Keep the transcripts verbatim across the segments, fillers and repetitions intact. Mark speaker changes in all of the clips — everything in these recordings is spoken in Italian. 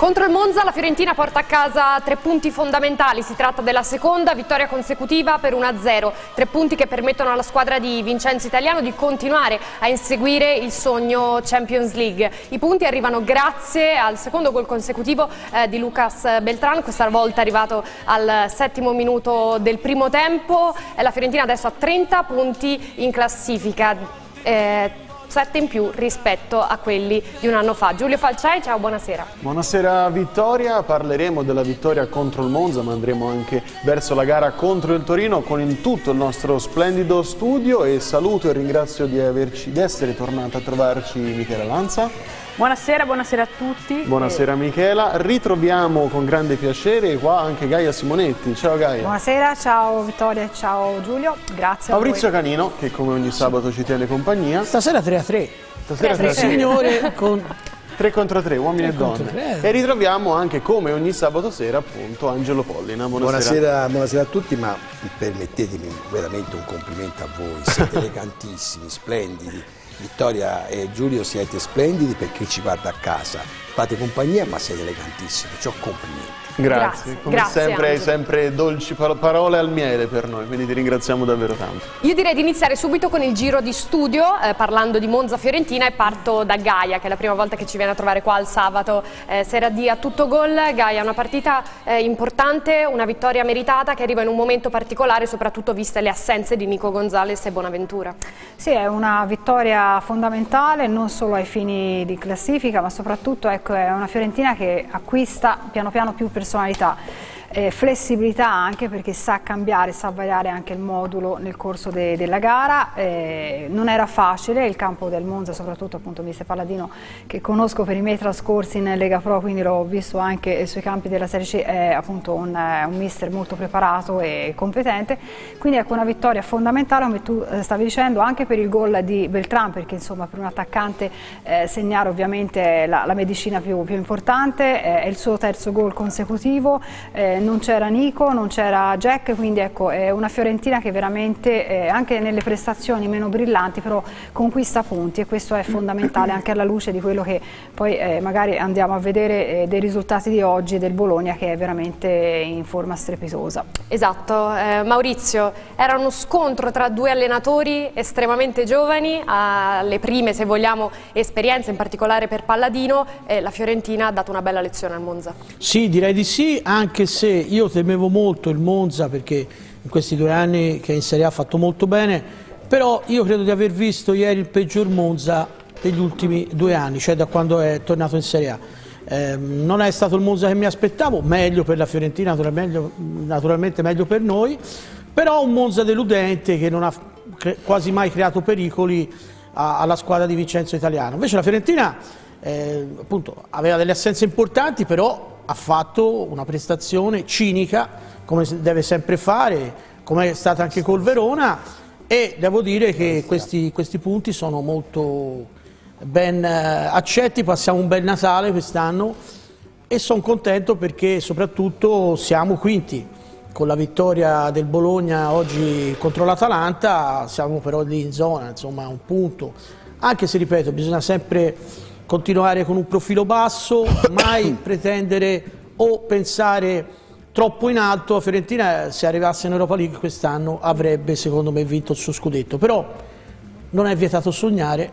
Speaker 1: Contro il Monza la Fiorentina porta a casa tre punti fondamentali, si tratta della seconda vittoria consecutiva per uno a zero, tre punti che permettono alla squadra di Vincenzo Italiano di continuare a inseguire il sogno Champions League. I punti arrivano grazie al secondo gol consecutivo eh, di Lucas Beltrán, questa volta arrivato al settimo minuto del primo tempo. La Fiorentina adesso ha trenta punti in classifica, eh, sette in più rispetto a quelli di un anno fa. Giulio Falciai, ciao, buonasera.
Speaker 2: Buonasera Vittoria, parleremo della vittoria contro il Monza, ma andremo anche verso la gara contro il Torino con in tutto il nostro splendido studio, e saluto e ringrazio di, averci, di essere tornata a trovarci Michela Lanza.
Speaker 3: Buonasera, buonasera a tutti.
Speaker 2: Buonasera Michela, ritroviamo con grande piacere qua anche Gaia Simonetti. Ciao Gaia.
Speaker 3: Buonasera, ciao Vittoria, ciao Giulio, grazie
Speaker 2: Maurizio
Speaker 3: a voi.
Speaker 2: Canino, che come ogni sabato ci tiene compagnia.
Speaker 4: Stasera tre a tre.
Speaker 2: Stasera tre a tre.
Speaker 4: Signore con...
Speaker 2: tre contro tre, uomini
Speaker 4: tre
Speaker 2: e donne.
Speaker 4: tre.
Speaker 2: E ritroviamo anche come ogni sabato sera appunto Angelo Pollina. Buonasera.
Speaker 5: Buonasera, buonasera a tutti, ma permettetemi veramente un complimento a voi, siete elegantissimi, splendidi. Vittoria e Giulio, siete splendidi per chi ci guarda a casa, fate compagnia ma siete elegantissimi, ciò complimenti.
Speaker 2: Grazie,
Speaker 1: Grazie,
Speaker 2: come
Speaker 1: grazie,
Speaker 2: sempre hai
Speaker 1: Angelo.
Speaker 2: sempre dolci parole al miele per noi, quindi ti ringraziamo davvero tanto.
Speaker 1: Io direi di iniziare subito con il giro di studio, eh, parlando di Monza Fiorentina, e parto da Gaia, che è la prima volta che ci viene a trovare qua il sabato, eh, sera di A Tutto Gol. Gaia, una partita eh, importante, una vittoria meritata che arriva in un momento particolare, soprattutto viste le assenze di Nico Gonzalez e Bonaventura.
Speaker 3: Sì, è una vittoria fondamentale non solo ai fini di classifica, ma soprattutto ecco, è una Fiorentina che acquista piano piano più personalità, eh, flessibilità, anche perché sa cambiare, sa variare anche il modulo nel corso de della gara. Eh, non era facile il campo del Monza, soprattutto appunto mister Palladino, che conosco per i miei trascorsi in Lega Pro, quindi l'ho visto anche sui campi della Serie C, è appunto un, un mister molto preparato e competente, quindi ecco una vittoria fondamentale, come tu eh, stavi dicendo, anche per il gol di Beltrán, perché insomma per un attaccante eh, segnare ovviamente è la, la medicina più, più importante, eh, è il suo terzo gol consecutivo, eh, non c'era Nico, non c'era Jack, quindi ecco è una Fiorentina che veramente eh, anche nelle prestazioni meno brillanti però conquista punti, e questo è fondamentale anche alla luce di quello che poi eh, magari andiamo a vedere eh, dei risultati di oggi del Bologna, che è veramente in forma strepitosa.
Speaker 1: Esatto, eh, Maurizio, era uno scontro tra due allenatori estremamente giovani, alle prime se vogliamo esperienze, in particolare per Palladino, e la Fiorentina ha dato una bella lezione al Monza.
Speaker 4: Sì, direi di sì, anche se io temevo molto il Monza, perché in questi due anni che in Serie A ha fatto molto bene, però io credo di aver visto ieri il peggior Monza degli ultimi due anni, cioè da quando è tornato in Serie A. Eh, non è stato il Monza che mi aspettavo, meglio per la Fiorentina, naturalmente, naturalmente meglio per noi, però un Monza deludente che non ha quasi mai creato pericoli a, alla squadra di Vincenzo Italiano. Invece la Fiorentina eh, appunto, aveva delle assenze importanti, però ha fatto una prestazione cinica, come deve sempre fare, come è stata anche col Verona, e devo dire che questi, questi punti sono molto ben accetti. Passiamo un bel Natale quest'anno e sono contento perché soprattutto siamo quinti. Con la vittoria del Bologna oggi contro l'Atalanta siamo però lì in zona, insomma un punto, anche se ripeto bisogna sempre continuare con un profilo basso, mai pretendere o pensare troppo in alto. La Fiorentina, se arrivasse in Europa League quest'anno, avrebbe secondo me vinto il suo scudetto, però non è vietato sognare,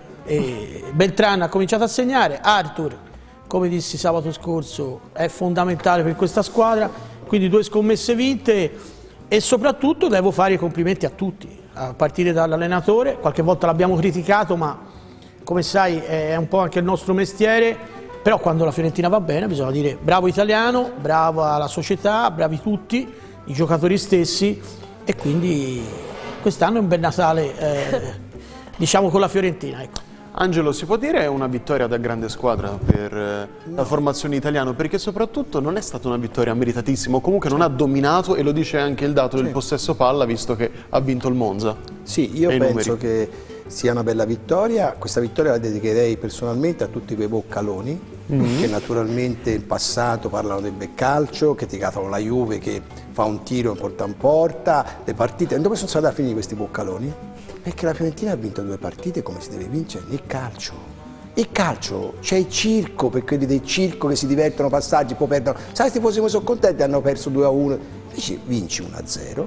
Speaker 4: e Beltrán ha cominciato a segnare, Arthur, come dissi sabato scorso, è fondamentale per questa squadra, quindi due scommesse vinte, e soprattutto devo fare i complimenti a tutti, a partire dall'allenatore. Qualche volta l'abbiamo criticato, ma come sai è un po' anche il nostro mestiere, però quando la Fiorentina va bene bisogna dire bravo Italiano, brava la società, bravi tutti, i giocatori stessi, e quindi quest'anno è un bel Natale eh, diciamo con la Fiorentina, ecco.
Speaker 2: Angelo, si può dire è una vittoria da grande squadra per eh,
Speaker 5: no.
Speaker 2: la formazione italiana, perché soprattutto non è stata una vittoria meritatissima, o comunque non ha dominato, e lo dice anche il dato del
Speaker 5: Sì.
Speaker 2: possesso palla, visto che ha vinto il Monza.
Speaker 5: Sì, io
Speaker 2: E i
Speaker 5: penso
Speaker 2: numeri.
Speaker 5: che sia una bella vittoria. Questa vittoria la dedicherei personalmente a tutti quei boccaloni mm-hmm. che naturalmente in passato parlano del beccalcio, criticavano la Juve che fa un tiro e porta in porta, le partite. Dove sono stati a finire questi boccaloni? Perché la Fiorentina ha vinto due partite come si deve vincere nel calcio. Il calcio, c'è il circo, per quelli del circo che si divertono, passaggi, poi perdono. Sai, se fossimo sono contenti, hanno perso due a uno. Invece vinci uno a zero,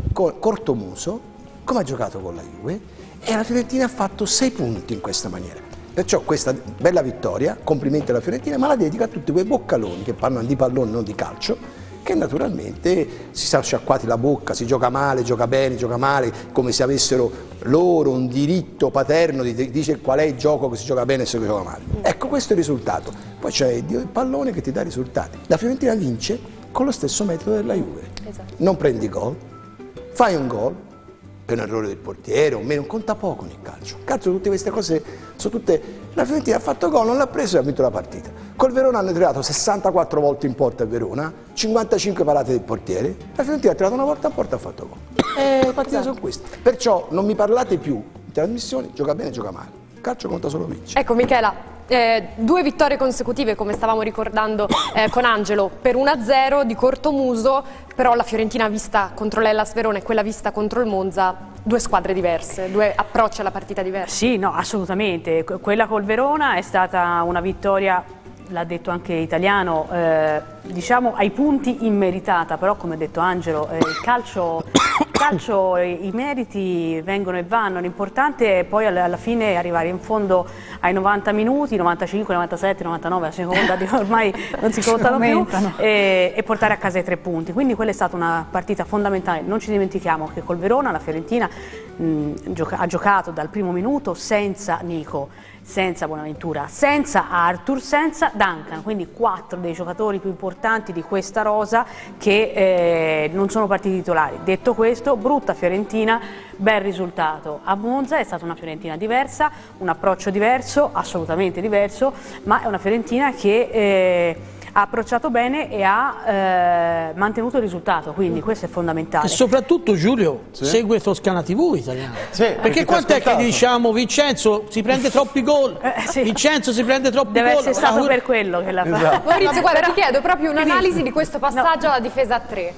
Speaker 5: cortomuso, come ha giocato con la Juve, e la Fiorentina ha fatto sei punti in questa maniera. Perciò questa bella vittoria, complimenti alla Fiorentina, ma la dedico a tutti quei boccaloni che parlano di pallone, non di calcio, che naturalmente si sono sciacquati la bocca, si gioca male, gioca bene, gioca male, come se avessero loro un diritto paterno di dire qual è il gioco che si gioca bene e se si gioca male. Ecco, questo è il risultato. Poi c'è il pallone che ti dà i risultati. La Fiorentina vince con lo stesso metodo della Juve. Esatto. Non prendi gol, fai un gol, per un errore del portiere o meno, non conta poco nel calcio. Il calcio, tutte queste cose sono tutte... La Fiorentina ha fatto gol, non l'ha preso e ha vinto la partita. Col Verona hanno tirato sessantaquattro volte in porta a Verona, cinquantacinque parate del portiere, la Fiorentina ha tirato una volta in porta e ha fatto gol. E le partite sono queste. Perciò non mi parlate più in trasmissioni, gioca bene, gioca male. Il calcio conta solo vincere.
Speaker 1: Ecco Michela, eh, due vittorie consecutive, come stavamo ricordando eh, con Angelo, per uno a zero di cortomuso, però la Fiorentina vista contro l'Hellas Verona e quella vista contro il Monza, due squadre diverse, due approcci alla partita diversi.
Speaker 6: Sì, no, assolutamente. Quella col Verona è stata una vittoria, l'ha detto anche Italiano, eh, diciamo ai punti immeritata, però come ha detto Angelo, eh, il calcio, il calcio i meriti vengono e vanno, l'importante è poi alla fine arrivare in fondo ai novanta minuti, novantacinque, novantasette, novantanove, a seconda di ormai non si contano più, e, e portare a casa i tre punti. Quindi quella è stata una partita fondamentale. Non ci dimentichiamo che col Verona la Fiorentina mh, gioca ha giocato dal primo minuto senza Nico, senza Bonaventura, senza Arthur, senza Duncan, quindi quattro dei giocatori più importanti di questa rosa che eh, non sono partiti titolari. Detto questo, brutta Fiorentina, bel risultato. A Monza è stata una Fiorentina diversa, un approccio diverso, assolutamente diverso, ma è una Fiorentina che eh, ha approcciato bene e ha eh, mantenuto il risultato, quindi questo è fondamentale.
Speaker 4: E soprattutto Giulio sì. segue Toscana tivù Italiano, sì, perché, perché quant'è che diciamo Vincenzo si prende troppi gol, eh, sì. Vincenzo si prende troppi
Speaker 6: deve
Speaker 4: gol.
Speaker 6: Deve essere stato per quello che l'ha
Speaker 1: esatto. fatto. Maurizio, guarda, ti chiedo proprio un'analisi di questo passaggio no. alla difesa a tre.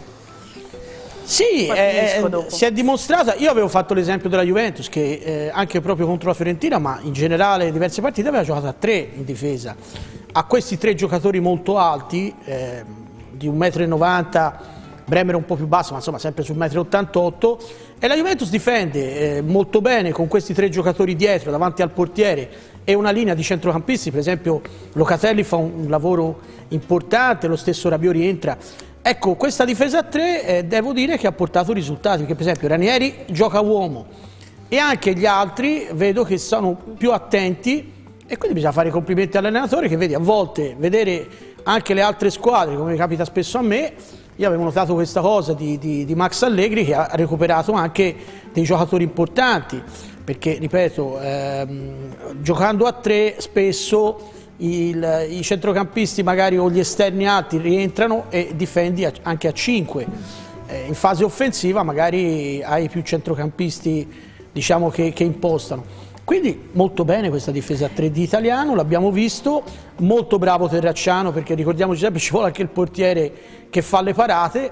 Speaker 4: Sì, eh, si è dimostrata, io avevo fatto l'esempio della Juventus che eh, anche proprio contro la Fiorentina, ma in generale diverse partite aveva giocato a tre in difesa. A questi tre giocatori molto alti, eh, di un metro e novanta, Bremer un po' più basso, ma insomma sempre sul metro e ottantotto, e la Juventus difende eh, molto bene con questi tre giocatori dietro, davanti al portiere, e una linea di centrocampisti, per esempio Locatelli fa un, un lavoro importante, lo stesso Rabiot rientra. Ecco, questa difesa a tre eh, devo dire che ha portato risultati, perché per esempio Ranieri gioca a uomo e anche gli altri vedo che sono più attenti, e quindi bisogna fare i complimenti all'allenatore che vedi a volte vedere anche le altre squadre, come capita spesso a me. Io avevo notato questa cosa di, di, di Max Allegri, che ha recuperato anche dei giocatori importanti, perché ripeto, ehm, giocando a tre spesso il, i centrocampisti magari o gli esterni alti rientrano e difendi a, anche a cinque. Eh, in fase offensiva magari hai più centrocampisti, diciamo, che, che impostano. Quindi molto bene questa difesa a tre di Italiano, l'abbiamo visto, molto bravo Terracciano, perché ricordiamoci sempre ci vuole anche il portiere che fa le parate,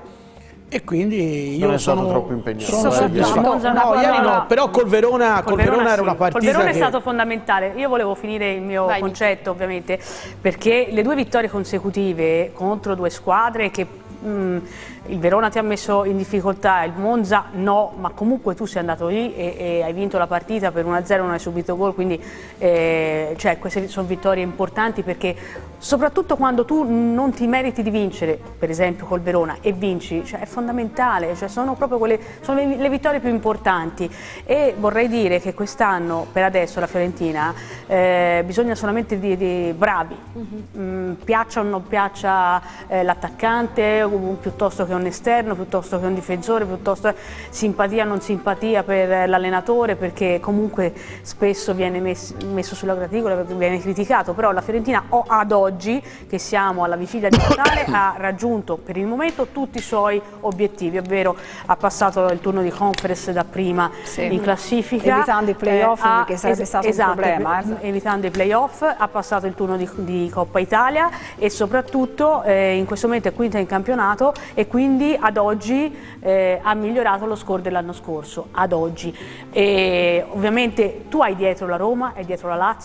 Speaker 4: e quindi io
Speaker 2: non è
Speaker 4: sono
Speaker 2: stato troppo impegnato.
Speaker 4: Sono soddisfatto. No, no, ieri no, però col Verona, col
Speaker 6: col Verona,
Speaker 4: Verona era
Speaker 6: sì.
Speaker 4: una partita
Speaker 6: Col Verona
Speaker 4: che...
Speaker 6: è stato fondamentale. Io volevo finire il mio Vai. concetto, ovviamente, perché le due vittorie consecutive contro due squadre che mh, il Verona ti ha messo in difficoltà, il Monza no, ma comunque tu sei andato lì e, e hai vinto la partita per uno a zero, non hai subito gol, quindi eh, cioè, queste sono vittorie importanti, perché soprattutto quando tu non ti meriti di vincere, per esempio col Verona, e vinci, cioè, è fondamentale, cioè, sono proprio quelle, sono le, le vittorie più importanti. E vorrei dire che quest'anno, per adesso, la Fiorentina eh, bisogna solamente di, di bravi, uh-huh. mm, piaccia o non piaccia eh, l'attaccante, um, piuttosto che un esterno, piuttosto che un difensore, piuttosto simpatia o non simpatia per l'allenatore, perché comunque spesso viene messo, messo sulla graticola, viene criticato, però la Fiorentina o ad oggi, che siamo alla vigilia di Natale, ha raggiunto per il momento tutti i suoi obiettivi, ovvero ha passato il turno di conference da prima sì. in classifica,
Speaker 3: evitando i playoff, eh, che sarebbe stato
Speaker 6: esatto,
Speaker 3: un problema, eh.
Speaker 6: evitando i playoff, ha passato il turno di, di Coppa Italia e soprattutto eh, in questo momento è quinta in campionato, e quindi ad oggi eh, ha migliorato lo score dell'anno scorso, ad oggi. E ovviamente tu hai dietro la Roma, hai dietro la Lazio,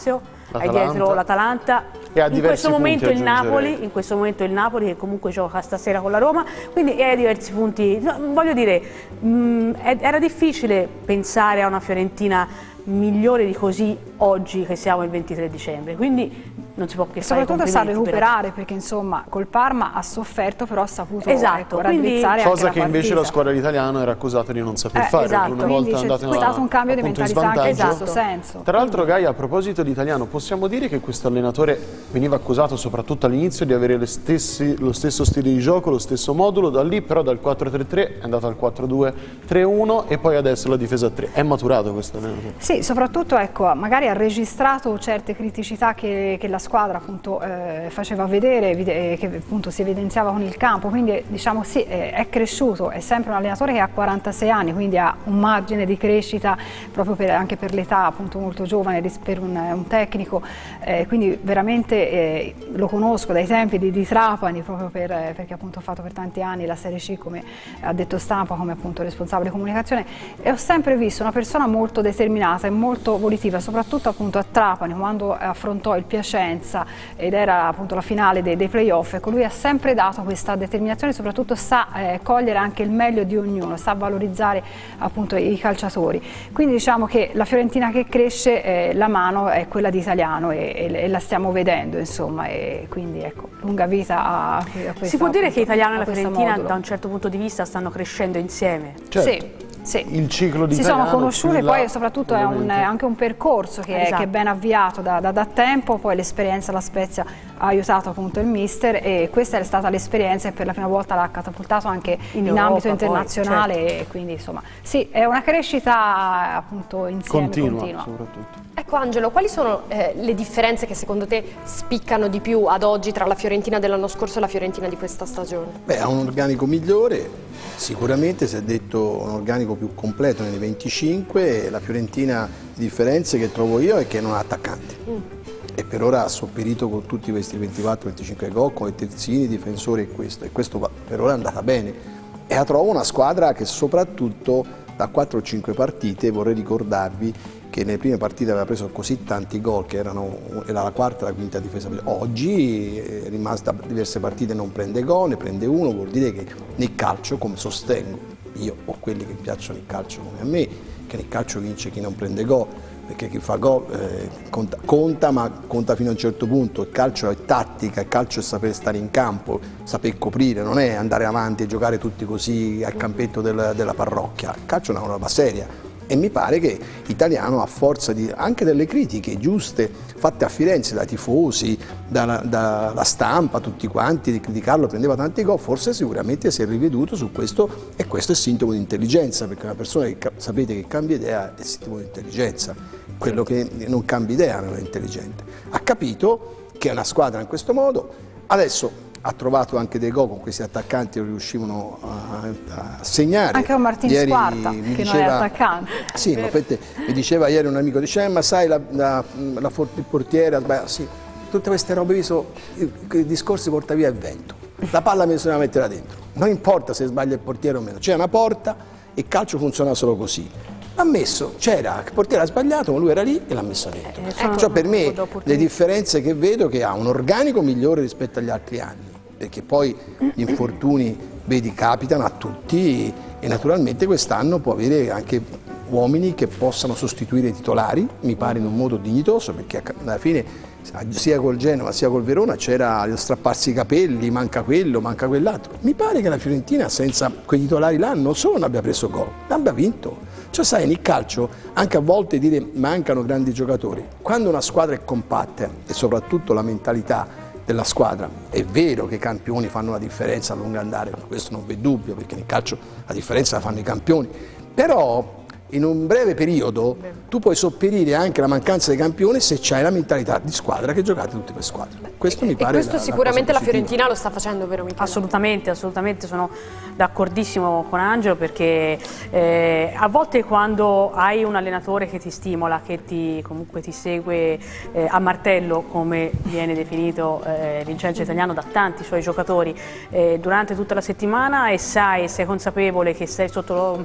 Speaker 6: hai dietro l'Atalanta, in questo momento il Napoli, in questo momento il Napoli che comunque gioca stasera con la Roma, quindi è a diversi punti. Voglio dire, mh, era difficile pensare a una Fiorentina migliore di così oggi che siamo il ventitré dicembre, quindi non si può che fare
Speaker 3: soprattutto sa recuperare
Speaker 6: però.
Speaker 3: Perché insomma col Parma ha sofferto, però ha saputo
Speaker 6: esatto,
Speaker 3: ecco, raddrizzare
Speaker 2: cosa
Speaker 3: anche
Speaker 2: che
Speaker 3: la
Speaker 2: invece la squadra italiana era accusata di non saper
Speaker 3: eh,
Speaker 2: fare,
Speaker 3: esatto.
Speaker 2: una
Speaker 3: Quindi
Speaker 2: volta andata
Speaker 3: è stato un cambio di mentalità anche in
Speaker 6: esatto.
Speaker 3: questo senso.
Speaker 2: Tra l'altro Gaia, a proposito di italiano, possiamo dire che questo allenatore veniva accusato soprattutto all'inizio di avere le stessi, lo stesso stile di gioco, lo stesso modulo, da lì però dal quattro tre tre è andato al quattro due tre uno e poi adesso la difesa a tre. È maturato questo allenatore?
Speaker 3: Sì, soprattutto ecco, magari ha registrato certe criticità che, che la squadra appunto eh, faceva vedere, che appunto si evidenziava con il campo, quindi diciamo sì, eh, è cresciuto, è sempre un allenatore che ha quarantasei anni, quindi ha un margine di crescita proprio per, anche per l'età appunto molto giovane per un, un tecnico, eh, quindi veramente eh, lo conosco dai tempi di, di Trapani, proprio per, eh, perché appunto ho fatto per tanti anni la Serie C come ha detto Stampa, come appunto responsabile comunicazione, e ho sempre visto una persona molto determinata e molto volitiva, soprattutto appunto a Trapani quando affrontò il Piacenza ed era appunto la finale dei, dei playoff. Ecco, lui ha sempre dato questa determinazione, soprattutto sa eh, cogliere anche il meglio di ognuno, sa valorizzare appunto i calciatori, quindi diciamo che la Fiorentina che cresce, eh, la mano è quella di Italiano e, e, e la stiamo vedendo insomma, e quindi ecco, lunga vita a, a questa,
Speaker 6: si può dire
Speaker 3: appunto,
Speaker 6: che Italiano e la Fiorentina
Speaker 3: modulo.
Speaker 6: Da un certo punto di vista stanno crescendo insieme?
Speaker 2: Certo.
Speaker 3: Sì. Sì.
Speaker 2: Il ciclo di
Speaker 3: si
Speaker 2: Italiano,
Speaker 3: sono conosciuti e poi soprattutto è un, anche un percorso che,
Speaker 6: esatto.
Speaker 3: è, che è ben avviato da, da, da tempo, poi l'esperienza alla Spezia ha aiutato appunto il mister e questa è stata l'esperienza e per la prima volta l'ha catapultato anche in, in Europa, ambito internazionale, poi, certo. E quindi insomma sì, è una crescita appunto insieme
Speaker 2: continua,
Speaker 3: continua.
Speaker 2: Soprattutto.
Speaker 1: Ecco Angelo, quali sono eh, le differenze che secondo te spiccano di più ad oggi tra la Fiorentina dell'anno scorso e la Fiorentina di questa stagione?
Speaker 5: Beh, ha un organico migliore, sicuramente si è detto un organico più completo nei venticinque, la Fiorentina, le differenze che trovo io è che non ha attaccanti. Mm. E per ora ha sopperito con tutti questi ventiquattro venticinque gol, con i terzini, i difensori e questo, e questo per ora è andata bene. E la trovo una squadra che soprattutto da quattro o cinque partite, vorrei ricordarvi che nelle prime partite aveva preso così tanti gol che erano, era la quarta e la quinta difesa. Oggi è rimasta da diverse partite, non prende gol, ne prende uno, vuol dire che nel calcio, come sostengo io o quelli che piacciono il calcio come a me, che nel calcio vince chi non prende gol, perché chi fa gol eh, conta, conta, ma conta fino a un certo punto. Il calcio è tattica, il calcio è sapere stare in campo, saper coprire, non è andare avanti e giocare tutti così al campetto del, della parrocchia. Il calcio è una roba seria. E mi pare che Italiano, a forza di, anche delle critiche giuste fatte a Firenze dai tifosi, dalla, dalla stampa, tutti quanti, di criticarlo, prendeva tanti gol, forse sicuramente si è riveduto su questo, e questo è sintomo di intelligenza, perché una persona che sapete che cambia idea è sintomo di intelligenza, quello che non cambia idea non è intelligente. Ha capito che è una squadra in questo modo, adesso ha trovato anche dei gol con questi attaccanti che riuscivano a, a segnare.
Speaker 3: Anche un Martin
Speaker 5: ieri
Speaker 3: Squarta,
Speaker 5: che
Speaker 3: diceva,
Speaker 5: non
Speaker 3: è attaccante.
Speaker 5: Sì, ma fette, mi diceva ieri un amico, dice, eh, ma sai, la, la, la, il portiere, beh, sì, tutte queste robe, so, i, i discorsi porta via il vento. La palla bisogna metterla dentro. Non importa se sbaglia il portiere o meno, c'è una porta e il calcio funziona solo così. L'ha messo, c'era, il portiere ha sbagliato, ma lui era lì e l'ha messa dentro. Eh, ecco, cioè per me le differenze che vedo che ha un organico migliore rispetto agli altri anni, perché poi gli infortuni, vedi, capitano a tutti e naturalmente quest'anno può avere anche uomini che possano sostituire i titolari, mi pare in un modo dignitoso, perché alla fine sia col Genova sia col Verona c'era lo strapparsi i capelli, manca quello, manca quell'altro. Mi pare che la Fiorentina senza quei titolari là non solo non abbia preso gol, ma abbia vinto. Cioè sai, nel calcio anche a volte dire mancano grandi giocatori, quando una squadra è compatta e soprattutto la mentalità della squadra, è vero che i campioni fanno la differenza a lungo andare, questo non v'è dubbio, perché nel calcio la differenza la fanno i campioni, però in un breve periodo tu puoi sopperire anche la mancanza dei campioni se c'hai la mentalità di squadra che giocate tutte le squadre. Questo mi pare.
Speaker 1: E questo
Speaker 5: la,
Speaker 1: sicuramente
Speaker 5: la
Speaker 1: la Fiorentina lo sta facendo, vero Michele?
Speaker 6: Assolutamente, assolutamente, sono d'accordissimo con Angelo, perché eh, a volte quando hai un allenatore che ti stimola, che ti, comunque ti segue eh, a martello, come viene definito eh, Vincenzo Italiano da tanti suoi giocatori eh, durante tutta la settimana, e sai, sei consapevole che sei sotto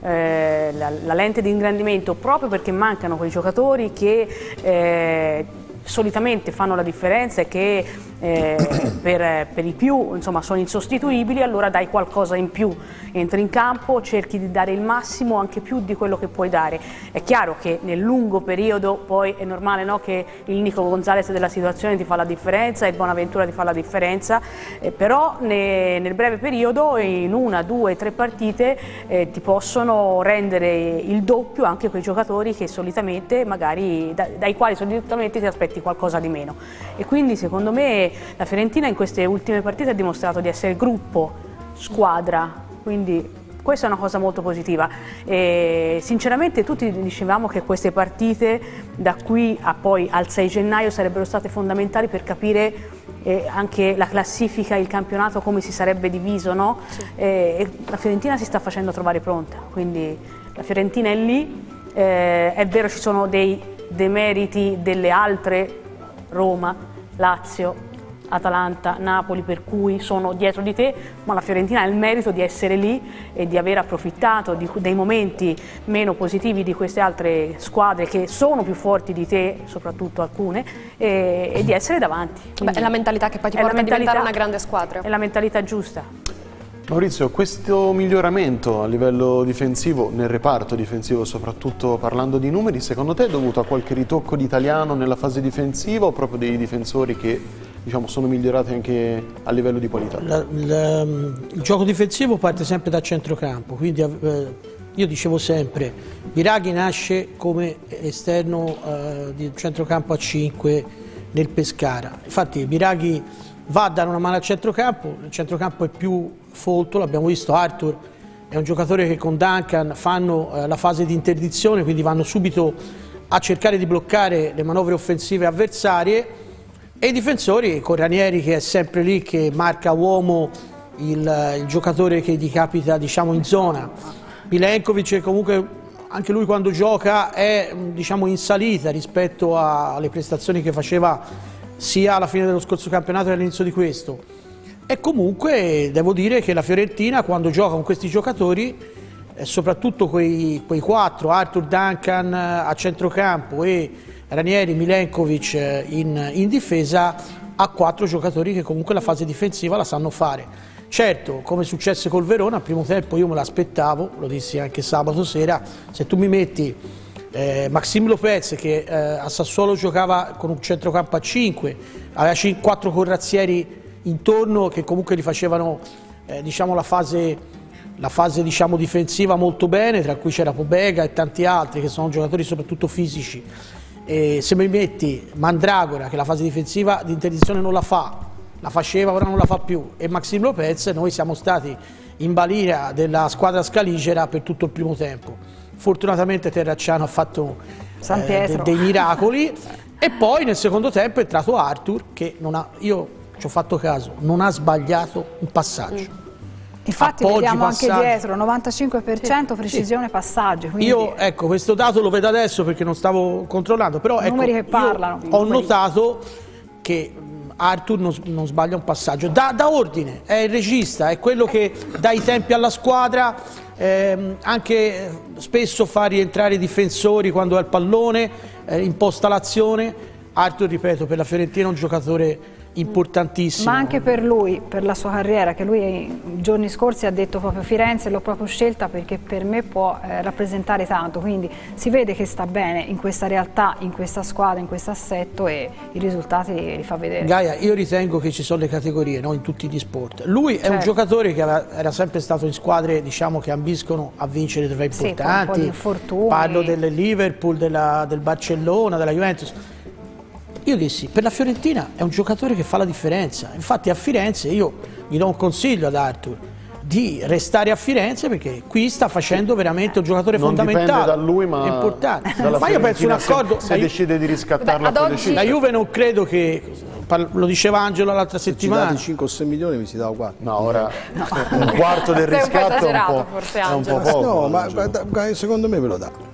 Speaker 6: eh, la, la lente di ingrandimento proprio perché mancano quei giocatori che eh, solitamente fanno la differenza e che eh, per, per i più insomma, sono insostituibili, allora dai qualcosa in più, entri in campo, cerchi di dare il massimo, anche più di quello che puoi dare. È chiaro che nel lungo periodo poi è normale, no, che il Nico Gonzalez della situazione ti fa la differenza, il Bonaventura ti fa la differenza, eh, però ne, nel breve periodo in una, due, tre partite eh, ti possono rendere il doppio anche quei giocatori che solitamente magari da, dai quali solitamente ti aspetti qualcosa di meno. E quindi secondo me la Fiorentina in queste ultime partite ha dimostrato di essere gruppo, squadra, quindi questa è una cosa molto positiva. E sinceramente tutti dicevamo che queste partite da qui a poi al sei gennaio sarebbero state fondamentali per capire eh, anche la classifica, il campionato, come si sarebbe diviso, no? Sì. E, e la Fiorentina si sta facendo trovare pronta, quindi la Fiorentina è lì, eh, è vero ci sono dei demeriti delle altre, Roma, Lazio, Atalanta, Napoli, per cui sono dietro di te, ma la Fiorentina ha il merito di essere lì e di aver approfittato di, dei momenti meno positivi di queste altre squadre che sono più forti di te, soprattutto alcune, e, e di essere davanti.
Speaker 1: Beh, è la mentalità che poi ti porta a diventare una grande squadra.
Speaker 6: È la mentalità giusta.
Speaker 2: Maurizio, questo miglioramento a livello difensivo, nel reparto difensivo, soprattutto parlando di numeri, secondo te è dovuto a qualche ritocco di Italiano nella fase difensiva o proprio dei difensori che, diciamo, sono migliorati anche a livello di qualità?
Speaker 4: La, la, il gioco difensivo parte sempre dal centrocampo, quindi eh, io dicevo sempre, Biraghi nasce come esterno eh, di centrocampo a cinque nel Pescara. Infatti Biraghi va a dare una mano al centrocampo, il centrocampo è più folto, l'abbiamo visto, Arthur è un giocatore che con Duncan fanno eh, la fase di interdizione, quindi vanno subito a cercare di bloccare le manovre offensive avversarie, e i difensori con Ranieri che è sempre lì, che marca uomo il, il giocatore che gli capita, diciamo, in zona. Milenkovic comunque anche lui quando gioca è, diciamo, in salita rispetto a, alle prestazioni che faceva sia alla fine dello scorso campionato che all'inizio di questo. E comunque devo dire che la Fiorentina quando gioca con questi giocatori, eh, soprattutto quei, quei quattro, Arthur, Duncan a centrocampo e Ranieri, Milenkovic in, in difesa, ha quattro giocatori che comunque la fase difensiva la sanno fare. Certo, come successe col Verona, al primo tempo io me l'aspettavo, lo dissi anche sabato sera, se tu mi metti eh, Maxime Lopez che eh, a Sassuolo giocava con un centrocampo a cinque, aveva quattro corazzieri intorno che comunque gli facevano eh, diciamo la fase, la fase diciamo, difensiva molto bene, tra cui c'era Pobega e tanti altri che sono giocatori soprattutto fisici. E se mi metti Mandragora che la fase difensiva di interdizione non la fa, la faceva, ora non la fa più, e Maxime Lopez, noi siamo stati in balia della squadra scaligera per tutto il primo tempo. Fortunatamente Terracciano ha fatto eh, de dei miracoli e poi nel secondo tempo è entrato Arthur che non ha, io ci ho fatto caso, non ha sbagliato un passaggio.
Speaker 3: Infatti
Speaker 4: Appoggi,
Speaker 3: vediamo
Speaker 4: passaggi.
Speaker 3: anche dietro, novantacinque per cento precisione sì. passaggi. Quindi...
Speaker 4: Io ecco, questo dato lo vedo adesso perché non stavo controllando, però ecco,
Speaker 3: numeri che parlano.
Speaker 4: Ho notato che Arthur non, non sbaglia un passaggio, da, da ordine, è il regista, è quello che dà i tempi alla squadra, ehm, anche spesso fa rientrare i difensori quando ha il pallone, eh, imposta l'azione. Arthur, ripeto, per la Fiorentina è un giocatore importantissimo.
Speaker 3: Ma anche per lui, per la sua carriera, che lui i giorni scorsi ha detto proprio Firenze l'ho proprio scelta perché per me può eh, rappresentare tanto, quindi si vede che sta bene in questa realtà, in questa squadra, in questo assetto e i risultati li fa vedere.
Speaker 4: Gaia, io ritengo che ci sono le categorie, no? In tutti gli sport. Lui certo. è un giocatore che aveva, era sempre stato in squadre, diciamo, che ambiscono a vincere trofei importanti,
Speaker 3: sì,
Speaker 4: parlo del Liverpool, della, del Barcellona, della Juventus. Io dissi, per la Fiorentina è un giocatore che fa la differenza, infatti a Firenze io gli do un consiglio ad Arthur di restare a Firenze perché qui sta facendo veramente un giocatore
Speaker 2: non
Speaker 4: fondamentale,
Speaker 2: dipende da lui ma,
Speaker 4: importante. Ma io penso un accordo,
Speaker 2: se, se decide di riscattarla
Speaker 1: Beh, oggi...
Speaker 4: la Juve non credo che, lo diceva Angelo l'altra settimana,
Speaker 5: se ci cinque o sei milioni mi si dà quattro.
Speaker 2: No, ora no. un quarto del riscatto è un po', è un po' poco.
Speaker 5: No, ma, ma secondo me ve lo dà.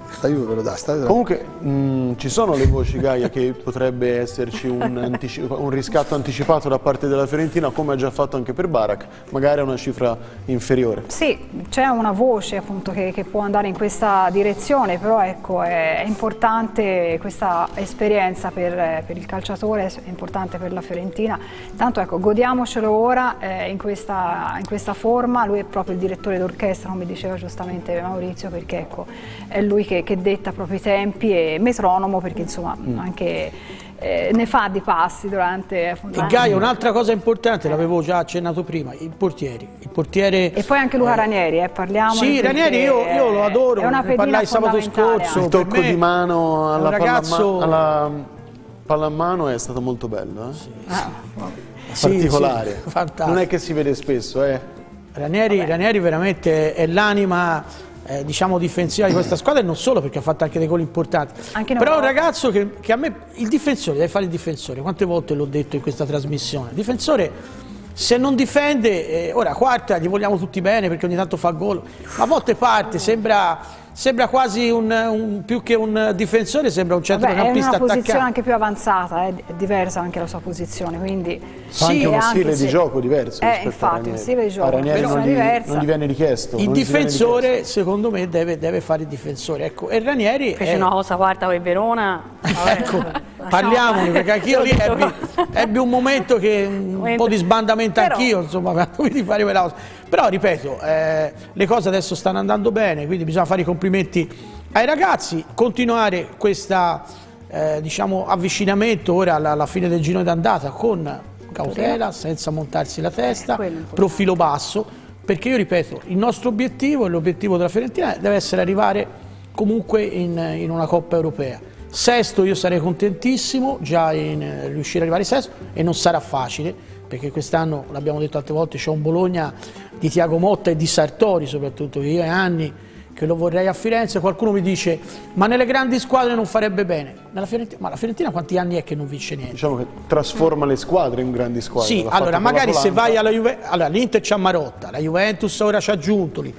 Speaker 5: La Juve ve lo dà, state
Speaker 2: Comunque mh, ci sono le voci, Gaia, che potrebbe esserci un, un riscatto anticipato da parte della Fiorentina, come ha già fatto anche per Barak, magari a una cifra inferiore.
Speaker 3: Sì, c'è una voce appunto che, che può andare in questa direzione, però ecco, è, è importante questa esperienza per, per il calciatore, è importante per la Fiorentina. Tanto ecco, godiamocelo ora eh, in, questa, in questa forma. Lui è proprio il direttore d'orchestra, come diceva giustamente Maurizio, perché ecco, è lui che che detta proprio i tempi, e metronomo perché insomma mm. anche eh, ne fa di passi durante
Speaker 4: e Gaia, un'altra cosa importante, l'avevo già accennato prima, i portieri, il portiere
Speaker 3: e poi anche Luca eh, Ranieri, eh, parliamo.
Speaker 4: Sì, Ranieri io, io lo adoro,
Speaker 3: è una
Speaker 4: ne parlai sabato scorso,
Speaker 2: il tocco di mano alla,
Speaker 4: ragazzo...
Speaker 2: palla, alla pallamano è stato molto bello, eh?
Speaker 4: Sì.
Speaker 3: Ah,
Speaker 2: particolare,
Speaker 4: sì, sì,
Speaker 2: non è che si vede spesso, eh?
Speaker 4: Ranieri, Ranieri veramente è l'anima Eh, diciamo difensiva di questa squadra, e non solo, perché ha fatto anche dei gol importanti, però è un ragazzo che, che a me, il difensore deve fare il difensore, quante volte l'ho detto in questa trasmissione, il difensore se non difende, eh, ora Quarta gli vogliamo tutti bene perché ogni tanto fa gol, ma a volte parte, sembra, sembra quasi un, un, più che un difensore, sembra un centrocampista attaccante.
Speaker 3: È una posizione anche più avanzata, è diversa anche la sua posizione, quindi
Speaker 2: fa anche
Speaker 3: sì,
Speaker 2: uno stile
Speaker 3: anche
Speaker 2: di
Speaker 3: se...
Speaker 2: gioco diverso.
Speaker 3: Eh, infatti, uno stile di gioco,
Speaker 2: Ranieri non, gli, non gli viene richiesto.
Speaker 4: Il difensore, secondo me, deve, deve fare il difensore. Ecco, e Ranieri
Speaker 6: fece
Speaker 4: è...
Speaker 6: una cosa Quarta per Verona.
Speaker 4: Ecco, parliamone, perché anch'io lì ebbi, ebbi un momento che un po' di sbandamento anch'io, insomma, di fare quella cosa. Però ripeto, eh, le cose adesso stanno andando bene, quindi bisogna fare i complimenti ai ragazzi, continuare questo eh, diciamo, avvicinamento ora alla, alla fine del girone d'andata con cautela, senza montarsi la testa, profilo basso, perché io ripeto, il nostro obiettivo e l'obiettivo della Fiorentina deve essere arrivare comunque in, in una Coppa Europea. Sesto io sarei contentissimo già in eh, riuscire ad arrivare sesto, e non sarà facile, perché quest'anno, l'abbiamo detto altre volte, c'è un Bologna di Thiago Motta e di Sartori soprattutto, che io è anni che lo vorrei a Firenze. Qualcuno mi dice ma nelle grandi squadre non farebbe bene. Nella Fiorentina, ma la Fiorentina quanti anni è che non vince niente?
Speaker 2: Diciamo che trasforma le squadre in grandi squadre.
Speaker 4: Sì, allora magari se vai alla Juventus, allora l'Inter c'ha Marotta, la Juventus ora c'ha Giuntoli,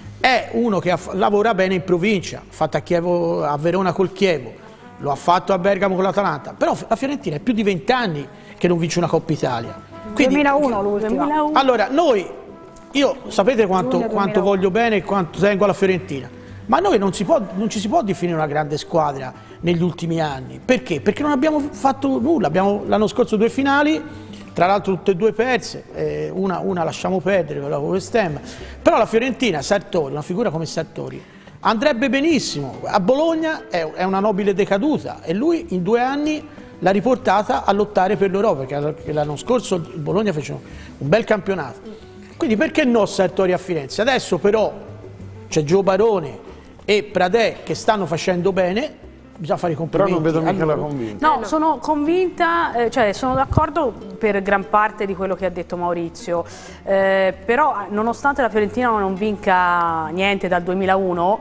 Speaker 4: è uno che lavora bene in provincia, ha fatto a, Chievo, a Verona col Chievo, lo ha fatto a Bergamo con l'Atalanta, però la Fiorentina è più di vent'anni che non vince una Coppa Italia. Quindi,
Speaker 3: duemilauno l'ultima.
Speaker 4: Allora noi, io sapete quanto, quanto voglio bene e quanto tengo alla Fiorentina, ma noi non, si può, non ci si può definire una grande squadra negli ultimi anni. Perché? Perché non abbiamo fatto nulla, abbiamo l'anno scorso due finali, tra l'altro tutte e due perse, eh, una, una lasciamo perdere, quella con West Ham, però la Fiorentina, Sartori, una figura come Sartori, andrebbe benissimo, a Bologna è, è una nobile decaduta e lui in due anni l'ha riportata a lottare per l'Europa, perché l'anno scorso il Bologna fece un bel campionato. Quindi perché no Sartori a Firenze? Adesso però c'è Gio Barone e Pradè che stanno facendo bene, bisogna fare i complimenti.
Speaker 2: Però non vedo mica la convinta.
Speaker 6: No, sono convinta, eh, cioè sono d'accordo per gran parte di quello che ha detto Maurizio, eh, però nonostante la Fiorentina non vinca niente dal duemilauno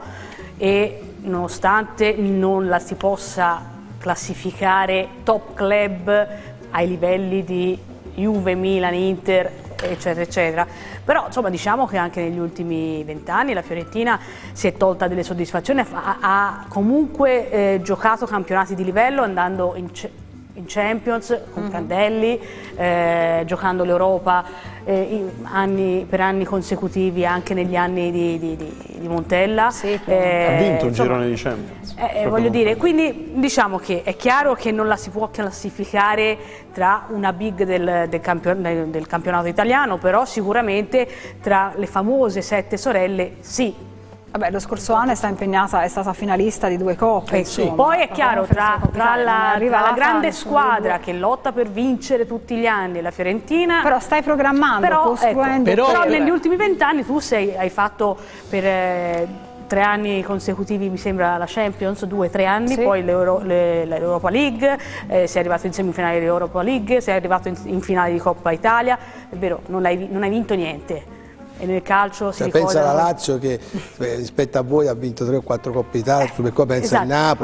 Speaker 6: e nonostante non la si possa classificare top club ai livelli di Juve, Milan, Inter, eccetera, eccetera. Però insomma diciamo che anche negli ultimi vent'anni la Fiorentina si è tolta delle soddisfazioni, ha, ha comunque eh, giocato campionati di livello andando in, in Champions con Prandelli, eh, giocando l'Europa eh, anni, per anni consecutivi, anche negli anni di, di, di, di Montella.
Speaker 3: Sì,
Speaker 2: eh, ha vinto un
Speaker 6: insomma,
Speaker 2: girone di Champions.
Speaker 6: Eh, voglio dire, quindi diciamo che è chiaro che non la si può classificare tra una big del, del, campion del campionato italiano, però sicuramente tra le famose sette sorelle sì.
Speaker 3: Vabbè, lo scorso anno è stata impegnata, è stata finalista di due coppe.
Speaker 6: Eh, sì. Poi è chiaro, tra, tra, la, tra la grande squadra che lotta per vincere tutti gli anni, la Fiorentina.
Speaker 3: Però stai programmando,
Speaker 6: però,
Speaker 3: costruendo.
Speaker 6: Ecco, però,
Speaker 4: però
Speaker 6: negli ultimi vent'anni tu sei, hai fatto per eh, tre anni consecutivi, mi sembra, la Champions, due, tre anni, sì. Poi l'Europa League, eh, sei arrivato in semifinale dell'Europa League, sei arrivato in, in finale di Coppa Italia, è vero, non hai, non hai vinto niente. E nel calcio si
Speaker 5: pensa
Speaker 6: ricordano...
Speaker 5: alla Lazio che rispetto a voi ha vinto tre o quattro Coppe Italia, Supercoppa, pensa
Speaker 6: esatto.
Speaker 5: il Napoli.
Speaker 6: Quindi,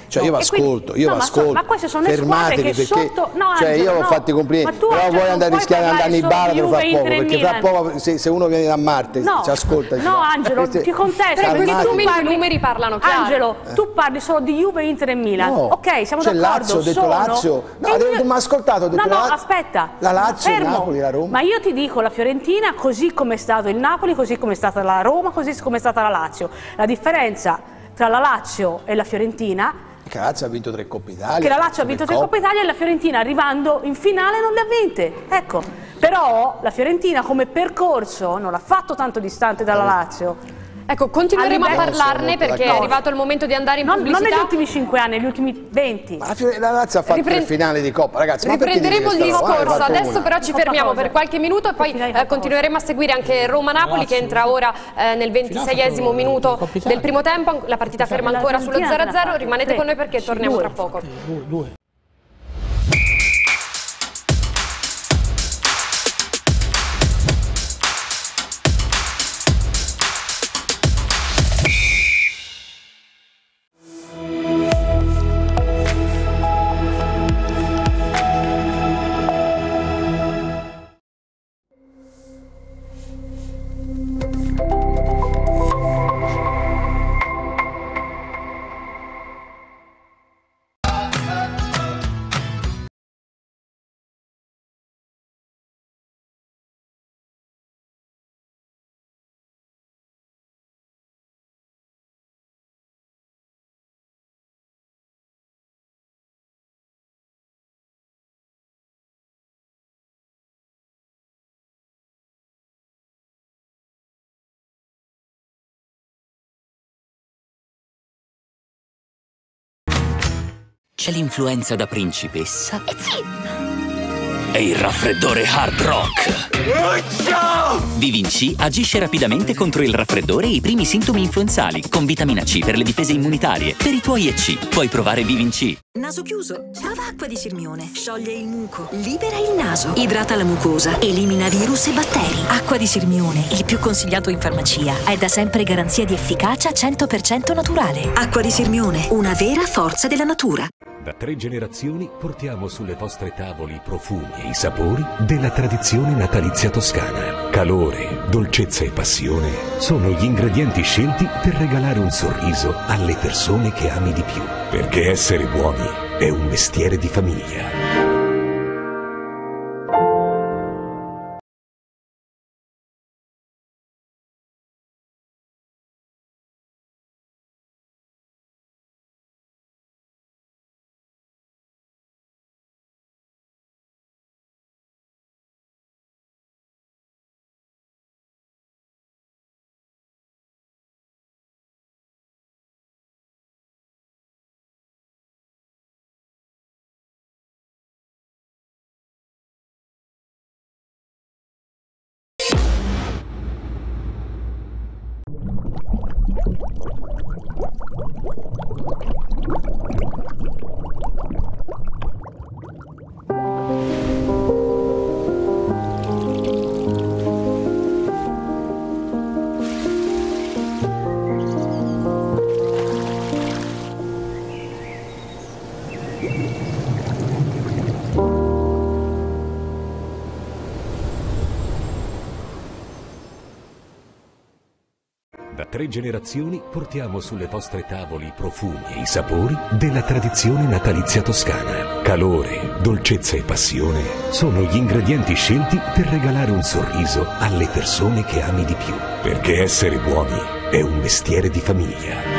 Speaker 5: Cioè io vi ascolto, io
Speaker 6: no,
Speaker 5: vi ascolto,
Speaker 6: ma queste sono le squadre che
Speaker 5: perché,
Speaker 6: sotto... No,
Speaker 5: cioè
Speaker 6: Angelo,
Speaker 5: io ho
Speaker 6: no.
Speaker 5: fatto i complimenti, però
Speaker 6: Angelo,
Speaker 5: vuoi andare a rischiare di andare in bara per fra poco, perché fra poco se, se uno viene da Marte
Speaker 6: no.
Speaker 5: ci ascolta.
Speaker 6: No Angelo,
Speaker 5: queste,
Speaker 6: ti contesto, perché tu parli,
Speaker 1: i numeri parlano chiaro.
Speaker 6: Angelo, eh. tu parli solo di Juve, Inter e Milan,
Speaker 5: no.
Speaker 6: ok, siamo
Speaker 5: cioè,
Speaker 6: d'accordo.
Speaker 5: Lazio, ho detto
Speaker 6: sono...
Speaker 5: Lazio, no,
Speaker 6: io...
Speaker 5: mi ha ascoltato, ho detto
Speaker 6: no, no,
Speaker 5: la...
Speaker 6: aspetta,
Speaker 5: la Lazio, il Napoli, la Roma.
Speaker 6: Ma io ti dico la Fiorentina così come è stato il Napoli, così come è stata la Roma, così come è stata la Lazio. La differenza tra la Lazio e la Fiorentina,
Speaker 5: che la Lazio ha vinto tre Coppe Italia,
Speaker 6: che la Lazio ha vinto tre Coppe Italia e la Fiorentina arrivando in finale non le ha vinte, ecco. Però la Fiorentina come percorso non l'ha fatto tanto distante dalla Lazio.
Speaker 1: Ecco, continueremo a, a parlarne perché è arrivato il momento di andare in
Speaker 6: non,
Speaker 1: pubblicità.
Speaker 6: Non negli ultimi cinque anni, negli ultimi venti.
Speaker 5: Ma la, la Lazio ha fatto Riprend... tre finali di Coppa, ragazzi.
Speaker 1: Riprenderemo il discorso, adesso però ci fermiamo per qualche minuto e poi eh, continueremo a seguire anche Roma-Napoli che entra ora eh, nel ventiseiesimo minuto del primo tempo. La partita ferma ancora sullo zero a zero, rimanete con noi perché torniamo tra poco.
Speaker 7: C'è l'influenza da principessa e il raffreddore Hard Rock. Vivin C agisce rapidamente contro il raffreddore e i primi sintomi influenzali, con vitamina C per le difese immunitarie. Per i tuoi E C, puoi provare Vivin C.
Speaker 8: Naso chiuso? Prova Acqua di Sirmione. Scioglie il muco, libera il naso, idrata la mucosa, elimina virus e batteri. Acqua di Sirmione, il più consigliato in farmacia. È da sempre garanzia di efficacia cento per cento naturale. Acqua di Sirmione, una vera forza della natura.
Speaker 9: Da tre generazioni portiamo sulle vostre tavole i profumi e i sapori della tradizione natalizia toscana. Calore, dolcezza e passione sono gli ingredienti scelti per regalare un sorriso alle persone che ami di più. Perché essere buoni è un mestiere di famiglia. Da tre generazioni portiamo sulle vostre tavole i profumi e i sapori della tradizione natalizia toscana. Calore, dolcezza e passione sono gli ingredienti scelti per regalare un sorriso alle persone che ami di più. Perché essere buoni è un mestiere di famiglia.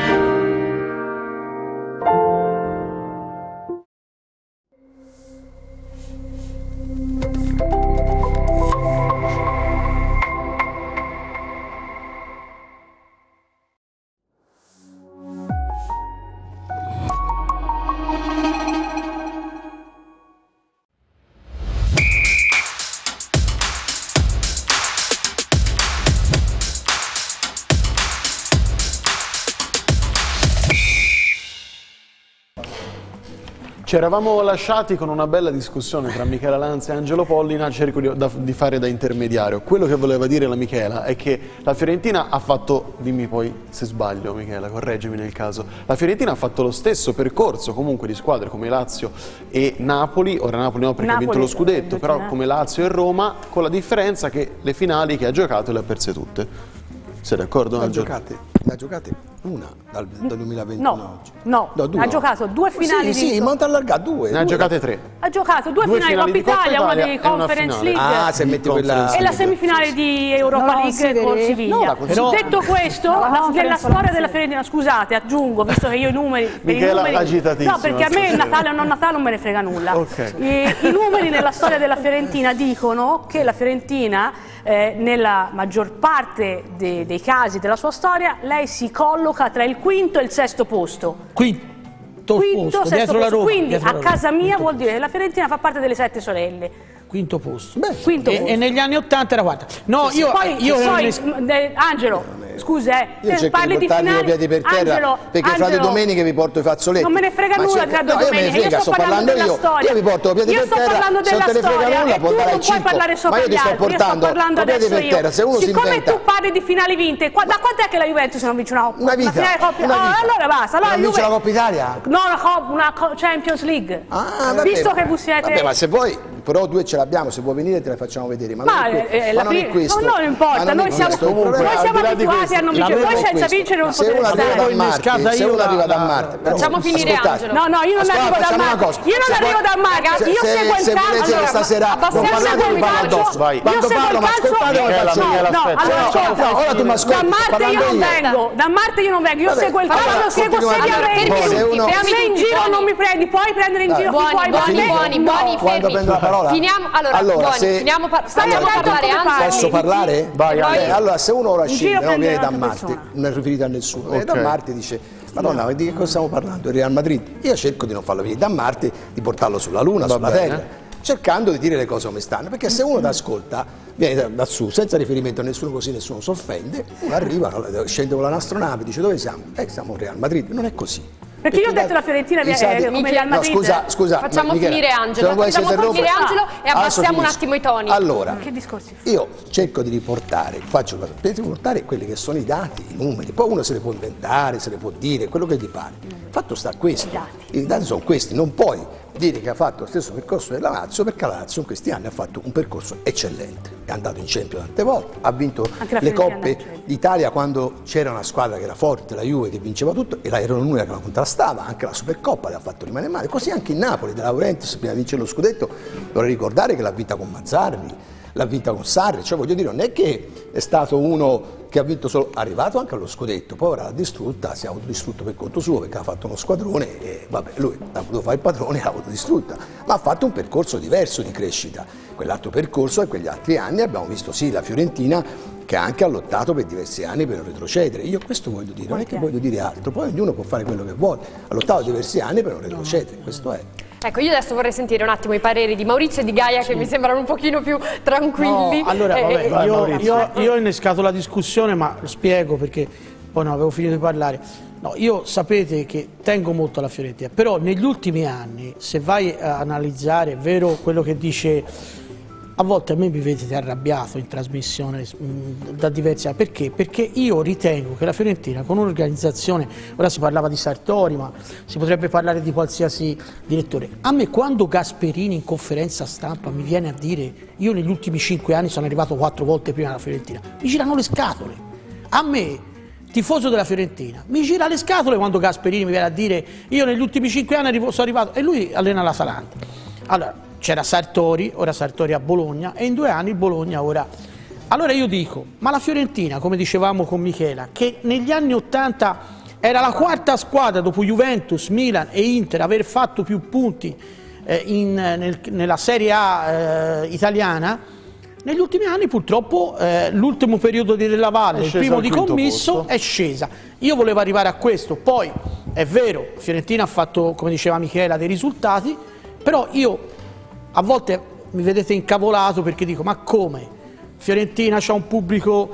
Speaker 2: Ci eravamo lasciati con una bella discussione tra Michela Lanza e Angelo Pollina, cerco di, da, di fare da intermediario. Quello che voleva dire la Michela è che la Fiorentina ha fatto, dimmi poi se sbaglio Michela, correggimi nel caso, la Fiorentina ha fatto lo stesso percorso comunque di squadre come Lazio e Napoli, ora Napoli no perché Napoli, ha vinto lo scudetto, però come Lazio e Roma, con la differenza che le finali che ha giocato le ha perse tutte. Sei d'accordo?
Speaker 5: Ne ha giocate, ne giocate una dal, dal duemilaventuno
Speaker 6: no, no, no, due. Ha giocato due finali
Speaker 5: sì,
Speaker 6: di...
Speaker 5: Sì, Monte allargato due.
Speaker 2: Ne ha giocate tre.
Speaker 6: Ha giocato due, due finali di Coppa Italia, una di Conference League.
Speaker 5: Ah, se metti quella...
Speaker 6: E la semifinale di Europa no, League con Siviglia. No, però... Detto questo, no, la, nella storia della Fiorentina, scusate, aggiungo, visto che io i numeri...
Speaker 2: Michela,
Speaker 6: i numeri
Speaker 2: agitatissima.
Speaker 6: No, perché a me il Natale o non Natale non me ne frega nulla.
Speaker 2: Okay.
Speaker 6: I, I numeri nella storia della Fiorentina dicono che la Fiorentina, eh, nella maggior parte de, dei casi della sua storia, lei si colloca tra il quinto e il sesto posto.
Speaker 4: Quinto,
Speaker 6: quinto
Speaker 4: posto,
Speaker 6: sesto
Speaker 4: dietro
Speaker 6: posto.
Speaker 4: la Roma.
Speaker 6: Quindi
Speaker 4: dietro
Speaker 6: a
Speaker 4: la Roma.
Speaker 6: casa mia
Speaker 4: quinto
Speaker 6: vuol
Speaker 4: posto.
Speaker 6: dire che la Fiorentina fa parte delle sette sorelle.
Speaker 4: Quinto posto.
Speaker 6: Beh, quinto
Speaker 4: e,
Speaker 6: posto.
Speaker 4: E negli anni ottanta era quarta. No,
Speaker 6: sì,
Speaker 4: io,
Speaker 6: poi,
Speaker 4: io
Speaker 6: poi,
Speaker 4: ne...
Speaker 6: Angelo, scusa, eh,
Speaker 5: io cerco
Speaker 6: parli
Speaker 5: di
Speaker 6: di finali,
Speaker 5: i piedi per terra
Speaker 6: Angelo,
Speaker 5: perché
Speaker 6: Angelo,
Speaker 5: fra due domeniche vi porto i fazzoletti.
Speaker 6: Non me ne frega
Speaker 5: ma
Speaker 6: nulla tra due
Speaker 5: no,
Speaker 6: domeniche, io,
Speaker 5: frega,
Speaker 6: io sto parlando della
Speaker 5: io.
Speaker 6: storia.
Speaker 5: Io vi porto i piedi
Speaker 6: io
Speaker 5: per terra,
Speaker 6: sto parlando
Speaker 5: se non
Speaker 6: della
Speaker 5: te ne frega
Speaker 6: storia
Speaker 5: nulla
Speaker 6: e
Speaker 5: può
Speaker 6: tu
Speaker 5: andare
Speaker 6: non
Speaker 5: al
Speaker 6: puoi
Speaker 5: circo.
Speaker 6: parlare sopra
Speaker 5: Ma io
Speaker 6: gli
Speaker 5: ti sto
Speaker 6: altri, io sto
Speaker 5: portando
Speaker 6: parlando
Speaker 5: i piedi
Speaker 6: adesso
Speaker 5: per terra, se
Speaker 6: io.
Speaker 5: uno si
Speaker 6: Siccome
Speaker 5: inventa
Speaker 6: tu parli di finali vinte, qua, da quant'è che l'hai vinto se non vinci una
Speaker 5: una vita,
Speaker 6: finale Coppa?
Speaker 5: una vita.
Speaker 6: Oh, allora basta, allora
Speaker 5: non vince la Coppa Italia?
Speaker 6: No, una, Coppa, una Champions League.
Speaker 5: Ah, vabbè,
Speaker 6: visto che voi siete
Speaker 5: vabbè, ma se vuoi però due ce l'abbiamo, se vuoi venire te le facciamo vedere, ma,
Speaker 6: ma,
Speaker 5: non, è
Speaker 6: eh,
Speaker 5: ma non è questo.
Speaker 6: No, non importa, noi siamo,
Speaker 2: comunque,
Speaker 6: noi siamo abituati a non vincere, voi senza
Speaker 5: questo.
Speaker 6: vincere non
Speaker 5: se
Speaker 6: potete
Speaker 5: uno arriva
Speaker 6: stare.
Speaker 5: da Marte, se uno arriva da Marte,
Speaker 1: facciamo finire Angelo.
Speaker 6: No, no, io non arrivo da Marte. Io non arrivo da Marte, io seguo il calcio.
Speaker 5: Se stasera non parlate mi parlo addosso. Quando parlo, ma ascoltate come faccio io.
Speaker 6: No, allora
Speaker 5: ora tu mi ascolti.
Speaker 6: Da Marte io non vengo, da Marte io non vengo, io seguo il calcio, lo seguo seriamente. A me in giro non mi prendi, puoi prendere in giro chi puoi.
Speaker 1: Buoni, buoni, buoni,
Speaker 5: quando prendo la parola.
Speaker 1: Finiamo, allora,
Speaker 5: allora se
Speaker 1: finiamo par
Speaker 6: stai
Speaker 1: allora,
Speaker 6: a
Speaker 1: parlare
Speaker 6: Angelo.
Speaker 5: Posso parlare?
Speaker 2: Vai,
Speaker 5: eh, allora se uno ora scende, no, viene da Marte,
Speaker 6: persona.
Speaker 5: non è riferito a nessuno, viene
Speaker 2: Okay.
Speaker 5: da Marte e dice Madonna, di che cosa stiamo parlando? Il Real Madrid. Io cerco di non farlo venire da Marte, di portarlo sulla Luna,
Speaker 2: Va
Speaker 5: sulla
Speaker 2: bene.
Speaker 5: Terra, cercando di dire le cose come stanno, perché se uno ti ascolta, viene da, da su, senza riferimento a nessuno, così nessuno si offende, uno arriva, scende con la nastronave, dice dove siamo? Eh, siamo al Real Madrid, non è così.
Speaker 6: Perché io ho detto la Fiorentina è come Real Madrid.
Speaker 5: No, scusa, scusa,
Speaker 1: facciamo
Speaker 5: Michela,
Speaker 1: finire Angelo, facciamo finire Angelo e abbassiamo un attimo i toni.
Speaker 5: Allora,
Speaker 6: che discorsi?
Speaker 5: io cerco di riportare, faccio per riportare quelli che sono i dati, i numeri, poi uno se li può inventare, se li può dire, quello che gli pare. Il fatto sta questo, i dati sono questi, non puoi dire che ha fatto lo stesso percorso della Lazio perché la Lazio in questi anni ha fatto un percorso eccellente, è andato in Champions tante volte, ha vinto le Coppe d'Italia quando c'era una squadra che era forte, la Juve che vinceva tutto e la era l'unica che la contrastava, anche la Supercoppa le ha fatto rimanere male, così anche in Napoli, De Laurentiis prima di vincere lo scudetto, vorrei ricordare che l'ha vinta con Mazzarri, l'ha vinta con Sarri, cioè voglio dire non è che è stato uno che ha vinto solo, arrivato anche allo scudetto, poi ora l'ha distrutta, si è autodistrutto per conto suo perché ha fatto uno squadrone e vabbè lui ha voluto fare il padrone e l'ha autodistrutta, ma ha fatto un percorso diverso di crescita, quell'altro percorso e quegli altri anni abbiamo visto sì la Fiorentina che anche ha lottato per diversi anni per non retrocedere, io questo voglio dire, non è che voglio dire altro, poi ognuno può fare quello che vuole, ha lottato diversi anni per non retrocedere, questo è.
Speaker 1: Ecco, io adesso vorrei sentire un attimo i pareri di Maurizio e di Gaia sì. che mi sembrano un pochino più tranquilli.
Speaker 4: No, allora, vabbè,
Speaker 1: eh,
Speaker 4: io, io, io ho innescato la discussione, ma spiego perché poi no, avevo finito di parlare. No, io sapete che tengo molto alla Fiorentina, però negli ultimi anni, se vai a analizzare, è vero quello che dice... A volte a me mi vedete arrabbiato in trasmissione mh, da diversi anni, perché? Perché io ritengo che la Fiorentina con un'organizzazione, ora si parlava di Sartori, ma si potrebbe parlare di qualsiasi direttore, a me quando Gasperini in conferenza stampa mi viene a dire io negli ultimi cinque anni sono arrivato quattro volte prima alla Fiorentina, mi girano le scatole, a me tifoso della Fiorentina, mi gira le scatole quando Gasperini mi viene a dire io negli ultimi cinque anni sono arrivato, e lui allena l'Atalanta. Allora, c'era Sartori, ora Sartori a Bologna e in due anni Bologna ora. Allora io dico, ma la Fiorentina, come dicevamo con Michela, che negli anni ottanta era la quarta squadra dopo Juventus, Milan e Inter aver fatto più punti eh, in, nel, nella Serie A eh, italiana, negli ultimi anni purtroppo eh, l'ultimo periodo di Della Valle, il primo di commisso, posto. È scesa. Io volevo arrivare a questo, poi è vero, Fiorentina ha fatto, come diceva Michela, dei risultati, però io... A volte mi vedete incavolato perché dico, ma come? Fiorentina c'ha un pubblico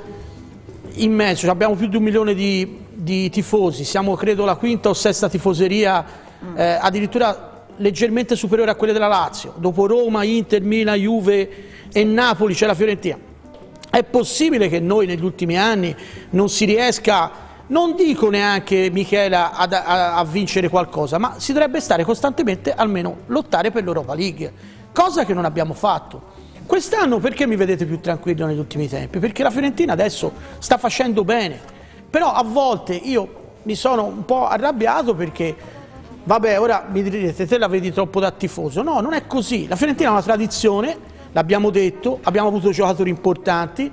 Speaker 4: immenso, abbiamo più di un milione di, di tifosi, siamo credo la quinta o sesta tifoseria, eh, addirittura leggermente superiori a quelle della Lazio, dopo Roma, Inter, Milan, Juve e Napoli c'è la Fiorentina. È possibile che noi negli ultimi anni non si riesca, non dico neanche Michela a, a, a vincere qualcosa, ma si dovrebbe stare costantemente almeno lottare per l'Europa League, cosa che non abbiamo fatto. Quest'anno perché mi vedete più tranquillo negli ultimi tempi? Perché la Fiorentina adesso sta facendo bene, però a volte io mi sono un po' arrabbiato perché, vabbè, ora mi direte, te la vedi troppo da tifoso. No, non è così, la Fiorentina ha una tradizione, l'abbiamo detto, abbiamo avuto giocatori importanti,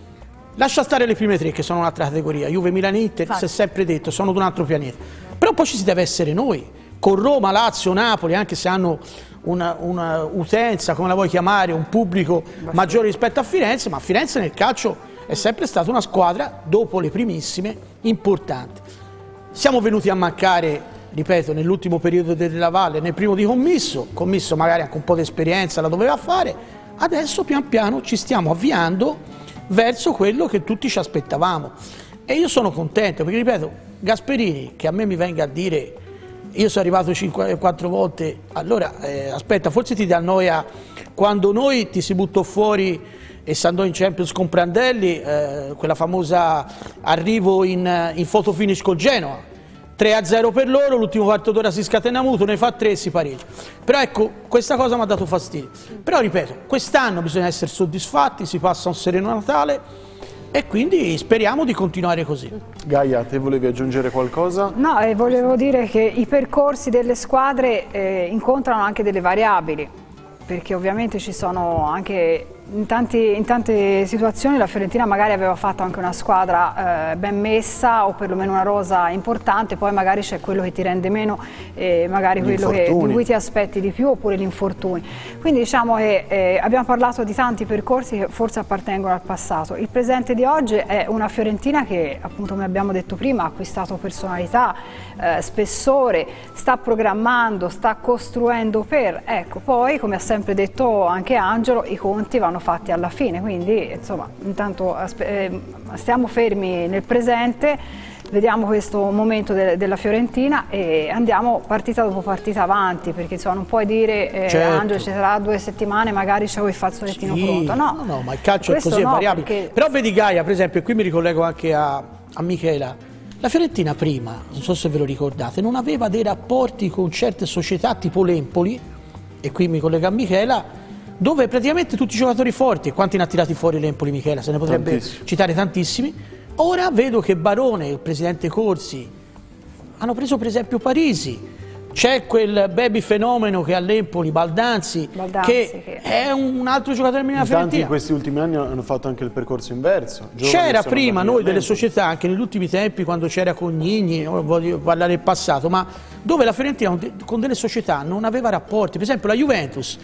Speaker 4: lascia stare le prime tre che sono un'altra categoria, Juve, Milan, Inter, si è sempre detto, sono di un altro pianeta, però poi ci si deve essere noi, con Roma, Lazio, Napoli, anche se hanno una, una utenza, come la vuoi chiamare, un pubblico maggiore rispetto a Firenze, ma Firenze nel calcio è sempre stata una squadra, dopo le primissime, importante. Siamo venuti a mancare, ripeto, nell'ultimo periodo della Valle, nel primo di Commisso, Commisso magari anche un po' di esperienza la doveva fare, adesso pian piano ci stiamo avviando verso quello che tutti ci aspettavamo. E io sono contento, perché ripeto, Gasperini, che a me mi venga a dire io sono arrivato cinque, quattro volte, allora eh, aspetta, forse ti dà noia quando noi ti si buttò fuori e si andò in Champions con Prandelli, eh, quella famosa arrivo in, in photo finish col Genoa, tre a zero per loro, l'ultimo quarto d'ora si scatena muto, ne fa tre e si pareggia. Però ecco, questa cosa mi ha dato fastidio. Però ripeto, quest'anno bisogna essere soddisfatti, si passa un sereno Natale e quindi speriamo di continuare così.
Speaker 2: Gaia, te volevi aggiungere qualcosa?
Speaker 3: No, eh, volevo dire che i percorsi delle squadre eh, incontrano anche delle variabili, perché ovviamente ci sono anche in, tanti, in tante situazioni la Fiorentina magari aveva fatto anche una squadra eh, ben messa o perlomeno una rosa importante, poi magari c'è quello che ti rende meno e magari quello che, di cui ti aspetti di più, oppure gli infortuni. Quindi diciamo che eh, abbiamo parlato di tanti percorsi che forse appartengono al passato. Il presente di oggi è una Fiorentina che, appunto come abbiamo detto prima, ha acquistato personalità, eh, spessore, sta programmando, sta costruendo per, ecco, poi come ha sempre detto anche Angelo, i conti vanno fatti alla fine, quindi insomma intanto eh, stiamo fermi nel presente, vediamo questo momento de della Fiorentina e andiamo partita dopo partita avanti, perché insomma non puoi dire eh, certo. Angelo ci sarà due settimane magari c'è il fazzolettino sì, pronto, no.
Speaker 4: no no ma il calcio è così, no, è variabile, perché... però vedi Gaia per esempio, e qui mi ricollego anche a, a Michela, la Fiorentina prima, non so se ve lo ricordate, non aveva dei rapporti con certe società tipo l'Empoli, e qui mi collego a Michela, dove praticamente tutti i giocatori forti, e quanti ne ha tirati fuori l'Empoli Michela, se ne potrebbe tantissimi. citare tantissimi. Ora vedo che Barone e il presidente Corsi hanno preso per esempio Parisi, c'è quel baby fenomeno che all'Empoli, Baldanzi, Baldanzi che, che è un altro giocatore della Fiorentina.
Speaker 2: Tanti in questi ultimi anni hanno fatto anche il percorso inverso.
Speaker 4: C'era prima noi delle società, anche negli ultimi tempi, quando c'era Cognigni, non voglio parlare del passato, ma dove la Fiorentina con delle società non aveva rapporti. Per esempio la Juventus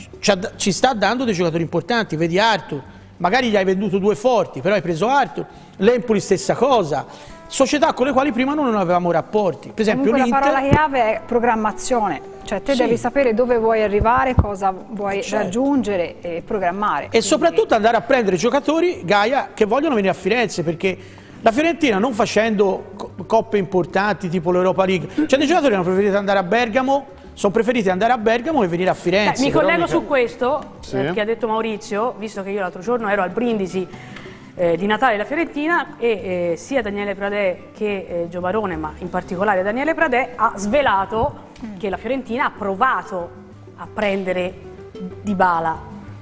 Speaker 4: ci sta dando dei giocatori importanti, vedi Arthur, magari gli hai venduto due forti, però hai preso Arthur, l'Empoli stessa cosa, società con le quali prima non avevamo rapporti. Per esempio
Speaker 3: la parola chiave è programmazione, cioè te sì. devi sapere dove vuoi arrivare, cosa vuoi certo. raggiungere e programmare. E
Speaker 4: quindi... soprattutto andare a prendere giocatori, Gaia, che vogliono venire a Firenze, perché la Fiorentina non facendo coppe importanti tipo l'Europa League, cioè dei giocatori hanno preferito andare a Bergamo, sono preferiti andare a Bergamo che venire a Firenze.
Speaker 6: Eh, mi collego su questo, sì. eh, che ha detto Maurizio, visto che io l'altro giorno ero al brindisi eh, di Natale della Fiorentina e eh, sia Daniele Pradè che eh, Gio Barone, ma in particolare Daniele Pradè, ha svelato mm. che la Fiorentina ha provato a prendere Dybala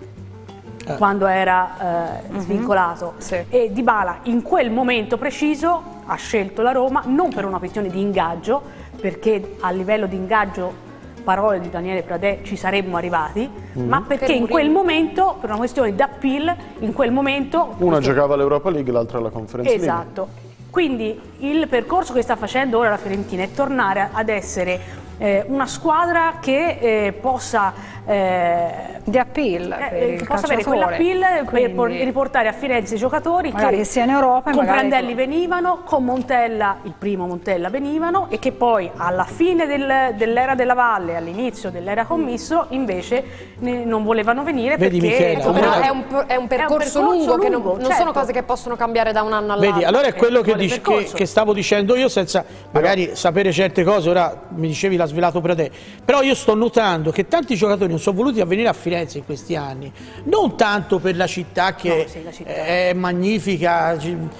Speaker 6: eh. quando era eh, mm-hmm. svincolato sì. e Dybala in quel momento preciso ha scelto la Roma non per una questione di ingaggio, perché a livello di ingaggio, parole di Daniele Pradè, ci saremmo arrivati, mm. ma perché per in quel momento, per una questione di appeal, in quel momento...
Speaker 2: Una
Speaker 6: questo...
Speaker 2: giocava all'Europa League, l'altra alla Conference League.
Speaker 6: Esatto. Quindi il percorso che sta facendo ora la Fiorentina è tornare ad essere eh, una squadra che eh, possa...
Speaker 3: Eh, di appeal
Speaker 6: eh, che possa avere quell'appeal per riportare a Firenze i giocatori
Speaker 3: magari che sia in Europa,
Speaker 6: con Prandelli venivano, con Montella, il primo Montella venivano, e che poi alla fine del, dell'era della Valle, all'inizio dell'era Commisso invece ne, non volevano venire.
Speaker 4: Vedi,
Speaker 6: perché
Speaker 1: Michela, però è un, è un percorso, è un percorso lungo, lungo che non, non certo. sono cose che possono cambiare da un anno all'altro.
Speaker 4: Vedi, allora è quello che, dice, che, che stavo dicendo io senza magari sapere certe cose. Ora mi dicevi la, svelato per te. Però io sto notando che tanti giocatori non sono voluti a venire a Firenze in questi anni, non tanto per la città che no, sì, la città. è magnifica,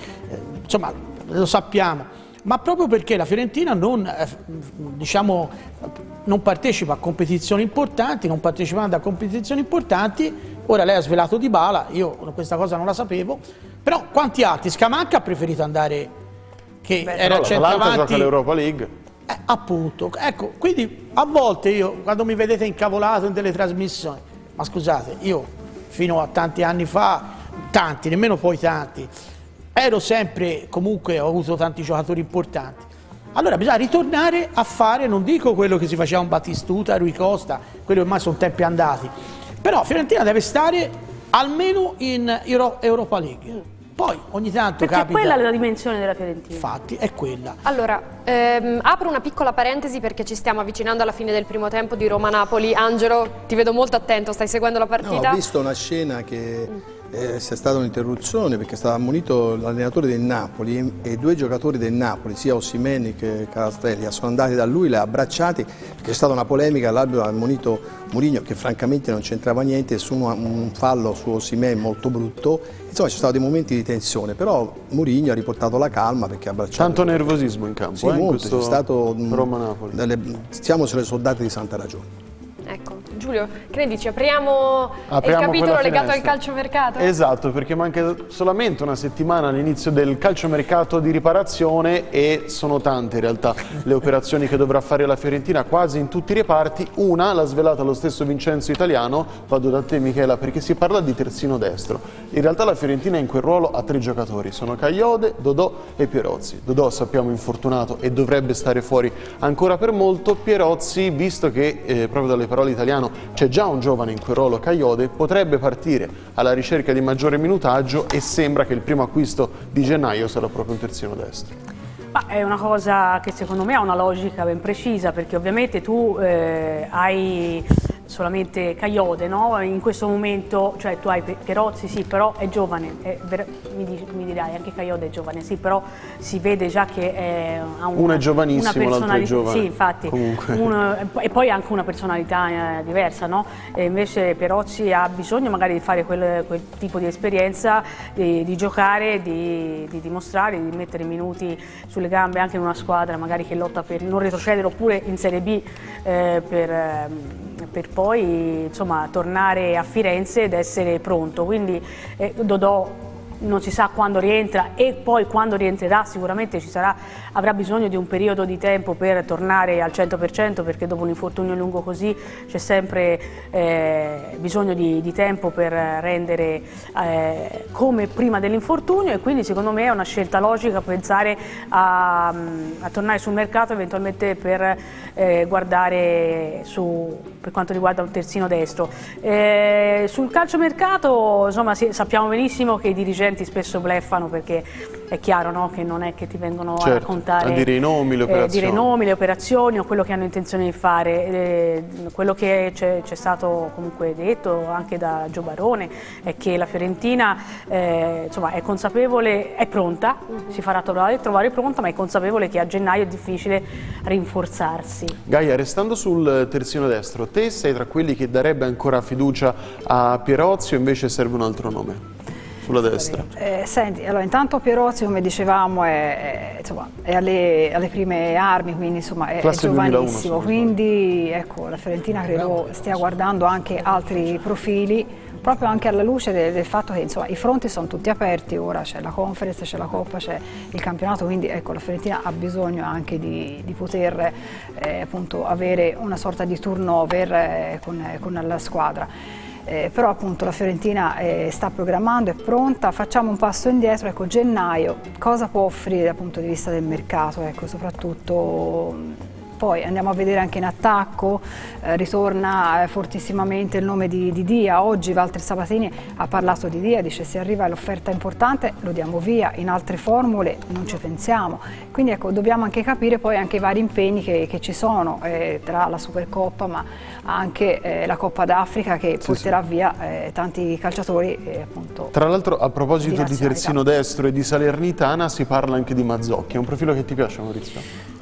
Speaker 4: insomma lo sappiamo, ma proprio perché la Fiorentina non, diciamo, non partecipa a competizioni importanti, non partecipando a competizioni importanti. Ora lei ha svelato Dybala, io questa cosa non la sapevo, però quanti altri? Scamacca ha preferito andare, che Beh, era centravanti,
Speaker 2: gioca l'Europa League.
Speaker 4: Eh, appunto, ecco, quindi a volte io, quando mi vedete incavolato in delle trasmissioni, ma scusate, io fino a tanti anni fa, tanti, nemmeno poi tanti, ero sempre, comunque ho avuto tanti giocatori importanti. Allora bisogna ritornare a fare, non dico quello che si faceva un Battistuta, Rui Costa, quelli ormai sono tempi andati, però Fiorentina deve stare almeno in Euro Europa League. Poi ogni tanto
Speaker 6: Perché
Speaker 4: capita...
Speaker 6: quella è la dimensione della Fiorentina.
Speaker 4: Infatti, è quella.
Speaker 1: Allora, ehm, apro una piccola parentesi perché ci stiamo avvicinando alla fine del primo tempo di Roma-Napoli. Angelo, ti vedo molto attento, stai seguendo la partita?
Speaker 5: No, ho visto una scena che eh, sia stata un'interruzione perché stava ammonito l'allenatore del Napoli e due giocatori del Napoli, sia Osimhen che Kvaratskhelia, sono andati da lui, li ha abbracciati perché c'è stata una polemica, l'arbitro ha ammonito Mourinho che francamente non c'entrava niente su un, un fallo su Osimhen molto brutto. Insomma ci sono stati dei momenti di tensione, però Mourinho ha riportato la calma perché ha abbracciato.
Speaker 2: Tanto nervosismo in campo,
Speaker 5: sì,
Speaker 2: eh,
Speaker 5: molto,
Speaker 2: in
Speaker 5: c'è stato
Speaker 2: Roma-Napoli.
Speaker 5: Siamo sulle soldate di Santa Ragione.
Speaker 1: Ecco, Giulio, che ne dici? Apriamo,
Speaker 2: Apriamo
Speaker 1: il capitolo legato al
Speaker 2: finestra.
Speaker 1: calciomercato?
Speaker 2: Esatto, perché manca solamente una settimana all'inizio del calciomercato di riparazione e sono tante in realtà le operazioni che dovrà fare la Fiorentina quasi in tutti i reparti. Una l'ha svelata lo stesso Vincenzo Italiano, vado da te Michela, perché si parla di terzino destro. In realtà la Fiorentina in quel ruolo ha tre giocatori, sono Kayode, Dodò e Pierozzi. Dodò sappiamo infortunato e dovrebbe stare fuori ancora per molto. Pierozzi, visto che eh, proprio dalle parole italiano c'è già un giovane in quel ruolo, Kayode, potrebbe partire alla ricerca di maggiore minutaggio e sembra che il primo acquisto di gennaio sarà proprio un terzino destro.
Speaker 6: Ma è una cosa che secondo me ha una logica ben precisa, perché ovviamente tu eh, hai solamente Kayode, no? In questo momento, cioè tu hai Pierozzi, sì, però è giovane, è mi, mi dirai anche Kayode è giovane, sì, però si vede già che è, ha una,
Speaker 2: uno è giovanissimo, l'altro è giovane.
Speaker 6: Sì, infatti, uno, e poi anche una personalità eh, diversa, no? E invece Pierozzi ha bisogno magari di fare quel, quel tipo di esperienza, di, di giocare, di, di dimostrare, di mettere minuti sulle gambe anche in una squadra magari che lotta per non retrocedere, oppure in Serie B eh, per... Eh, per poi insomma tornare a Firenze ed essere pronto, quindi eh, Dodò non si sa quando rientra e poi quando rientrerà sicuramente ci sarà, avrà bisogno di un periodo di tempo per tornare al cento per cento, perché dopo un infortunio lungo così c'è sempre eh, bisogno di, di tempo per rendere eh, come prima dell'infortunio, e quindi secondo me è una scelta logica pensare a, a tornare sul mercato eventualmente per eh, guardare su, per quanto riguarda un terzino destro. Eh, sul calciomercato insomma sì, sappiamo benissimo che i dirigenti spesso bleffano, perché è chiaro, no, che non è che ti vengono certo, a raccontare
Speaker 2: a dire i nomi, le operazioni.
Speaker 6: Eh, dire i nomi, le operazioni o quello che hanno intenzione di fare. Eh, quello che c'è stato comunque detto anche da Gio Barone è che la Fiorentina eh, insomma, è consapevole, è pronta, uh-huh. si farà trovare, trovare pronta, ma è consapevole che a gennaio è difficile rinforzarsi.
Speaker 2: Gaia, restando sul terzino destro, te sei tra quelli che darebbe ancora fiducia a Pierozzi o invece serve un altro nome? Sulla destra.
Speaker 3: Eh, senti, allora intanto Pierozzi, come dicevamo, è, è, insomma, è alle, alle prime armi, quindi insomma è, è giovanissimo, quindi ecco, la Fiorentina credo stia guardando anche altri profili, proprio anche alla luce del, del fatto che insomma, i fronti sono tutti aperti, ora c'è la Conference, c'è la Coppa, c'è il campionato, quindi ecco, la Fiorentina ha bisogno anche di, di poter eh, appunto avere una sorta di turnover eh, con, con la squadra. Eh, però appunto la Fiorentina eh, sta programmando, è pronta. Facciamo un passo indietro, ecco, gennaio cosa può offrire dal punto di vista del mercato, ecco, soprattutto poi andiamo a vedere anche in attacco, eh, ritorna eh, fortissimamente il nome di, di Dia. Oggi Walter Sabatini ha parlato di Dia, dice se arriva l'offerta importante lo diamo via, in altre formule non ci pensiamo, quindi ecco, dobbiamo anche capire poi anche i vari impegni che, che ci sono eh, tra la Supercoppa ma anche eh, la Coppa d'Africa che sì, porterà sì. via eh, tanti calciatori eh, appunto.
Speaker 2: Tra l'altro a proposito di, di terzino destro e di Salernitana si parla anche di Mazzocchi, è un profilo che ti piace, Maurizio?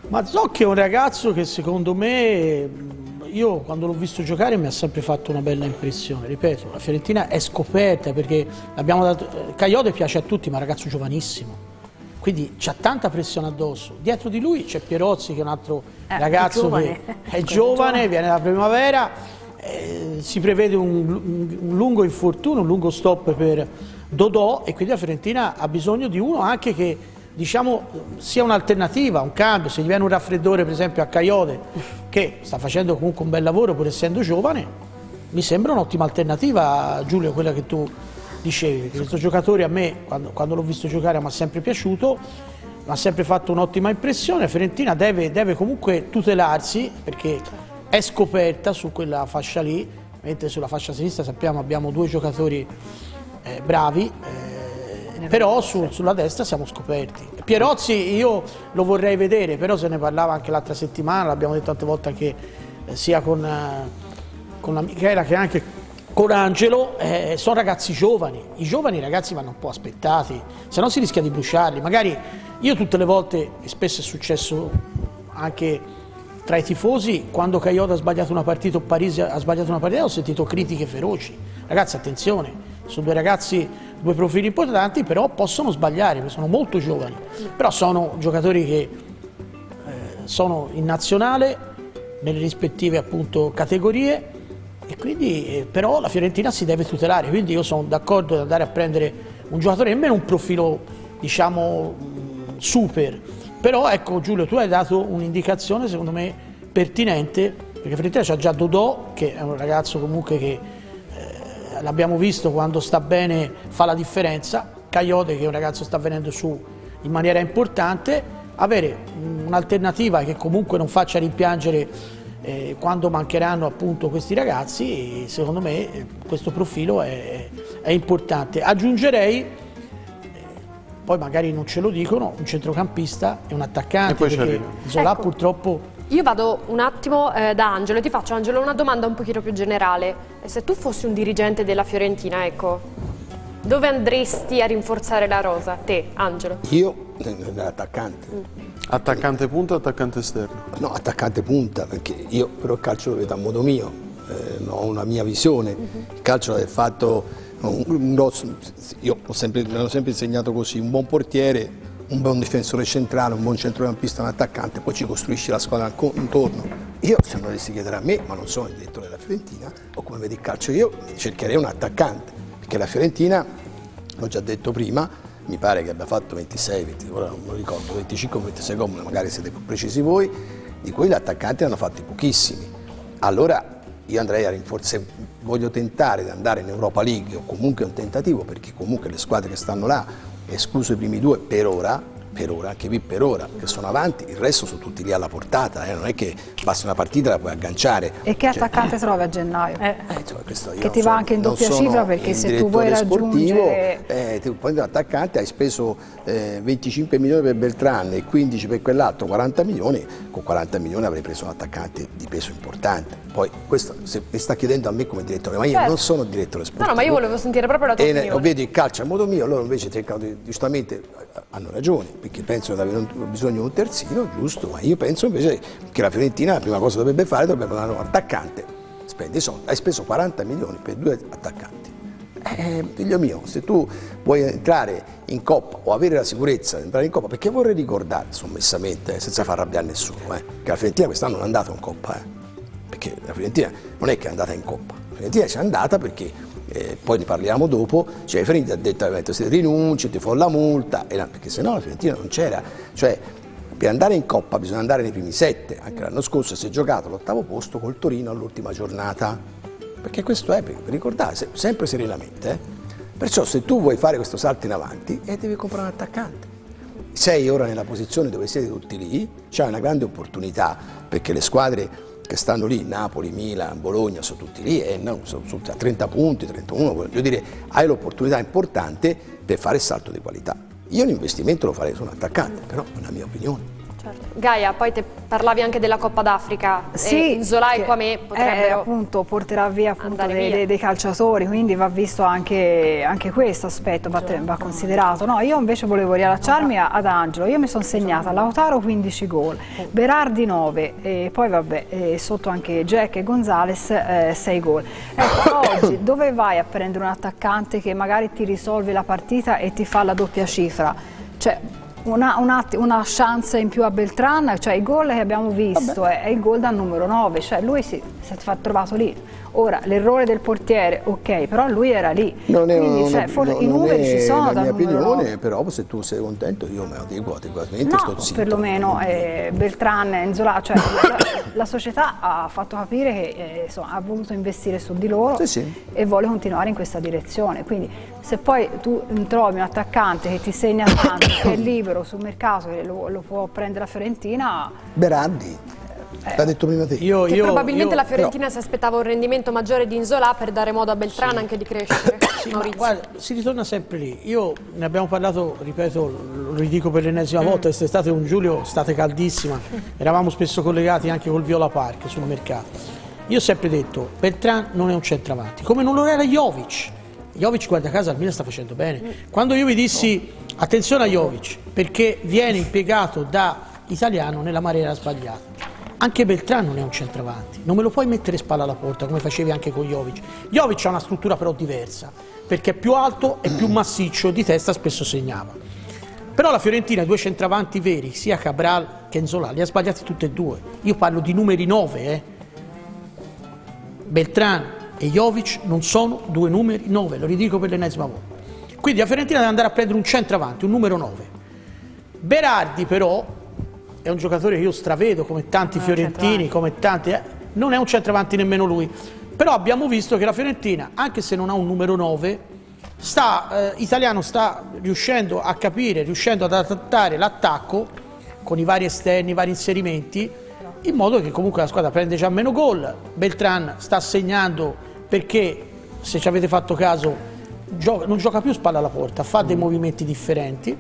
Speaker 4: Mazzocchi è un ragazzo che secondo me, io quando l'ho visto giocare mi ha sempre fatto una bella impressione, ripeto, la Fiorentina è scoperta perché l'abbiamo dato, Kayode piace a tutti ma è un ragazzo giovanissimo, quindi c'ha tanta pressione addosso, dietro di lui c'è Pierozzi che è un altro eh, ragazzo è giovane. che è giovane, viene dalla primavera, eh, si prevede un, un lungo infortunio, un lungo stop per Dodò e quindi la Fiorentina ha bisogno di uno anche che diciamo sia un'alternativa, un cambio, se gli viene un raffreddore per esempio a Kayode che sta facendo comunque un bel lavoro pur essendo giovane, mi sembra un'ottima alternativa, Giulio, quella che tu dicevi, questo giocatore a me quando, quando l'ho visto giocare mi ha sempre piaciuto, mi ha sempre fatto un'ottima impressione, la Fiorentina deve, deve comunque tutelarsi perché è scoperta su quella fascia lì, mentre sulla fascia sinistra sappiamo abbiamo due giocatori eh, bravi, eh, però su, sulla destra siamo scoperti. Pierozzi io lo vorrei vedere, però se ne parlava anche l'altra settimana, l'abbiamo detto tante volte anche eh, sia con, eh, con la Michela che anche con Angelo, eh, sono ragazzi giovani, i giovani ragazzi vanno un po' aspettati, se no si rischia di bruciarli. Magari io tutte le volte, e spesso è successo anche tra i tifosi, quando Kayode ha sbagliato una partita o Parisi ha sbagliato una partita ho sentito critiche feroci. Ragazzi attenzione, sono due ragazzi, due profili importanti, però possono sbagliare, perché sono molto giovani, però sono giocatori che eh, sono in nazionale, nelle rispettive appunto categorie, e quindi eh, però la Fiorentina si deve tutelare, quindi io sono d'accordo ad andare a prendere un giocatore, nemmeno un profilo diciamo super, però ecco Giulio tu hai dato un'indicazione secondo me pertinente, perché Fiorentina c'ha già Dodò che è un ragazzo comunque che eh, l'abbiamo visto quando sta bene fa la differenza, Kayode che è un ragazzo che sta venendo su in maniera importante, avere un'alternativa che comunque non faccia rimpiangere Eh, quando mancheranno appunto questi ragazzi, secondo me eh, questo profilo è, è importante. Aggiungerei, eh, poi magari non ce lo dicono, un centrocampista e un attaccante, e perché Zola
Speaker 1: ecco,
Speaker 4: purtroppo...
Speaker 1: Io vado un attimo eh, da Angelo e ti faccio, Angelo, una domanda un pochino più generale. Se tu fossi un dirigente della Fiorentina, ecco, dove andresti a rinforzare la rosa? Te, Angelo?
Speaker 5: Io, l'attaccante. Mm.
Speaker 2: Attaccante punta o attaccante esterno?
Speaker 5: No, attaccante punta, perché io però il calcio lo vedo a modo mio, eh, ho una mia visione, uh-huh. Il calcio è fatto, un, un grosso, io ho sempre, mi hanno sempre insegnato così, un buon portiere, un buon difensore centrale, un buon centrocampista, un attaccante, poi ci costruisci la squadra intorno. Io se non dovessi chiedere a me, ma non sono il direttore della Fiorentina, o come vedi il calcio io, cercherei un attaccante, perché la Fiorentina, l'ho già detto prima, mi pare che abbia fatto ventisei, venti, ora non me lo ricordo, venticinque ventisei gol, magari siete più precisi voi, di cui gli attaccanti ne hanno fatti pochissimi. Allora io andrei a rinforzare, voglio tentare di andare in Europa League, o comunque un tentativo, perché comunque le squadre che stanno là, escluso i primi due per ora, per ora, anche qui per ora, che sono avanti, il resto sono tutti lì alla portata, eh? Non è che basta una partita e la puoi agganciare.
Speaker 3: E che
Speaker 5: cioè,
Speaker 3: attaccante eh. trovi a gennaio? Eh.
Speaker 5: Eh, cioè, questo io
Speaker 3: che ti va anche in doppia cifra, perché se tu vuoi raggiungere...
Speaker 5: Eh, tu prendi un attaccante, hai speso eh, venticinque milioni per Beltran e quindici per quell'altro, quaranta milioni, con quaranta milioni avrei preso un attaccante di peso importante. Poi questo se mi sta chiedendo a me come direttore, ma io certo. non sono direttore sportivo.
Speaker 1: No, no, ma io volevo sentire proprio la tua
Speaker 5: e
Speaker 1: opinione.
Speaker 5: Vedi il calcio a modo mio, loro invece cercano di, giustamente, hanno ragione, perché pensano di avere bisogno di un terzino, giusto, ma io penso invece che la Fiorentina la prima cosa dovrebbe fare, dovrebbe dare un attaccante, spendi soldi, hai speso quaranta milioni per due attaccanti. Eh, figlio mio, se tu vuoi entrare in Coppa o avere la sicurezza di entrare in Coppa, perché vorrei ricordare, sommessamente, eh, senza far arrabbiare nessuno, eh, che la Fiorentina quest'anno non è andata in Coppa, eh, perché la Fiorentina non è che è andata in Coppa, la Fiorentina c'è andata perché Eh, poi ne parliamo dopo, cioè Fiorentina ha detto se rinunci, ti fa la multa, e la, perché sennò la Fiorentina non c'era, cioè per andare in Coppa bisogna andare nei primi sette, anche l'anno scorso si è giocato l'ottavo posto col Torino all'ultima giornata, perché questo è, per ricordare, se, sempre serenamente, eh. Perciò se tu vuoi fare questo salto in avanti eh, devi comprare un attaccante, sei ora nella posizione dove siete tutti lì, c'hai una grande opportunità, perché le squadre che stanno lì, Napoli, Milan, Bologna, sono tutti lì, e no, sono, sono a trenta punti, trentuno, voglio dire, hai l'opportunità importante per fare il salto di qualità. Io l'investimento lo farei su un attaccante, però è una mia opinione.
Speaker 1: Certo. Gaia, poi te parlavi anche della Coppa d'Africa,
Speaker 3: sì,
Speaker 1: Nzola e Kwame potrebbero
Speaker 3: eh, appunto porterà via appunto dei,
Speaker 1: via.
Speaker 3: dei calciatori, quindi va visto anche, anche questo aspetto, va, va considerato. No, io invece volevo riallacciarmi ad Angelo, io mi sono segnata Lautaro quindici gol, Berardi nove, e poi vabbè eh, sotto anche Jack e Gonzalez eh, sei gol. Ecco, oggi dove vai a prendere un attaccante che magari ti risolve la partita e ti fa la doppia cifra? Cioè, Una, una, una chance in più a Beltran, cioè il gol che abbiamo visto è, è il gol dal numero nove, cioè lui si, si è trovato lì. Ora l'errore del portiere, ok, però lui era lì.
Speaker 5: Non è,
Speaker 3: quindi
Speaker 5: una,
Speaker 3: cioè, for,
Speaker 5: no,
Speaker 3: i numeri ci sono
Speaker 5: la mia opinione,
Speaker 3: nove.
Speaker 5: però se tu sei contento io me lo adeguo adeguatamente,
Speaker 3: no,
Speaker 5: sto zitto.
Speaker 3: perlomeno eh, Beltran, Nzola, cioè la, la società ha fatto capire che eh, insomma, ha voluto investire su di loro,
Speaker 5: sì, sì,
Speaker 3: e vuole continuare in questa direzione. Quindi se poi tu trovi un attaccante che ti segna tanto, che è libero sul mercato, che lo, lo può prendere la Fiorentina.
Speaker 5: Berardi, eh, l'ha detto prima te.
Speaker 1: Io, che
Speaker 5: io,
Speaker 1: probabilmente
Speaker 5: io,
Speaker 1: la Fiorentina
Speaker 5: no.
Speaker 1: si aspettava un rendimento maggiore di Nzola per dare modo a Beltran sì. anche di crescere.
Speaker 4: Sì, ma guarda, si ritorna sempre lì. Io ne abbiamo parlato, ripeto, lo ridico per l'ennesima mm. volta, quest'estate con Giulio, estate caldissima, eravamo spesso collegati anche col Viola Park sul mercato. Io ho sempre detto, Beltran non è un centravanti, come non lo era Jovic. Jovic, guarda caso, al Milan sta facendo bene. Quando io vi dissi attenzione a Jovic perché viene impiegato da italiano nella maniera sbagliata, anche Beltran non è un centravanti, non me lo puoi mettere spalla alla porta come facevi anche con Jovic. Jovic ha una struttura però diversa perché è più alto e più massiccio, di testa spesso segnava. Però la Fiorentina, i due centravanti veri, sia Cabral che Nzola, li ha sbagliati tutti e due. Io parlo di numeri nove, eh. Beltran e Jovic non sono due numeri nove, lo ridico per l'ennesima volta. Quindi la Fiorentina deve andare a prendere un centravanti, un numero nove. Berardi però è un giocatore che io stravedo come tanti fiorentini, come tanti, eh, non è un centravanti nemmeno lui. Però abbiamo visto che la Fiorentina, anche se non ha un numero nove, sta, eh, italiano sta riuscendo a capire, riuscendo ad adattare l'attacco con i vari esterni, i vari inserimenti, in modo che comunque la squadra prende già meno gol. Beltran sta segnando perché, se ci avete fatto caso, gioca, non gioca più spalla alla porta, fa dei movimenti differenti,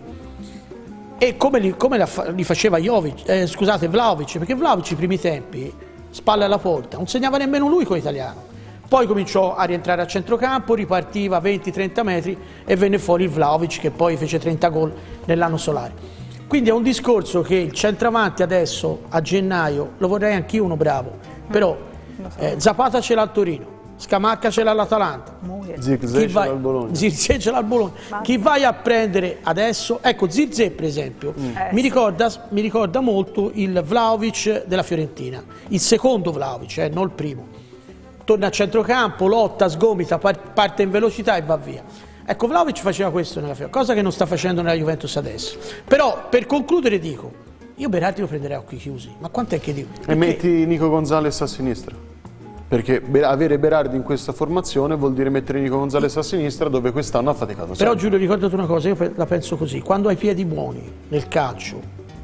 Speaker 4: e come li, come la, li faceva Jovic, eh, scusate, Vlahovic, perché Vlahovic i primi tempi spalla alla porta non segnava nemmeno lui con l'italiano, poi cominciò a rientrare a centrocampo, ripartiva venti trenta metri e venne fuori il Vlahovic che poi fece trenta gol nell'anno solare. Quindi è un discorso che il centravanti adesso a gennaio lo vorrei anch'io uno bravo, però eh, Zapata ce l'ha al Torino, Scamacca ce l'ha all'Atalanta,
Speaker 2: Zirkzee ce l'ha al Bologna.
Speaker 4: Zirkzee ce l'ha al Bologna. Chi vai a prendere adesso? Ecco, Zirkzee per esempio mm. eh, mi, ricorda, sì. mi ricorda molto il Vlahovic della Fiorentina, il secondo Vlahovic, eh, non il primo. Torna a centrocampo, lotta, sgomita, parte in velocità e va via. Ecco, Vlahovic faceva questo nella Fiorentina, cosa che non sta facendo nella Juventus adesso. Però per concludere dico, io Berardi lo prenderei a occhi chiusi, ma quant'è che dico? Perché...
Speaker 2: E metti Nico Gonzalez a sinistra? Perché avere Berardi in questa formazione vuol dire mettere Nico Gonzalez a sinistra, dove quest'anno ha faticato sempre.
Speaker 4: Però Giulio, ricordati una cosa, io la penso così, quando hai piedi buoni nel calcio,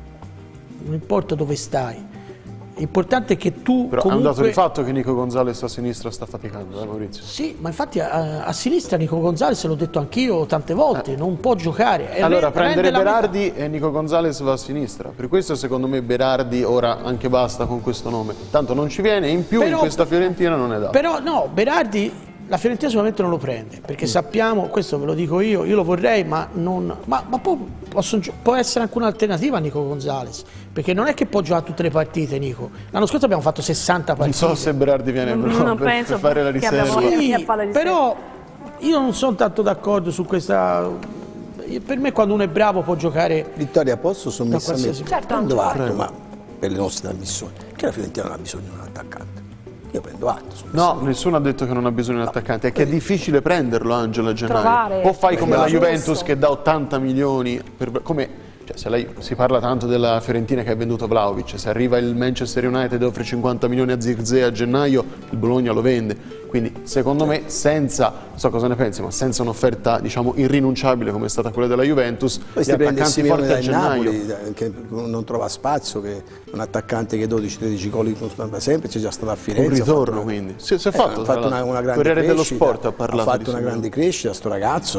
Speaker 4: non importa dove stai, l'importante è che tu
Speaker 2: Però
Speaker 4: comunque...
Speaker 2: è un dato di fatto che Nico Gonzalez a sinistra sta faticando, eh Maurizio?
Speaker 4: Sì, ma infatti a, a sinistra Nico Gonzalez, l'ho detto anch'io tante volte, eh. non può giocare.
Speaker 2: Allora prendere Berardi e Nico Gonzalez va a sinistra, per questo secondo me Berardi ora anche basta con questo nome, tanto non ci viene, in più però, in questa Fiorentina non è dato.
Speaker 4: Però no, Berardi la Fiorentina sicuramente non lo prende, perché mm. sappiamo, questo ve lo dico io, io lo vorrei, ma, non, ma, ma può, posso, può essere anche un'alternativa a Nico Gonzalez, perché non è che può giocare tutte le partite Nico, l'anno scorso abbiamo fatto sessanta partite.
Speaker 2: Non so se Berardi viene
Speaker 6: non,
Speaker 2: non
Speaker 6: per,
Speaker 2: per fare la riserva.
Speaker 4: Sì, però io non sono tanto d'accordo su questa... Per me quando uno è bravo può giocare...
Speaker 5: Vittoria, posso sommessamente?
Speaker 1: Certo,
Speaker 5: prendo atto, ma per le nostre trasmissioni, che la Fiorentina non ha bisogno di un attaccante. Io prendo atto.
Speaker 2: No, nessuno ha detto che non ha bisogno di un attaccante, è che è difficile prenderlo Angelo a gennaio. O fai come la Juventus che dà ottanta milioni, per, come, cioè, se lei, si parla tanto della Fiorentina che ha venduto Vlahovic, se arriva il Manchester United e offre cinquanta milioni a Zirkzee a gennaio, il Bologna lo vende. Quindi secondo me senza, non so cosa ne pensi, ma senza un'offerta diciamo irrinunciabile come è stata quella della Juventus,
Speaker 5: poi
Speaker 2: gli attaccanti forti a gennaio.
Speaker 5: Napoli, che non trova spazio, che un attaccante che dodici tredici gol sempre, c'è già stato a Firenze.
Speaker 2: Un ritorno
Speaker 5: una,
Speaker 2: quindi. Si, si è
Speaker 5: eh,
Speaker 2: fatto,
Speaker 5: ha fatto una, una grande
Speaker 2: Corriere
Speaker 5: crescita,
Speaker 2: dello Sport ha parlato
Speaker 5: ha fatto una grande crescita sto ragazzo.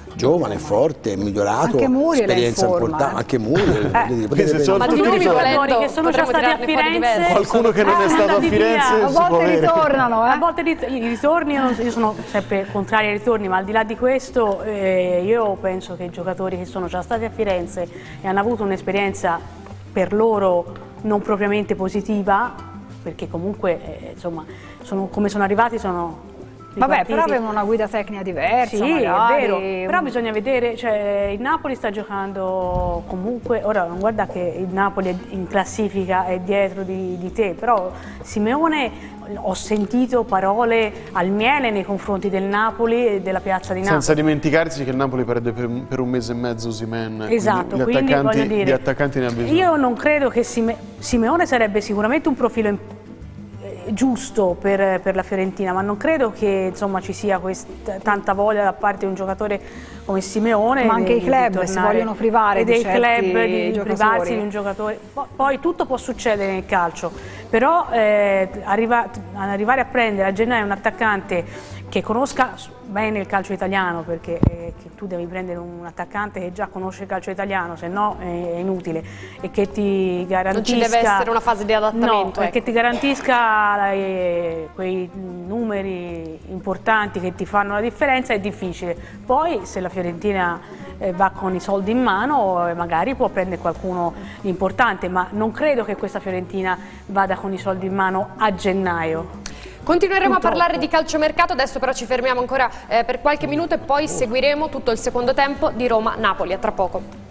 Speaker 5: giovane, forte, migliorato,
Speaker 3: anche Muriel
Speaker 5: esperienza importante, anche Muriel.
Speaker 3: Eh.
Speaker 6: Ma di nuovi giocatori che sono già stati a Firenze,
Speaker 2: qualcuno che non è stato a Firenze
Speaker 3: a volte ritornano, eh?
Speaker 6: a volte rit i ritorni, io sono sempre contraria ai ritorni, ma al di là di questo eh, io penso che i giocatori che sono già stati a Firenze e hanno avuto un'esperienza per loro non propriamente positiva, perché comunque eh, insomma sono, come sono arrivati sono
Speaker 3: vabbè, però avevano una guida tecnica diversa,
Speaker 6: sì,
Speaker 3: magari.
Speaker 6: È vero, però bisogna vedere, cioè il Napoli sta giocando comunque, ora non guarda che il Napoli in classifica è dietro di, di te, però Simeone, ho sentito parole al miele nei confronti del Napoli e della piazza di Napoli.
Speaker 2: Senza dimenticarsi che il Napoli perde per, per un mese e mezzo Osimhen,
Speaker 6: esatto,
Speaker 2: quindi,
Speaker 6: quindi
Speaker 2: attaccanti,
Speaker 6: voglio dire,
Speaker 2: gli attaccanti ne ha bisogno.
Speaker 6: Io non credo che Sime Simeone sarebbe sicuramente un profilo importante, giusto per, per la Fiorentina, ma non credo che insomma ci sia questa, tanta voglia da parte di un giocatore come Simeone.
Speaker 3: Ma anche
Speaker 6: di,
Speaker 3: i club si vogliono privare
Speaker 6: e
Speaker 3: di
Speaker 6: dei
Speaker 3: certi
Speaker 6: club di
Speaker 3: giocatori.
Speaker 6: privarsi di un giocatore. Poi tutto può succedere nel calcio, però eh, arriva, arrivare a prendere a gennaio un attaccante che conosca bene il calcio italiano, perché eh, che tu devi prendere un attaccante che già conosce il calcio italiano, se no è, è inutile, e che ti garantisca...
Speaker 1: Non ci deve essere una fase di adattamento.
Speaker 6: No,
Speaker 1: ecco.
Speaker 6: e che ti garantisca eh, quei numeri importanti che ti fanno la differenza è difficile. Poi se la Fiorentina eh, va con i soldi in mano eh, magari può prendere qualcuno di importante, ma non credo che questa Fiorentina vada con i soldi in mano a gennaio.
Speaker 1: Continueremo
Speaker 6: Purtroppo.
Speaker 1: a parlare di calciomercato, adesso però ci fermiamo ancora eh, per qualche minuto e poi seguiremo tutto il secondo tempo di Roma-Napoli. A tra poco.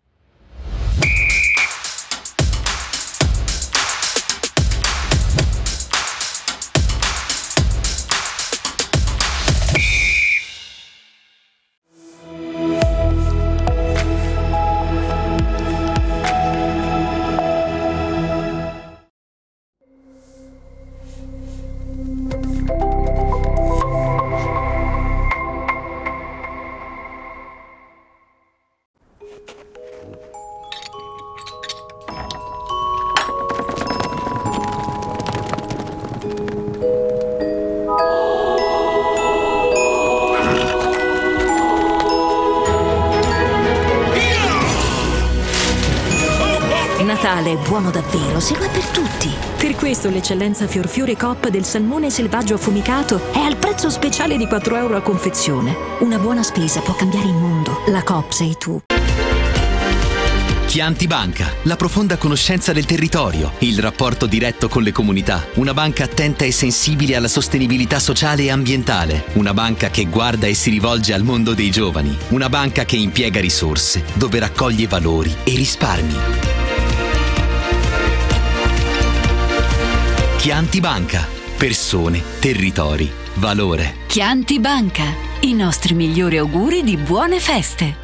Speaker 8: Natale è buono davvero se lo è per tutti. Per questo l'eccellenza Fiorfiore Coop del salmone selvaggio affumicato è al prezzo speciale di quattro euro a confezione. Una buona spesa può cambiare il mondo. La Coop sei tu.
Speaker 10: Chianti Banca, la profonda conoscenza del territorio, il rapporto diretto con le comunità, una banca attenta e sensibile alla sostenibilità sociale e ambientale, una banca che guarda e si rivolge al mondo dei giovani, una banca che impiega risorse, dove raccoglie valori e risparmi. Chianti Banca, persone, territori, valore.
Speaker 8: Chianti Banca, i nostri migliori auguri di buone feste.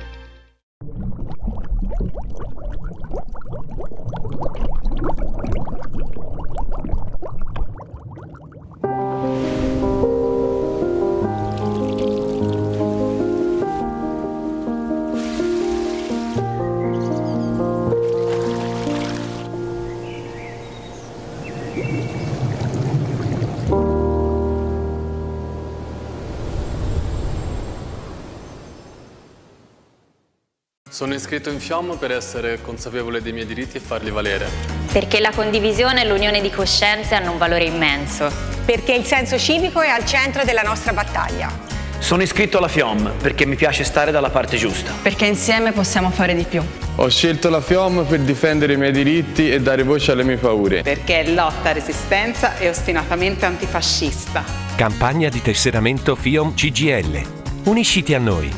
Speaker 11: Sono iscritto in Fiom per essere consapevole dei miei diritti e farli valere.
Speaker 12: Perché la condivisione e l'unione di coscienze hanno un valore immenso.
Speaker 13: Perché il senso civico è al centro della nostra battaglia.
Speaker 14: Sono iscritto alla Fiom perché mi piace stare dalla parte giusta.
Speaker 15: Perché insieme possiamo fare di più.
Speaker 16: Ho scelto la Fiom per difendere i miei diritti e dare voce alle mie paure.
Speaker 17: Perché è lotta, resistenza e ostinatamente antifascista.
Speaker 9: Campagna di tesseramento Fiom C G I L. Unisciti a noi.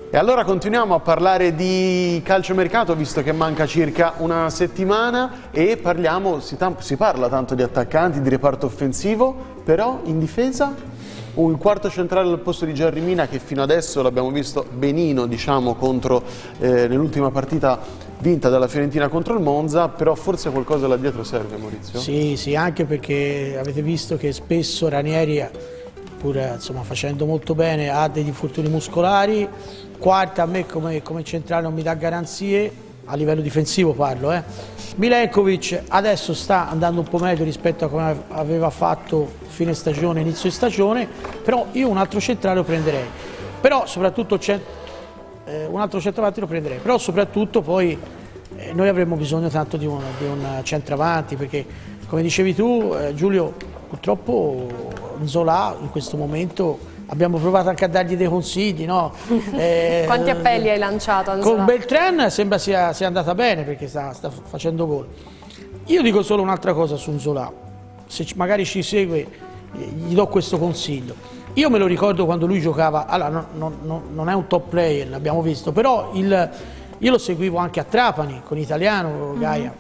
Speaker 2: E allora continuiamo a parlare di calciomercato, visto che manca circa una settimana, e parliamo, si, si parla tanto di attaccanti, di reparto offensivo, però in difesa un quarto centrale al posto di Jerry Mina, che fino adesso l'abbiamo visto benino, diciamo, contro eh, nell'ultima partita vinta dalla Fiorentina contro il Monza, però forse qualcosa là dietro serve, Maurizio?
Speaker 4: Sì, sì, anche perché avete visto che spesso Ranieri, pur insomma, facendo molto bene, ha degli infortuni muscolari. Quarta a me come, come centrale non mi dà garanzie, a livello difensivo parlo. Eh. Milenkovic adesso sta andando un po' meglio rispetto a come aveva fatto fine stagione, inizio di stagione, però io un altro centrale lo prenderei. Però soprattutto eh, un altro centravanti lo prenderei, però soprattutto poi eh, noi avremmo bisogno tanto di un, di un centravanti, perché come dicevi tu eh, Giulio, purtroppo Nzola in questo momento abbiamo provato anche a dargli dei consigli, no?
Speaker 1: Eh, Quanti appelli hai lanciato a Nzola?
Speaker 4: Con Beltran sembra sia, sia andata bene, perché sta, sta facendo gol. Io dico solo un'altra cosa su Nzola, se magari ci segue gli do questo consiglio. Io me lo ricordo quando lui giocava, allora no, no, no, non è un top player, l'abbiamo visto, però il, io lo seguivo anche a Trapani con Italiano, Gaia.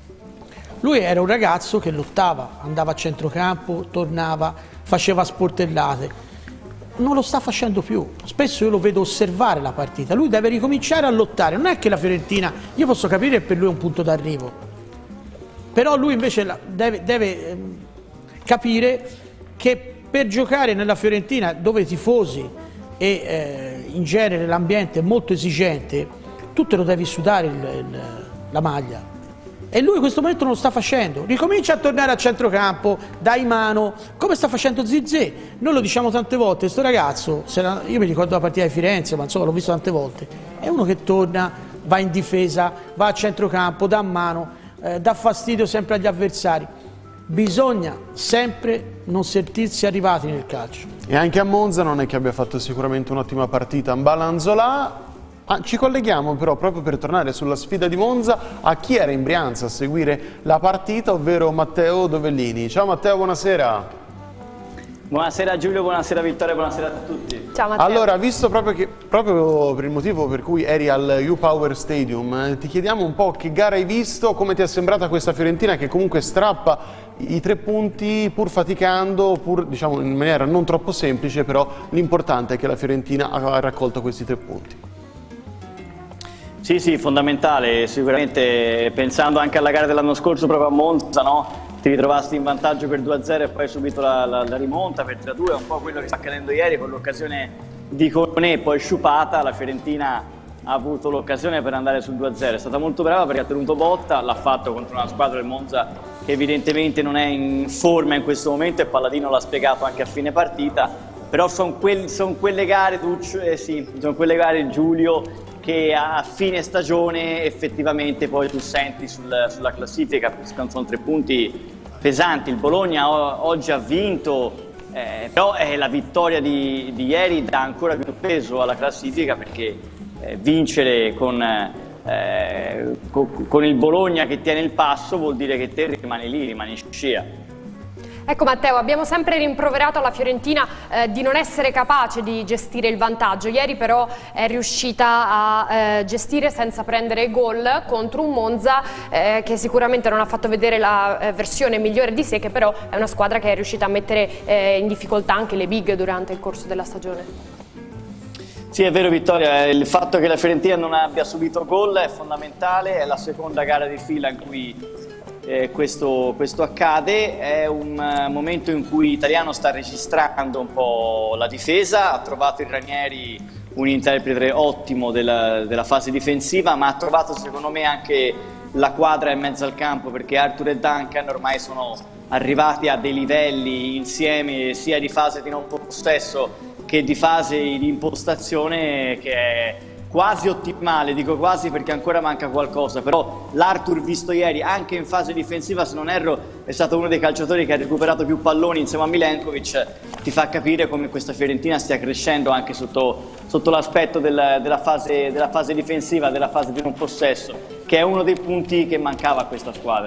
Speaker 4: Lui era un ragazzo che lottava, andava a centrocampo, tornava, faceva sportellate. Non lo sta facendo più, spesso io lo vedo osservare la partita, lui deve ricominciare a lottare, non è che la Fiorentina, io posso capire che per lui è un punto d'arrivo, però lui invece deve, deve capire che per giocare nella Fiorentina, dove i tifosi e eh, in genere l'ambiente è molto esigente, tu te lo devi sudare il, il, la maglia. E lui in questo momento non lo sta facendo, ricomincia a tornare a centrocampo, dai mano, come sta facendo Zizé. Noi lo diciamo tante volte, questo ragazzo, io mi ricordo la partita di Firenze, ma insomma l'ho visto tante volte, è uno che torna, va in difesa, va a centrocampo, dà mano, eh, dà fastidio sempre agli avversari. Bisogna sempre non sentirsi arrivati nel calcio.
Speaker 2: E anche a Monza non è che abbia fatto sicuramente un'ottima partita Mbala Nzola. Ah, ci colleghiamo però proprio per tornare sulla sfida di Monza a chi era in Brianza a seguire la partita, ovvero Matteo Dovellini. Ciao Matteo, buonasera.
Speaker 18: Buonasera Giulio, buonasera Vittoria, buonasera a tutti.
Speaker 1: Ciao Matteo.
Speaker 2: Allora, visto proprio, che, proprio per il motivo per cui eri al U-Power Stadium, eh, ti chiediamo un po' che gara hai visto, come ti è sembrata questa Fiorentina che comunque strappa i tre punti pur faticando, pur diciamo in maniera non troppo semplice, però l'importante è che la Fiorentina ha raccolto questi tre punti.
Speaker 18: Sì, sì, fondamentale, sicuramente pensando anche alla gara dell'anno scorso proprio a Monza, no? Ti ritrovasti in vantaggio per due a zero e poi hai subito la, la, la rimonta per tre a due, è un po' quello che sta accadendo ieri con l'occasione di Conè poi sciupata, la Fiorentina ha avuto l'occasione per andare sul due a zero, è stata molto brava perché ha tenuto botta, l'ha fatto contro una squadra del Monza che evidentemente non è in forma in questo momento e Palladino l'ha spiegato anche a fine partita, però sono quel, son quelle gare, Duccio, eh sì, sono quelle gare Giulio, che a fine stagione effettivamente poi tu senti sul, sulla classifica, perché sono tre punti pesanti. Il Bologna o, oggi ha vinto, eh, però eh, la vittoria di, di ieri dà ancora più peso alla classifica, perché eh, vincere con, eh, con, con il Bologna che tiene il passo vuol dire che te rimani lì, rimani in scia.
Speaker 1: Ecco Matteo, abbiamo sempre rimproverato alla Fiorentina eh, di non essere capace di gestire il vantaggio, ieri però è riuscita a eh, gestire senza prendere gol contro un Monza eh, che sicuramente non ha fatto vedere la eh, versione migliore di sé, che però è una squadra che è riuscita a mettere eh, in difficoltà anche le big durante il corso della stagione.
Speaker 18: Sì, è vero Vittoria, il fatto che la Fiorentina non abbia subito gol è fondamentale, è la seconda gara di fila in cui Eh, questo, questo accade, è un uh, momento in cui Italiano sta registrando un po' la difesa, ha trovato in Ranieri un interprete ottimo della, della fase difensiva, ma ha trovato secondo me anche la quadra in mezzo al campo, perché Arthur e Duncan ormai sono arrivati a dei livelli insieme sia di fase di non possesso che di fase di impostazione che è quasi ottimale, dico quasi perché ancora manca qualcosa, però l'Arthur visto ieri anche in fase difensiva, se non erro, è stato uno dei calciatori che ha recuperato più palloni insieme a Milenkovic, ti fa capire come questa Fiorentina stia crescendo anche sotto, sotto l'aspetto del, della, fase, della fase difensiva, della fase di non possesso, che è uno dei punti che mancava a questa squadra.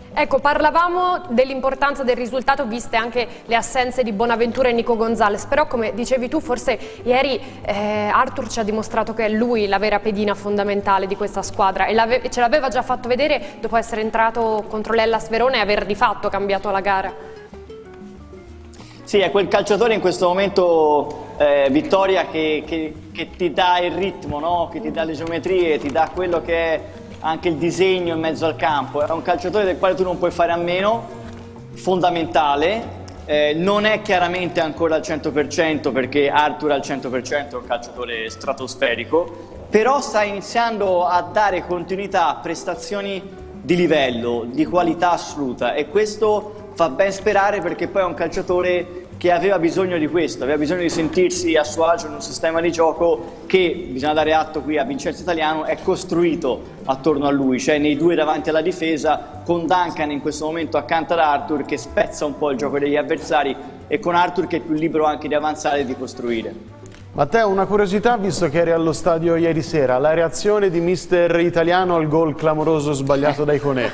Speaker 1: Ecco, parlavamo dell'importanza del risultato viste anche le assenze di Bonaventura e Nico Gonzalez, però come dicevi tu forse ieri eh, Arthur ci ha dimostrato che è lui la vera pedina fondamentale di questa squadra e ce l'aveva già fatto vedere dopo essere entrato contro l'Hellas Verona e aver di fatto cambiato la gara.
Speaker 18: Sì, è quel calciatore in questo momento, eh, Vittoria, che, che, che ti dà il ritmo, no? Che ti dà le geometrie, ti dà quello che è anche il disegno in mezzo al campo. È un calciatore del quale tu non puoi fare a meno, fondamentale, eh, non è chiaramente ancora al cento per cento perché Arthur al cento per cento è un calciatore stratosferico, però sta iniziando a dare continuità a prestazioni di livello, di qualità assoluta, e questo fa ben sperare perché poi è un calciatore che aveva bisogno di questo, aveva bisogno di sentirsi a suo agio in un sistema di gioco che, bisogna dare atto qui a Vincenzo Italiano, è costruito attorno a lui, cioè nei due davanti alla difesa, con Duncan in questo momento accanto ad Arthur che spezza un po' il gioco degli avversari e con Arthur che è più libero anche di avanzare e di costruire.
Speaker 2: Matteo, una curiosità, visto che eri allo stadio ieri sera, la reazione di mister Italiano al gol clamoroso sbagliato da Iconé.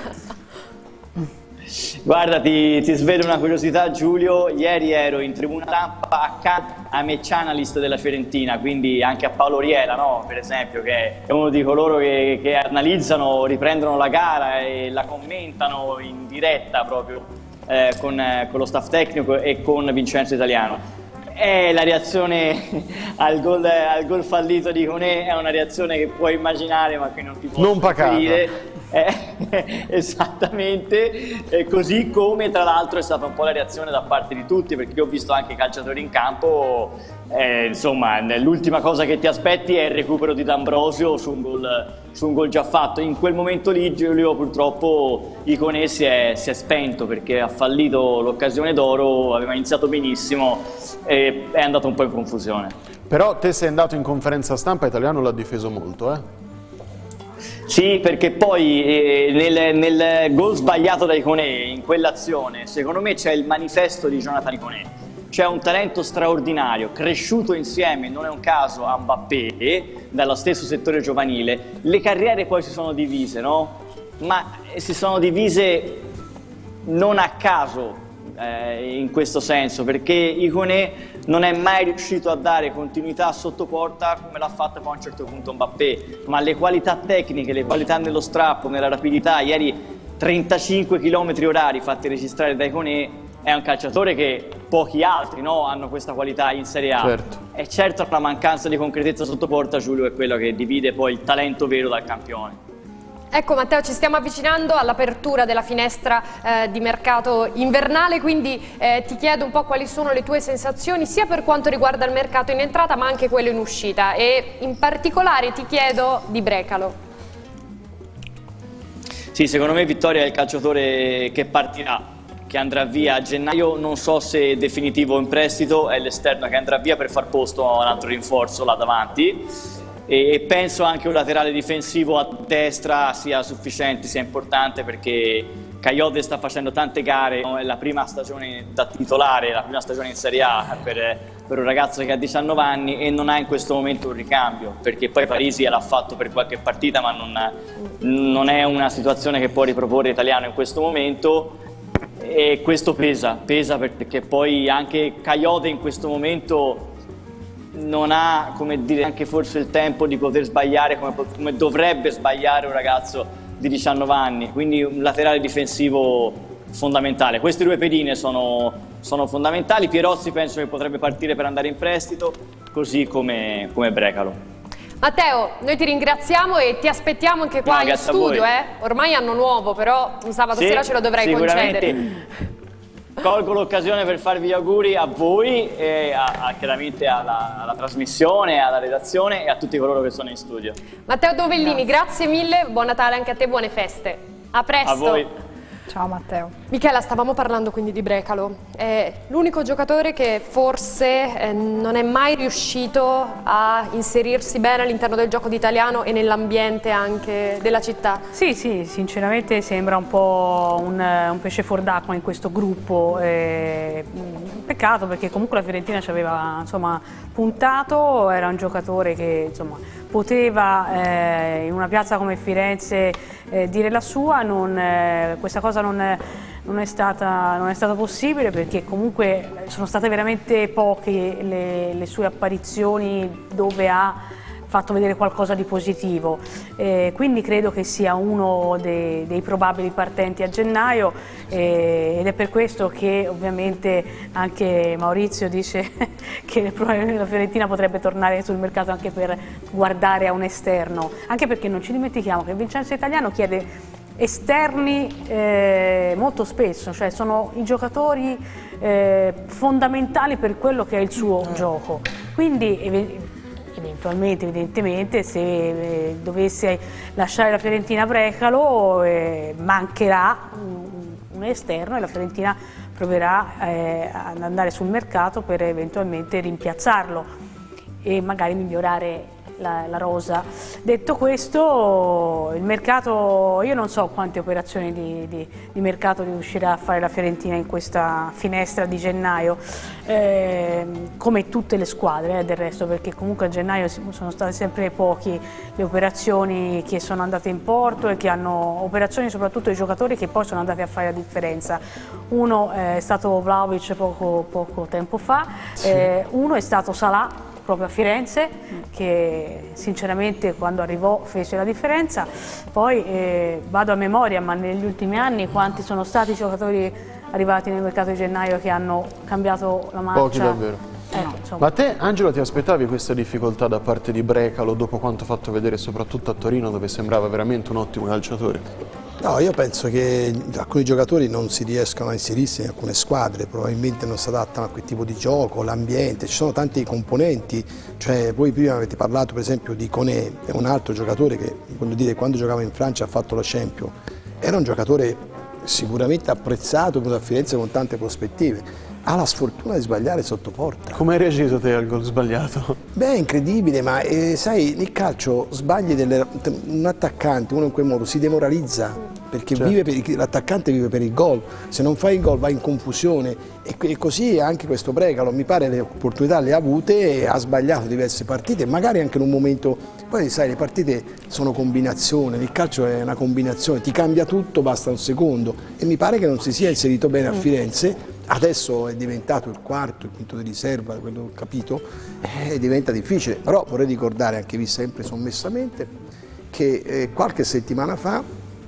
Speaker 18: Guarda, ti, ti svelo una curiosità, Giulio. Ieri ero in tribuna stampa accanto a match analyst della Fiorentina, quindi anche a Paolo Riela, no? Per esempio, che è uno di coloro che, che analizzano, riprendono la gara e la commentano in diretta proprio eh, con, eh, con lo staff tecnico e con Vincenzo Italiano. E la reazione al gol, al gol fallito di Iconé è una reazione che puoi immaginare ma che non ti posso riferire. Eh, esattamente, eh, così come tra l'altro è stata un po' la reazione da parte di tutti, perché io ho visto anche i calciatori in campo, eh, insomma l'ultima cosa che ti aspetti è il recupero di D'Ambrosio su un gol, su un gol già fatto. In quel momento lì Giulio purtroppo Iconé si è, si è spento perché ha fallito l'occasione d'oro, aveva iniziato benissimo e è andato un po' in confusione.
Speaker 2: Però te sei andato in conferenza stampa, Italiano l'ha difeso molto, eh?
Speaker 18: Sì, perché poi eh, nel, nel gol sbagliato da Iconé, in quell'azione, secondo me c'è il manifesto di Jonathan Iconé. C'è un talento straordinario, cresciuto insieme, non è un caso, a Mbappé, dallo stesso settore giovanile. Le carriere poi si sono divise, no? Ma si sono divise non a caso, eh, in questo senso, perché Iconé non è mai riuscito a dare continuità sotto porta come l'ha fatta poi a un certo punto Mbappé, ma le qualità tecniche, le qualità nello strappo, nella rapidità, ieri trentacinque chilometri orari fatti registrare da Iconé, è un calciatore che pochi altri, no, hanno questa qualità in Serie A.
Speaker 2: Certo.
Speaker 18: E certo la mancanza di concretezza sotto porta, Giulio, è quello che divide poi il talento vero dal campione.
Speaker 1: Ecco Matteo, ci stiamo avvicinando all'apertura della finestra eh, di mercato invernale, quindi eh, ti chiedo un po' quali sono le tue sensazioni sia per quanto riguarda il mercato in entrata ma anche quello in uscita, e in particolare ti chiedo di Brecalo.
Speaker 18: Sì, secondo me Vittoria è il calciatore che partirà, che andrà via a gennaio, non so se definitivo o in prestito, è l'esterno che andrà via per far posto a un altro rinforzo là davanti. E penso anche un laterale difensivo a destra sia sufficiente, sia importante, perché Kayode sta facendo tante gare, è la prima stagione da titolare, la prima stagione in Serie A per, per un ragazzo che ha diciannove anni e non ha in questo momento un ricambio, perché poi Parisi l'ha fatto per qualche partita ma non, non è una situazione che può riproporre Italiano in questo momento, e questo pesa, pesa perché poi anche Kayode in questo momento non ha, come dire, anche forse il tempo di poter sbagliare come, come dovrebbe sbagliare un ragazzo di diciannove anni, quindi un laterale difensivo fondamentale. Queste due pedine sono, sono fondamentali. Pierozzi penso che potrebbe partire per andare in prestito, così come, come Brecalo.
Speaker 1: Matteo, noi ti ringraziamo e ti aspettiamo anche qua
Speaker 18: no,
Speaker 1: in studio, eh? Ormai anno nuovo, però un sabato
Speaker 18: sì,
Speaker 1: sera ce lo dovrai concedere.
Speaker 18: Colgo l'occasione per farvi gli auguri a voi e a, a, chiaramente alla, alla trasmissione, alla redazione e a tutti coloro che sono in studio.
Speaker 1: Matteo Dovellini, grazie, grazie mille, buon Natale anche a te, buone feste. A presto.
Speaker 18: A voi.
Speaker 3: Ciao Matteo.
Speaker 1: Michela, stavamo parlando quindi di Brecalo, è l'unico giocatore che forse eh, non è mai riuscito a inserirsi bene all'interno del gioco d'Italiano e nell'ambiente anche della città.
Speaker 6: Sì, sì, sinceramente sembra un po' un, un pesce fuor d'acqua in questo gruppo, eh, peccato perché comunque la Fiorentina ci aveva insomma puntato, era un giocatore che insomma poteva eh, in una piazza come Firenze eh, dire la sua, non, eh, questa cosa cosa non è, non è, stata, non è stata possibile, perché comunque sono state veramente poche le, le sue apparizioni dove ha fatto vedere qualcosa di positivo, eh, quindi credo che sia uno dei, dei probabili partenti a gennaio, eh, ed è per questo che ovviamente anche Maurizio dice che la Fiorentina potrebbe tornare sul mercato anche per guardare a un esterno, anche perché non ci dimentichiamo che Vincenzo Italiano chiede esterni eh, molto spesso, cioè sono i giocatori eh, fondamentali per quello che è il suo gioco, quindi eventualmente, evidentemente, se eh, dovesse lasciare la Fiorentina Brecalo, eh, mancherà un, un esterno e la Fiorentina proverà eh, ad andare sul mercato per eventualmente rimpiazzarlo e magari migliorare la, la rosa. Detto questo, il mercato, io non so quante operazioni di, di, di mercato riuscirà a fare la Fiorentina in questa finestra di gennaio, eh, come tutte le squadre eh, del resto, perché comunque a gennaio sono state sempre poche le operazioni che sono andate in porto e che hanno operazioni soprattutto di giocatori che poi sono andati a fare la differenza. Uno è stato Vlahovic poco, poco tempo fa, sì. eh, uno è stato Salah proprio a Firenze, che sinceramente quando arrivò fece la differenza. Poi eh, vado a memoria, ma negli ultimi anni quanti sono stati i giocatori arrivati nel mercato di gennaio che hanno cambiato la marcia?
Speaker 2: Pochi davvero.
Speaker 6: Ecco,
Speaker 2: ma te, Angelo, ti aspettavi questa difficoltà da parte di Brecalo dopo quanto fatto vedere soprattutto a Torino, dove sembrava veramente un ottimo calciatore?
Speaker 5: No, io penso che alcuni giocatori non si riescano a inserirsi in alcune squadre, probabilmente non si adattano a quel tipo di gioco, l'ambiente, ci sono tanti componenti, cioè voi prima avete parlato per esempio di Koné, è un altro giocatore che, voglio dire, quando giocava in Francia ha fatto la Champions, era un giocatore sicuramente apprezzato, venuto a Firenze con tante prospettive. Ha la sfortuna di sbagliare sotto porta.
Speaker 2: Come hai reagito te al gol sbagliato?
Speaker 5: Beh, è incredibile, ma eh, sai, nel calcio sbagli delle, un attaccante, uno in quel modo si demoralizza, perché certo. l'attaccante vive per il gol, se non fai il gol vai in confusione e, e così anche questo Brecalo, mi pare le opportunità le ha avute e ha sbagliato diverse partite, magari anche in un momento, poi sai le partite sono combinazione, il calcio è una combinazione, ti cambia tutto, basta un secondo e mi pare che non si sia inserito bene a Firenze. Adesso è diventato il quarto, il quinto di riserva, quello che ho capito, eh, diventa difficile, però vorrei ricordare anche vi sempre sommessamente che eh, qualche settimana fa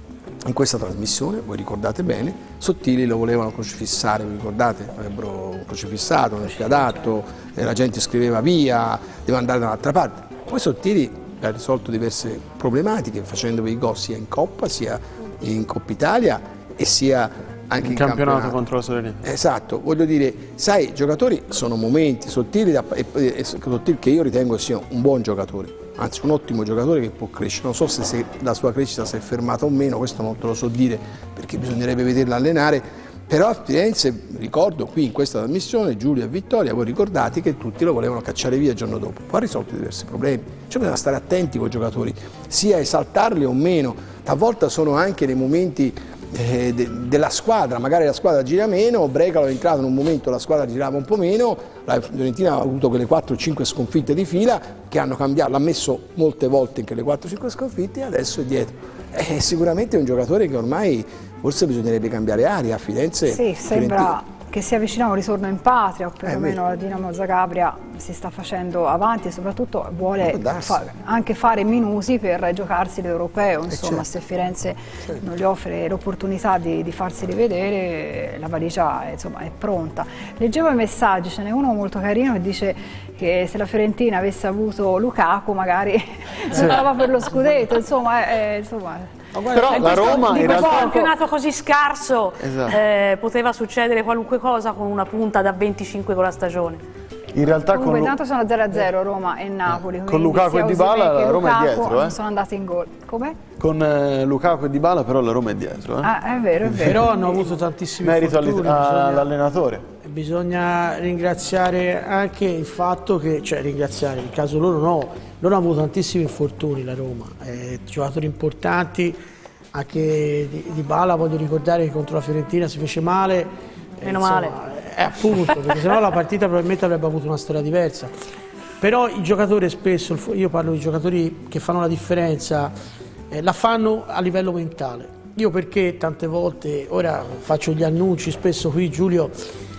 Speaker 5: in questa trasmissione, voi ricordate bene, Sottili lo volevano crocifissare, vi ricordate? Avrebbero crocifissato, non è più adatto, eh, la gente scriveva via, deve andare da un'altra parte. Poi Sottili ha risolto diverse problematiche facendovi i gol sia in Coppa, sia in Coppa Italia e sia anche in
Speaker 2: campionato,
Speaker 5: campionato
Speaker 2: contro la Salernitana.
Speaker 5: Esatto, voglio dire, sai, i giocatori sono momenti, Sottili, e, e, e, Sottili che io ritengo sia un buon giocatore, anzi un ottimo giocatore che può crescere, non so se, se la sua crescita si è fermata o meno, questo non te lo so dire perché bisognerebbe vederla allenare, però a Firenze, ricordo qui in questa trasmissione, Giulio e Vittoria, voi ricordate che tutti lo volevano cacciare via il giorno dopo, poi ha risolto diversi problemi, cioè bisogna stare attenti con i giocatori, sia esaltarli o meno, talvolta sono anche nei momenti Eh, de, della squadra, magari la squadra gira meno, Brecalo è entrato in un momento la squadra girava un po' meno, la Fiorentina ha avuto quelle quattro cinque sconfitte di fila che hanno cambiato, l'ha messo molte volte in quelle quattro cinque sconfitte e adesso è dietro. È sicuramente un giocatore che ormai forse bisognerebbe cambiare aria a Firenze.
Speaker 3: Sì, sembra che si avvicina a un ritorno in patria, o perlomeno eh, la Dinamo Zagabria si sta facendo avanti e soprattutto vuole fa anche fare minusi per giocarsi l'europeo, insomma, certo. Se Firenze certo. non gli offre l'opportunità di, di farsi rivedere, la valigia insomma, è pronta. Leggevo i messaggi, ce n'è uno molto carino che dice che se la Fiorentina avesse avuto Lukaku magari si andava per lo scudetto, insomma, è, insomma
Speaker 2: però la Roma
Speaker 6: di
Speaker 2: in
Speaker 6: questo
Speaker 2: realtà
Speaker 6: campionato così scarso
Speaker 2: esatto.
Speaker 6: eh, poteva succedere qualunque cosa con una punta da venticinque con la stagione.
Speaker 2: In realtà
Speaker 3: comunque
Speaker 2: con
Speaker 3: intanto sono zero a zero Roma e Napoli,
Speaker 2: con Lukaku e Dybala la Roma
Speaker 3: Lukaku
Speaker 2: è dietro, eh?
Speaker 3: non sono andati in gol. Come?
Speaker 2: Con eh, Lukaku e Dybala però la Roma è dietro, eh?
Speaker 3: Ah, è vero, è vero.
Speaker 4: Però hanno avuto tantissimi
Speaker 2: merito
Speaker 4: infortuni,
Speaker 2: all'allenatore.
Speaker 4: Bisogna ringraziare anche il fatto che, cioè ringraziare, in caso loro no, loro hanno avuto tantissimi infortuni la Roma, eh, giocatori importanti, anche Dybala voglio ricordare che contro la Fiorentina si fece male.
Speaker 6: Meno
Speaker 4: insomma,
Speaker 6: male.
Speaker 4: Eh, appunto, perché sennò la partita probabilmente avrebbe avuto una storia diversa. Però i giocatori spesso, io parlo di giocatori che fanno la differenza, eh, la fanno a livello mentale. io perché tante volte, ora faccio gli annunci spesso qui Giulio,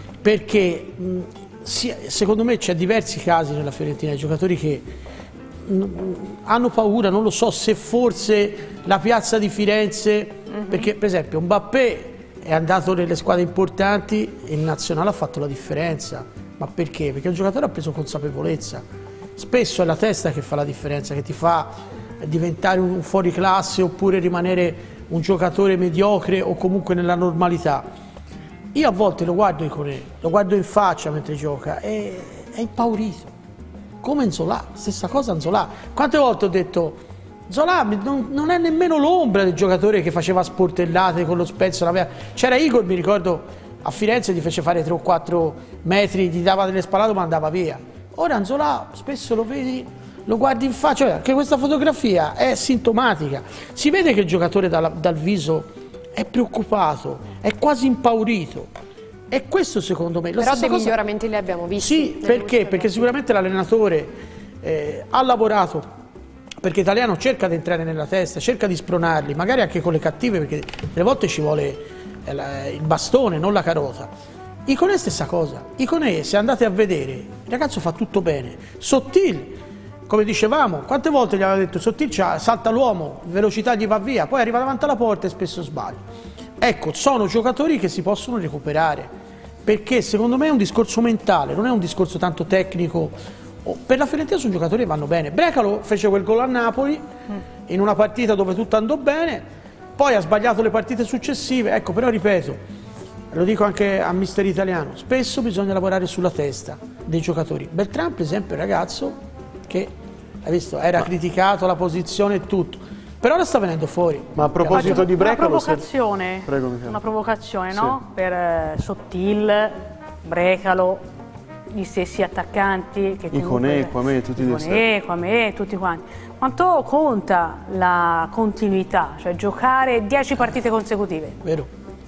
Speaker 4: perché mh, si, secondo me c'è diversi casi nella Fiorentina di giocatori che mh, hanno paura, non lo so se forse la piazza di Firenze, mm-hmm. perché per esempio Mbappé è andato nelle squadre importanti e in nazionale ha fatto la differenza, ma perché? Perché il giocatore ha preso consapevolezza, spesso è la testa che fa la differenza, che ti fa diventare un fuoriclasse oppure rimanere un giocatore mediocre o comunque nella normalità. Io a volte lo guardo Iconé, lo guardo in faccia mentre gioca e è impaurito, come Nzola, stessa cosa Nzola. Quante volte ho detto Nzola non, non è nemmeno l'ombra del giocatore che faceva sportellate con lo Spezia, c'era Igor, mi ricordo a Firenze gli fece fare tre o quattro metri, gli dava delle spallate ma andava via. Ora Nzola spesso lo vedi, lo guardi in faccia, cioè, anche questa fotografia è sintomatica, si vede che il giocatore dal, dal viso è preoccupato, è quasi impaurito e questo secondo me...
Speaker 1: Però dei
Speaker 4: cosa...
Speaker 1: miglioramenti li abbiamo visti.
Speaker 4: Sì, perché? Perché sicuramente l'allenatore eh, ha lavorato, perché Italiano cerca di entrare nella testa, cerca di spronarli, magari anche con le cattive, perché delle volte ci vuole eh, la, il bastone, non la carota. Iconé è stessa cosa, Iconé se andate a vedere, il ragazzo fa tutto bene, Sottil, come dicevamo, quante volte gli aveva detto Sottil salta l'uomo, velocità gli va via, poi arriva davanti alla porta e spesso sbaglia. Ecco, sono giocatori che si possono recuperare, perché secondo me è un discorso mentale, non è un discorso tanto tecnico. Per la Fiorentina sono giocatori che vanno bene. Brecalo fece quel gol a Napoli in una partita dove tutto andò bene, poi ha sbagliato le partite successive, ecco, però ripeto, lo dico anche a mister Italiano, spesso bisogna lavorare sulla testa dei giocatori. Beltrán per esempio è un ragazzo che, hai visto, era Ma... criticato la posizione e tutto, però ora sta venendo fuori.
Speaker 2: Ma a proposito di Brecalo,
Speaker 6: una provocazione, se... Prego, una provocazione no? Sì. Per eh, Sottil, Brecalo, gli stessi attaccanti che
Speaker 2: Iconé, Kwame, tutti
Speaker 6: Iconé, Kwame, tutti quanti. Quanto conta la continuità, cioè giocare dieci partite consecutive?
Speaker 4: Vero.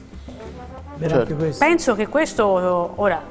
Speaker 4: Vero
Speaker 6: certo. Anche questo. Penso che questo ora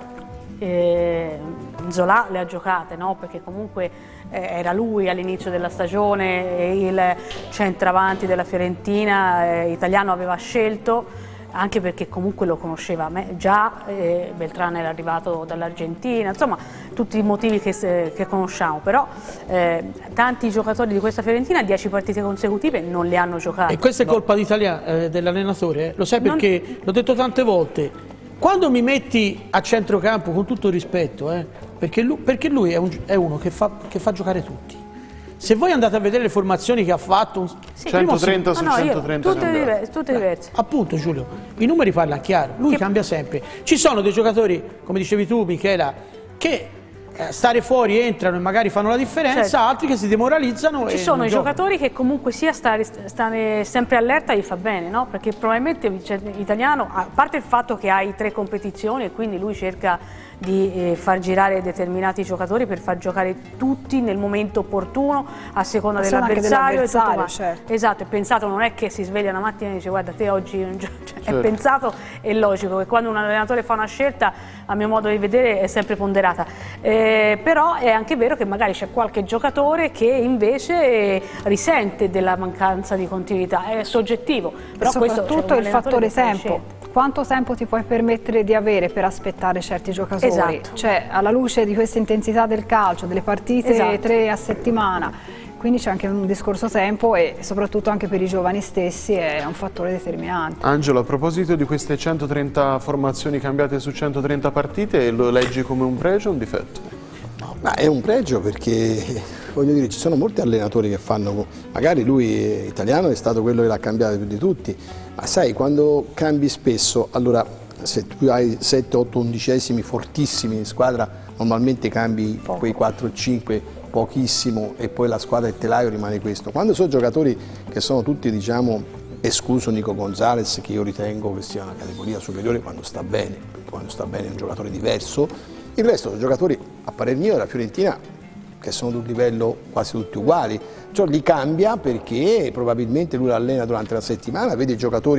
Speaker 6: eh, Nzola le ha giocate, no? Perché comunque eh, era lui all'inizio della stagione, il centravanti della Fiorentina eh, Italiano aveva scelto, anche perché comunque lo conosceva già, eh, Beltrán era arrivato dall'Argentina, insomma tutti i motivi che, che conosciamo, però eh, tanti giocatori di questa Fiorentina dieci partite consecutive non le hanno giocate.
Speaker 4: E questa è
Speaker 6: no.
Speaker 4: colpa eh, dell'allenatore, eh? Lo sai perché, non... l'ho detto tante volte, quando mi metti a centrocampo, con tutto il rispetto, eh, perché lui, perché lui è, un, è uno che fa, che fa giocare tutti. Se voi andate a vedere le formazioni che ha fatto,
Speaker 2: sì, centotrenta su
Speaker 6: no, no,
Speaker 2: centotrenta,
Speaker 6: tutte, diverse, tutte diverse.
Speaker 4: Appunto Giulio, i numeri parlano chiaro, lui che... cambia sempre. Ci sono dei giocatori, come dicevi tu Michela, che eh, stare fuori entrano e magari fanno la differenza, certo. Altri che si demoralizzano.
Speaker 6: Ci
Speaker 4: e
Speaker 6: sono i
Speaker 4: giocano.
Speaker 6: Giocatori che comunque sia stare, stare sempre allerta gli fa bene, no? Perché probabilmente l'italiano, a parte il fatto che hai tre competizioni e quindi lui cerca di eh, far girare determinati giocatori per far giocare tutti nel momento opportuno a seconda dell'avversario.
Speaker 3: Dell certo.
Speaker 6: Esatto, è pensato, non è che si sveglia una mattina e dice guarda te oggi non cioè, certo. È pensato, è logico che quando un allenatore fa una scelta, a mio modo di vedere, è sempre ponderata. Eh, però è anche vero che magari c'è qualche giocatore che invece risente della mancanza di continuità, è soggettivo. Però
Speaker 3: soprattutto
Speaker 6: questo,
Speaker 3: il fattore tempo. Quanto tempo ti puoi permettere di avere per aspettare certi giocatori?
Speaker 6: Esatto.
Speaker 3: Cioè, alla luce di questa intensità del calcio, delle partite
Speaker 6: esatto.
Speaker 3: tre a settimana, quindi c'è anche un discorso tempo e soprattutto anche per i giovani stessi è un fattore determinante.
Speaker 2: Angelo, a proposito di queste centotrenta formazioni cambiate su centotrenta partite, lo leggi come un pregio o un difetto?
Speaker 5: Ma è un pregio perché, voglio dire, ci sono molti allenatori che fanno, magari lui Italiano è stato quello che l'ha cambiato più di tutti, ma sai, quando cambi spesso, allora se tu hai sette otto undicesimi fortissimi in squadra, normalmente cambi Poco. quei quattro cinque pochissimo e poi la squadra del telaio rimane questo. Quando sono giocatori che sono tutti, diciamo, escluso Nico Gonzalez, che io ritengo che sia una categoria superiore quando sta bene, perché quando sta bene è un giocatore diverso, il resto sono giocatori, a parer mio, della Fiorentina, che sono di un livello quasi tutti uguali, cioè li cambia perché probabilmente lui l'allena durante la settimana, vede i giocatori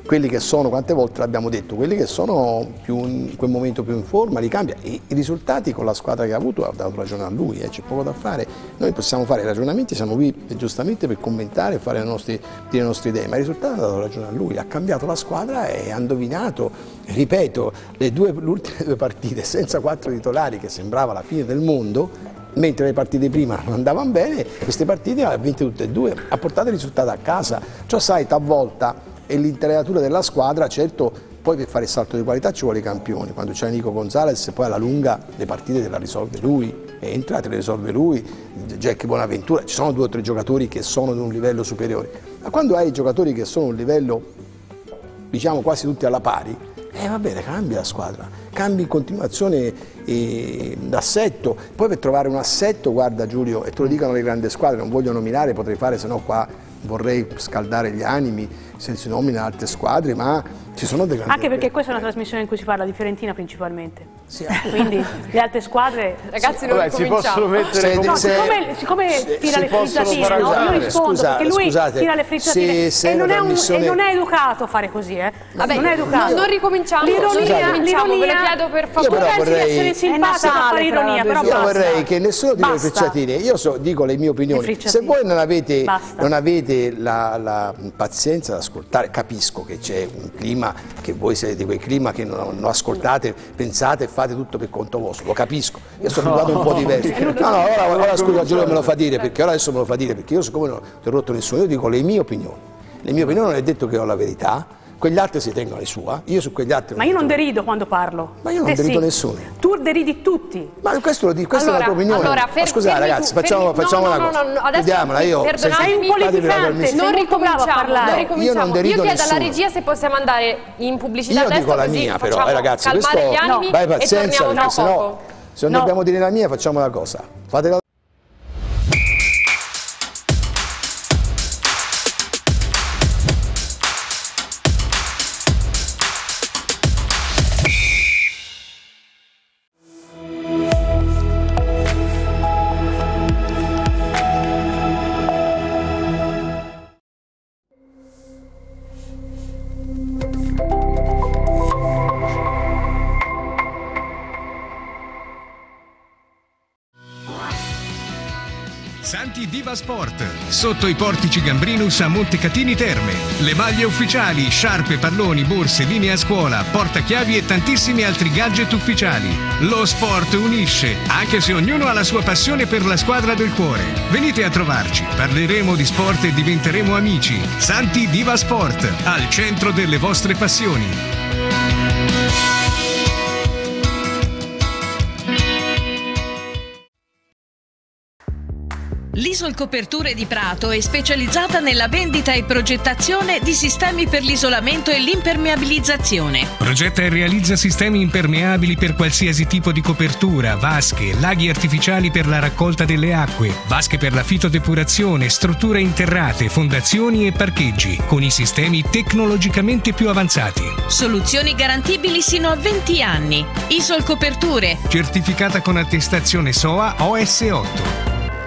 Speaker 5: quelli che sono, quante volte l'abbiamo detto, quelli che sono più in quel momento più in forma li cambia, e i risultati con la squadra che ha avuto ha dato ragione a lui, eh, c'è poco da fare. Noi possiamo fare i ragionamenti, siamo qui giustamente per commentare e fare le nostre, dire le nostre idee, ma il risultato ha dato ragione a lui, ha cambiato la squadra e ha indovinato, ripeto, le due, le ultime due partite senza quattro titolari, che sembrava la fine del mondo, mentre le partite prima non andavano bene, queste partite le ha vinte tutte e due, ha portato il risultato a casa. Ciò sai, talvolta è l'intelaiatura della squadra, certo poi per fare il salto di qualità ci vuole i campioni, quando c'è Nico Gonzalez poi alla lunga le partite te la risolve lui, entra, te le risolve lui, Jack Bonaventura, ci sono due o tre giocatori che sono di un livello superiore, ma quando hai giocatori che sono a un livello diciamo quasi tutti alla pari, eh va bene, cambia la squadra, cambi in continuazione eh, l'assetto, poi per trovare un assetto, guarda Giulio, e te lo dicono le grandi squadre, non voglio nominare, potrei fare, se no qua vorrei scaldare gli animi se si nomina altre squadre, ma ci sono dei grandi...
Speaker 6: Anche perché questa è una trasmissione in cui si parla di Fiorentina principalmente, sì, quindi le altre squadre...
Speaker 1: Ragazzi, non
Speaker 2: si possono mettere...
Speaker 6: No, siccome, siccome
Speaker 2: se,
Speaker 6: tira le frizzatine,
Speaker 2: fare,
Speaker 6: no? Io rispondo
Speaker 5: scusa,
Speaker 6: perché lui
Speaker 5: scusate,
Speaker 6: tira le frizzatine
Speaker 5: se, se
Speaker 6: e, non è un,
Speaker 5: missione...
Speaker 6: e non è educato fare così, eh?
Speaker 1: Vabbè,
Speaker 6: non è educato.
Speaker 1: Non, non ricominciamo,
Speaker 6: l'ironia,
Speaker 1: non ricominciamo, ve lo chiedo per favore.
Speaker 6: Tu pensi
Speaker 5: vorrei...
Speaker 6: di essere simpatica a fare ironia, però
Speaker 5: io
Speaker 6: basta.
Speaker 5: vorrei che nessuno tira le frecciatine, io so, dico le mie opinioni, se voi non avete, non avete la, la pazienza di ascoltare, capisco che c'è un clima, che voi siete di quel clima che non, non ascoltate, pensate e fate tutto per conto vostro, lo capisco, io sono abituato no, un po' diverso. No, no, ora, ora scusa Giulio me lo fa dire, perché ora adesso me lo fa dire, perché io siccome non ti ho rotto nessuno, io dico le mie opinioni, le mie opinioni non è detto che ho la verità, quegli altri si tengono le sue, io su quegli altri...
Speaker 6: Ma io non derido quando parlo.
Speaker 5: Ma io non
Speaker 6: Te
Speaker 5: derido
Speaker 6: sì.
Speaker 5: nessuno.
Speaker 6: Tu deridi tutti.
Speaker 5: Ma questo lo dico, questa
Speaker 1: allora,
Speaker 5: è la tua opinione.
Speaker 1: Allora, fer-
Speaker 5: ma scusate ragazzi,
Speaker 1: tu,
Speaker 5: facciamo,
Speaker 1: fermi,
Speaker 5: facciamo
Speaker 1: no,
Speaker 5: una
Speaker 1: no,
Speaker 5: cosa.
Speaker 1: no, no, adesso
Speaker 5: Chiudiamola, io...
Speaker 6: Sei un politicante,
Speaker 1: non ricominciamo,
Speaker 6: parlare.
Speaker 1: non ricominciamo.
Speaker 5: Io non derido
Speaker 1: Io chiedo
Speaker 5: nessuno.
Speaker 1: alla regia se possiamo andare in pubblicità
Speaker 5: io
Speaker 1: adesso,
Speaker 5: dico la
Speaker 1: così
Speaker 5: mia però,
Speaker 1: facciamo
Speaker 5: eh, ragazzi,
Speaker 1: calmare
Speaker 5: questo...
Speaker 1: gli animi
Speaker 5: no. Vai
Speaker 1: e
Speaker 5: pazienza,
Speaker 1: torniamo
Speaker 5: perché
Speaker 1: tra
Speaker 5: se no,
Speaker 1: poco.
Speaker 5: se non
Speaker 6: No.
Speaker 5: dobbiamo dire la mia, facciamo una cosa. Fatela.
Speaker 19: Santi Diva Sport, sotto i portici Gambrinus a Montecatini Terme. Le maglie ufficiali, sciarpe, palloni, borse, linee a scuola, portachiavi e tantissimi altri gadget ufficiali. Lo sport unisce, anche se ognuno ha la sua passione per la squadra del cuore. Venite a trovarci, parleremo di sport e diventeremo amici. Santi Diva Sport, al centro delle vostre passioni.
Speaker 20: L'Isol Coperture di Prato è specializzata nella vendita e progettazione di sistemi per l'isolamento e l'impermeabilizzazione.
Speaker 19: Progetta e realizza sistemi impermeabili per qualsiasi tipo di copertura, vasche, laghi artificiali per la raccolta delle acque, vasche per la fitodepurazione, strutture interrate, fondazioni e parcheggi, con i sistemi tecnologicamente più avanzati.
Speaker 20: Soluzioni garantibili sino a venti anni. Isol Coperture.
Speaker 19: Certificata con attestazione S O A O S otto.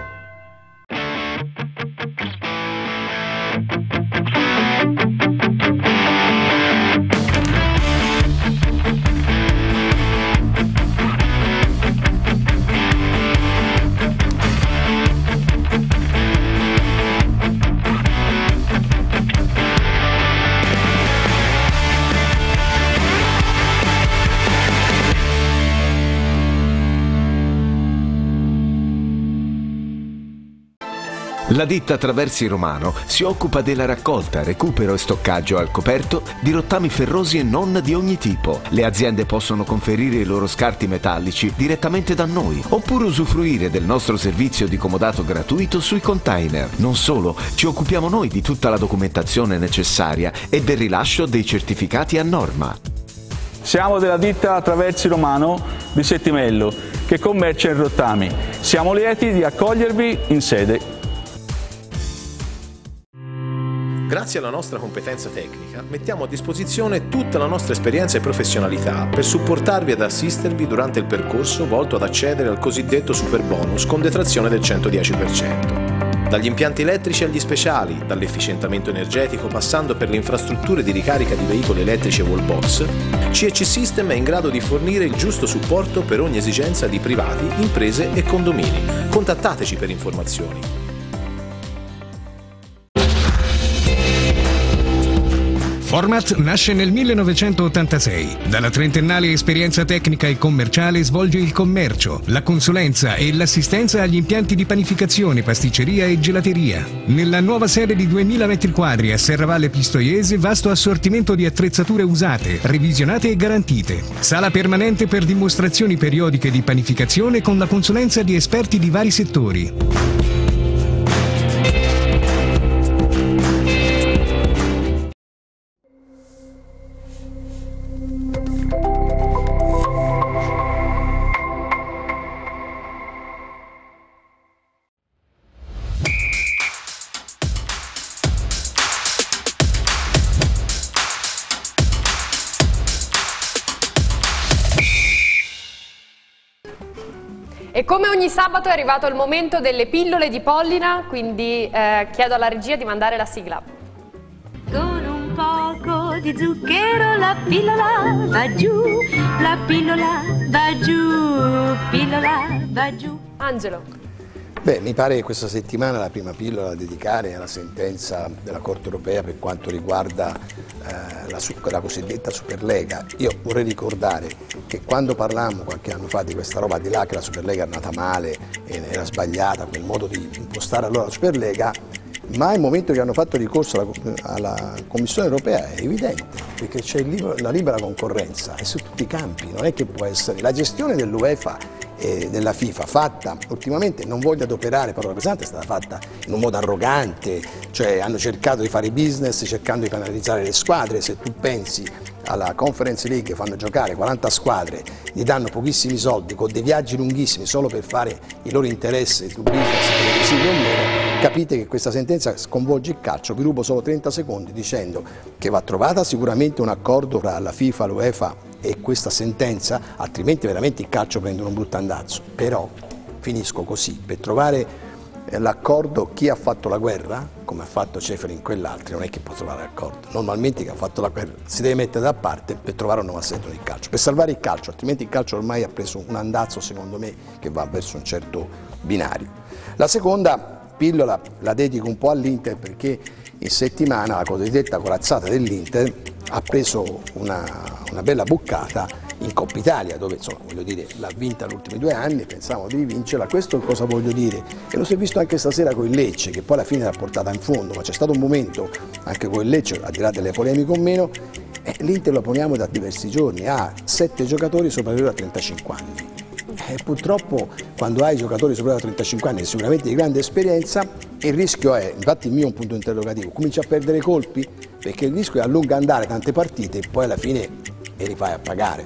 Speaker 21: La ditta Traversi Romano si occupa della raccolta, recupero e stoccaggio al coperto di rottami ferrosi e non di ogni tipo. Le aziende possono conferire i loro scarti metallici direttamente da noi, oppure usufruire del nostro servizio di comodato gratuito sui container. Non solo, ci occupiamo noi di tutta la documentazione necessaria e del rilascio dei certificati a norma.
Speaker 22: Siamo della ditta Traversi Romano di Settimello, che commercia in rottami. Siamo lieti di accogliervi in sede.
Speaker 23: Grazie alla nostra competenza tecnica, mettiamo a disposizione tutta la nostra esperienza e professionalità per supportarvi ed assistervi durante il percorso volto ad accedere al cosiddetto super bonus con detrazione del centodieci per cento. Dagli impianti elettrici agli speciali, dall'efficientamento energetico passando per le infrastrutture di ricarica di veicoli elettrici e wallbox, C E C System è in grado di fornire il giusto supporto per ogni esigenza di privati, imprese e condomini. Contattateci per informazioni.
Speaker 19: Format nasce nel millenovecentottantasei. Dalla trentennale esperienza tecnica e commerciale svolge il commercio, la consulenza e l'assistenza agli impianti di panificazione, pasticceria e gelateria. Nella nuova sede di duemila metri quadri a Serravalle Pistoiese, vasto assortimento di attrezzature usate, revisionate e garantite. Sala permanente per dimostrazioni periodiche di panificazione con la consulenza di esperti di vari settori.
Speaker 1: E come ogni sabato è arrivato il momento delle pillole di Pollina, quindi eh, chiedo alla regia di mandare la sigla.
Speaker 7: Con un poco di zucchero la pillola va giù, la pillola va giù, pillola va giù.
Speaker 1: Angelo.
Speaker 5: Beh, mi pare che questa settimana la prima pillola da dedicare alla sentenza della Corte Europea per quanto riguarda eh, la, la cosiddetta Superlega. Io vorrei ricordare che quando parlammo qualche anno fa di questa roba, di là che la Superlega era nata male, era sbagliata, quel modo di impostare allora la Superlega, ma il momento che hanno fatto ricorso alla, alla Commissione Europea è evidente, perché c'è la libera concorrenza, è su tutti i campi, non è che può essere la gestione dell'UEFA e della FIFA fatta ultimamente, non voglio adoperare parola pesante, è stata fatta in un modo arrogante, cioè hanno cercato di fare business cercando di penalizzare le squadre. Se tu pensi alla Conference League, fanno giocare quaranta squadre, gli danno pochissimi soldi con dei viaggi lunghissimi solo per fare i loro interessi su business televisivi o meno, capite che questa sentenza sconvolge il calcio. Vi rubo solo trenta secondi dicendo che va trovata sicuramente un accordo tra la FIFA, l'UEFA e questa sentenza, altrimenti veramente il calcio prende un brutto andazzo. Però finisco così, per trovare l'accordo, chi ha fatto la guerra, come ha fatto Ceferi in quell'altro, non è che può trovare l'accordo. Normalmente chi ha fatto la guerra si deve mettere da parte per trovare un nuovo assetto del calcio, per salvare il calcio, altrimenti il calcio ormai ha preso un andazzo, secondo me, che va verso un certo binario. La seconda pillola la dedico un po' all'Inter, perché in settimana la cosiddetta corazzata dell'Inter ha preso una, una bella buccata in Coppa Italia, dove insomma voglio dire l'ha vinta negli ultimi due anni, pensavo di vincerla. Questo cosa voglio dire? E lo si è visto anche stasera con il Lecce, che poi alla fine l'ha portata in fondo, ma c'è stato un momento anche con il Lecce, al di là delle polemiche o meno, eh, l'Inter lo poniamo da diversi giorni, ha sette giocatori superiori a trentacinque anni. E purtroppo quando hai giocatori superiori a trentacinque anni, sicuramente di grande esperienza, il rischio è, infatti il mio è un punto interrogativo, comincia a perdere colpi, perché il rischio è a lungo andare tante partite e poi alla fine li fai a pagare.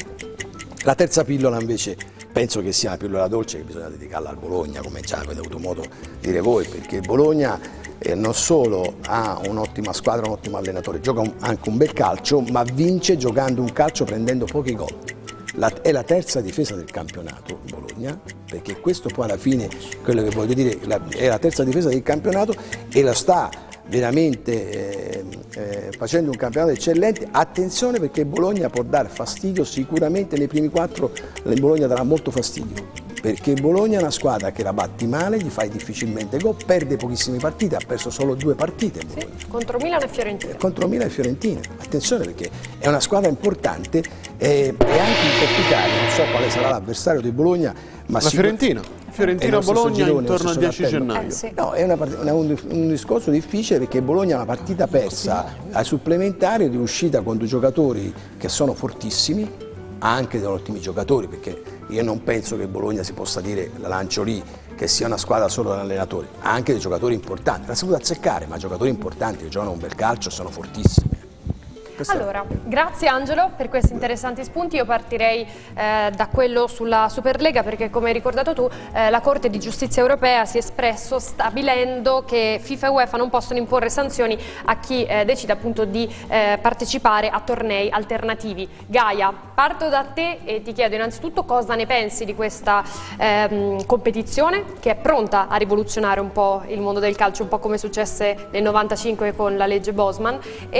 Speaker 5: La terza pillola invece penso che sia una pillola dolce che bisogna dedicarla al Bologna, come già avete avuto modo di dire voi, perché il Bologna eh, non solo ha un'ottima squadra, un ottimo allenatore, gioca un, anche un bel calcio, ma vince giocando un calcio prendendo pochi gol. La, è la terza difesa del campionato Bologna, perché questo poi alla fine, quello che voglio dire, la, è la terza difesa del campionato e lo sta veramente eh, eh, facendo un campionato eccellente. Attenzione, perché Bologna può dare fastidio sicuramente nei primi quattro, il Bologna darà molto fastidio, perché Bologna è una squadra che la batti male, gli fai difficilmente gol, perde pochissime partite, ha perso solo due partite
Speaker 1: sì, contro Milan e Fiorentina.
Speaker 5: Contro Milan e Fiorentina, attenzione, perché è una squadra importante eh, e anche in Coppa Italia, non so quale sarà l'avversario di Bologna, ma
Speaker 2: la Fiorentina. Fiorentina-Bologna intorno al dieci gennaio.
Speaker 5: Eh, sì. No, è una una, un, un discorso difficile, perché Bologna ha una partita persa ai supplementari, riuscita con due giocatori che sono fortissimi, anche degli ottimi giocatori, perché io non penso che Bologna si possa dire, la lancio lì, che sia una squadra solo di allenatori, ha anche dei giocatori importanti, l'ha saputo azzeccare, ma giocatori importanti che giocano un bel calcio, sono fortissimi.
Speaker 1: Allora, grazie Angelo per questi interessanti spunti. Io partirei eh, da quello sulla Superlega, perché come hai ricordato tu eh, la Corte di Giustizia Europea si è espresso stabilendo che FIFA e UEFA non possono imporre sanzioni a chi eh, decide appunto di eh, partecipare a tornei alternativi. Gaia, parto da te e ti chiedo innanzitutto cosa ne pensi di questa ehm, competizione che è pronta a rivoluzionare un po' il mondo del calcio, un po' come successe nel novantacinque con la legge Bosman,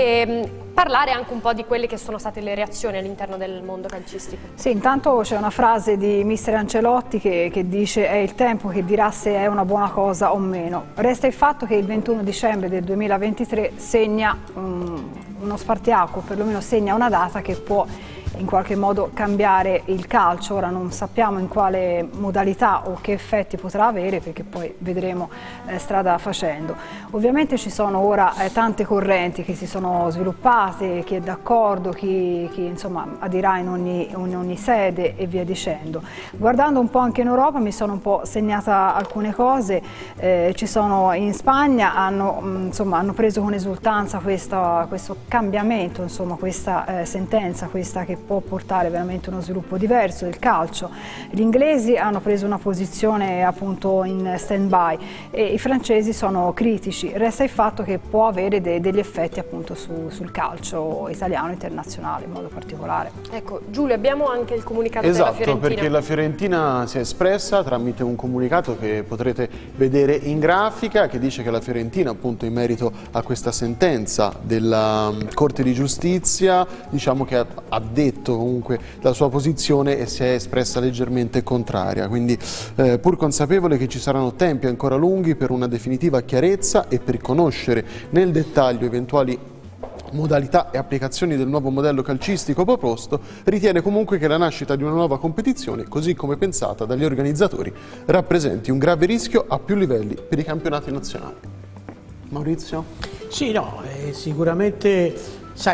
Speaker 1: e parlare anche un po' di quelle che sono state le reazioni all'interno del mondo calcistico.
Speaker 3: Sì, intanto c'è una frase di mister Ancelotti che, che dice: è il tempo che dirà se è una buona cosa o meno. Resta il fatto che il ventuno dicembre del duemilaventitré segna um, uno spartiacque, perlomeno segna una data che può in qualche modo cambiare il calcio. Ora non sappiamo in quale modalità o che effetti potrà avere, perché poi vedremo eh, strada facendo. Ovviamente ci sono ora eh, tante correnti che si sono sviluppate, chi è d'accordo, chi, chi insomma adirà in ogni, in ogni sede e via dicendo. Guardando un po' anche in Europa mi sono un po' segnata alcune cose. Eh, ci sono in Spagna, hanno, mh, insomma, hanno preso con esultanza questa, questo cambiamento, insomma, questa eh, sentenza, questa che può portare veramente uno sviluppo diverso del calcio. Gli inglesi hanno preso una posizione appunto in stand-by e i francesi sono critici. Resta il fatto che può avere de degli effetti appunto su, sul calcio italiano e internazionale in modo particolare.
Speaker 1: Ecco, Giulio, abbiamo anche il comunicato
Speaker 2: esatto,
Speaker 1: della Fiorentina.
Speaker 2: Perché la Fiorentina si è espressa tramite un comunicato che potrete vedere in grafica, che dice che la Fiorentina, appunto in merito a questa sentenza della Corte di Giustizia, diciamo che ha, ha detto comunque la sua posizione e si è espressa leggermente contraria, quindi eh, pur consapevole che ci saranno tempi ancora lunghi per una definitiva chiarezza e per conoscere nel dettaglio eventuali modalità e applicazioni del nuovo modello calcistico proposto, ritiene comunque che la nascita di una nuova competizione, così come pensata dagli organizzatori, rappresenti un grave rischio a più livelli per i campionati nazionali. Maurizio?
Speaker 4: Sì, no, eh, sicuramente, sai,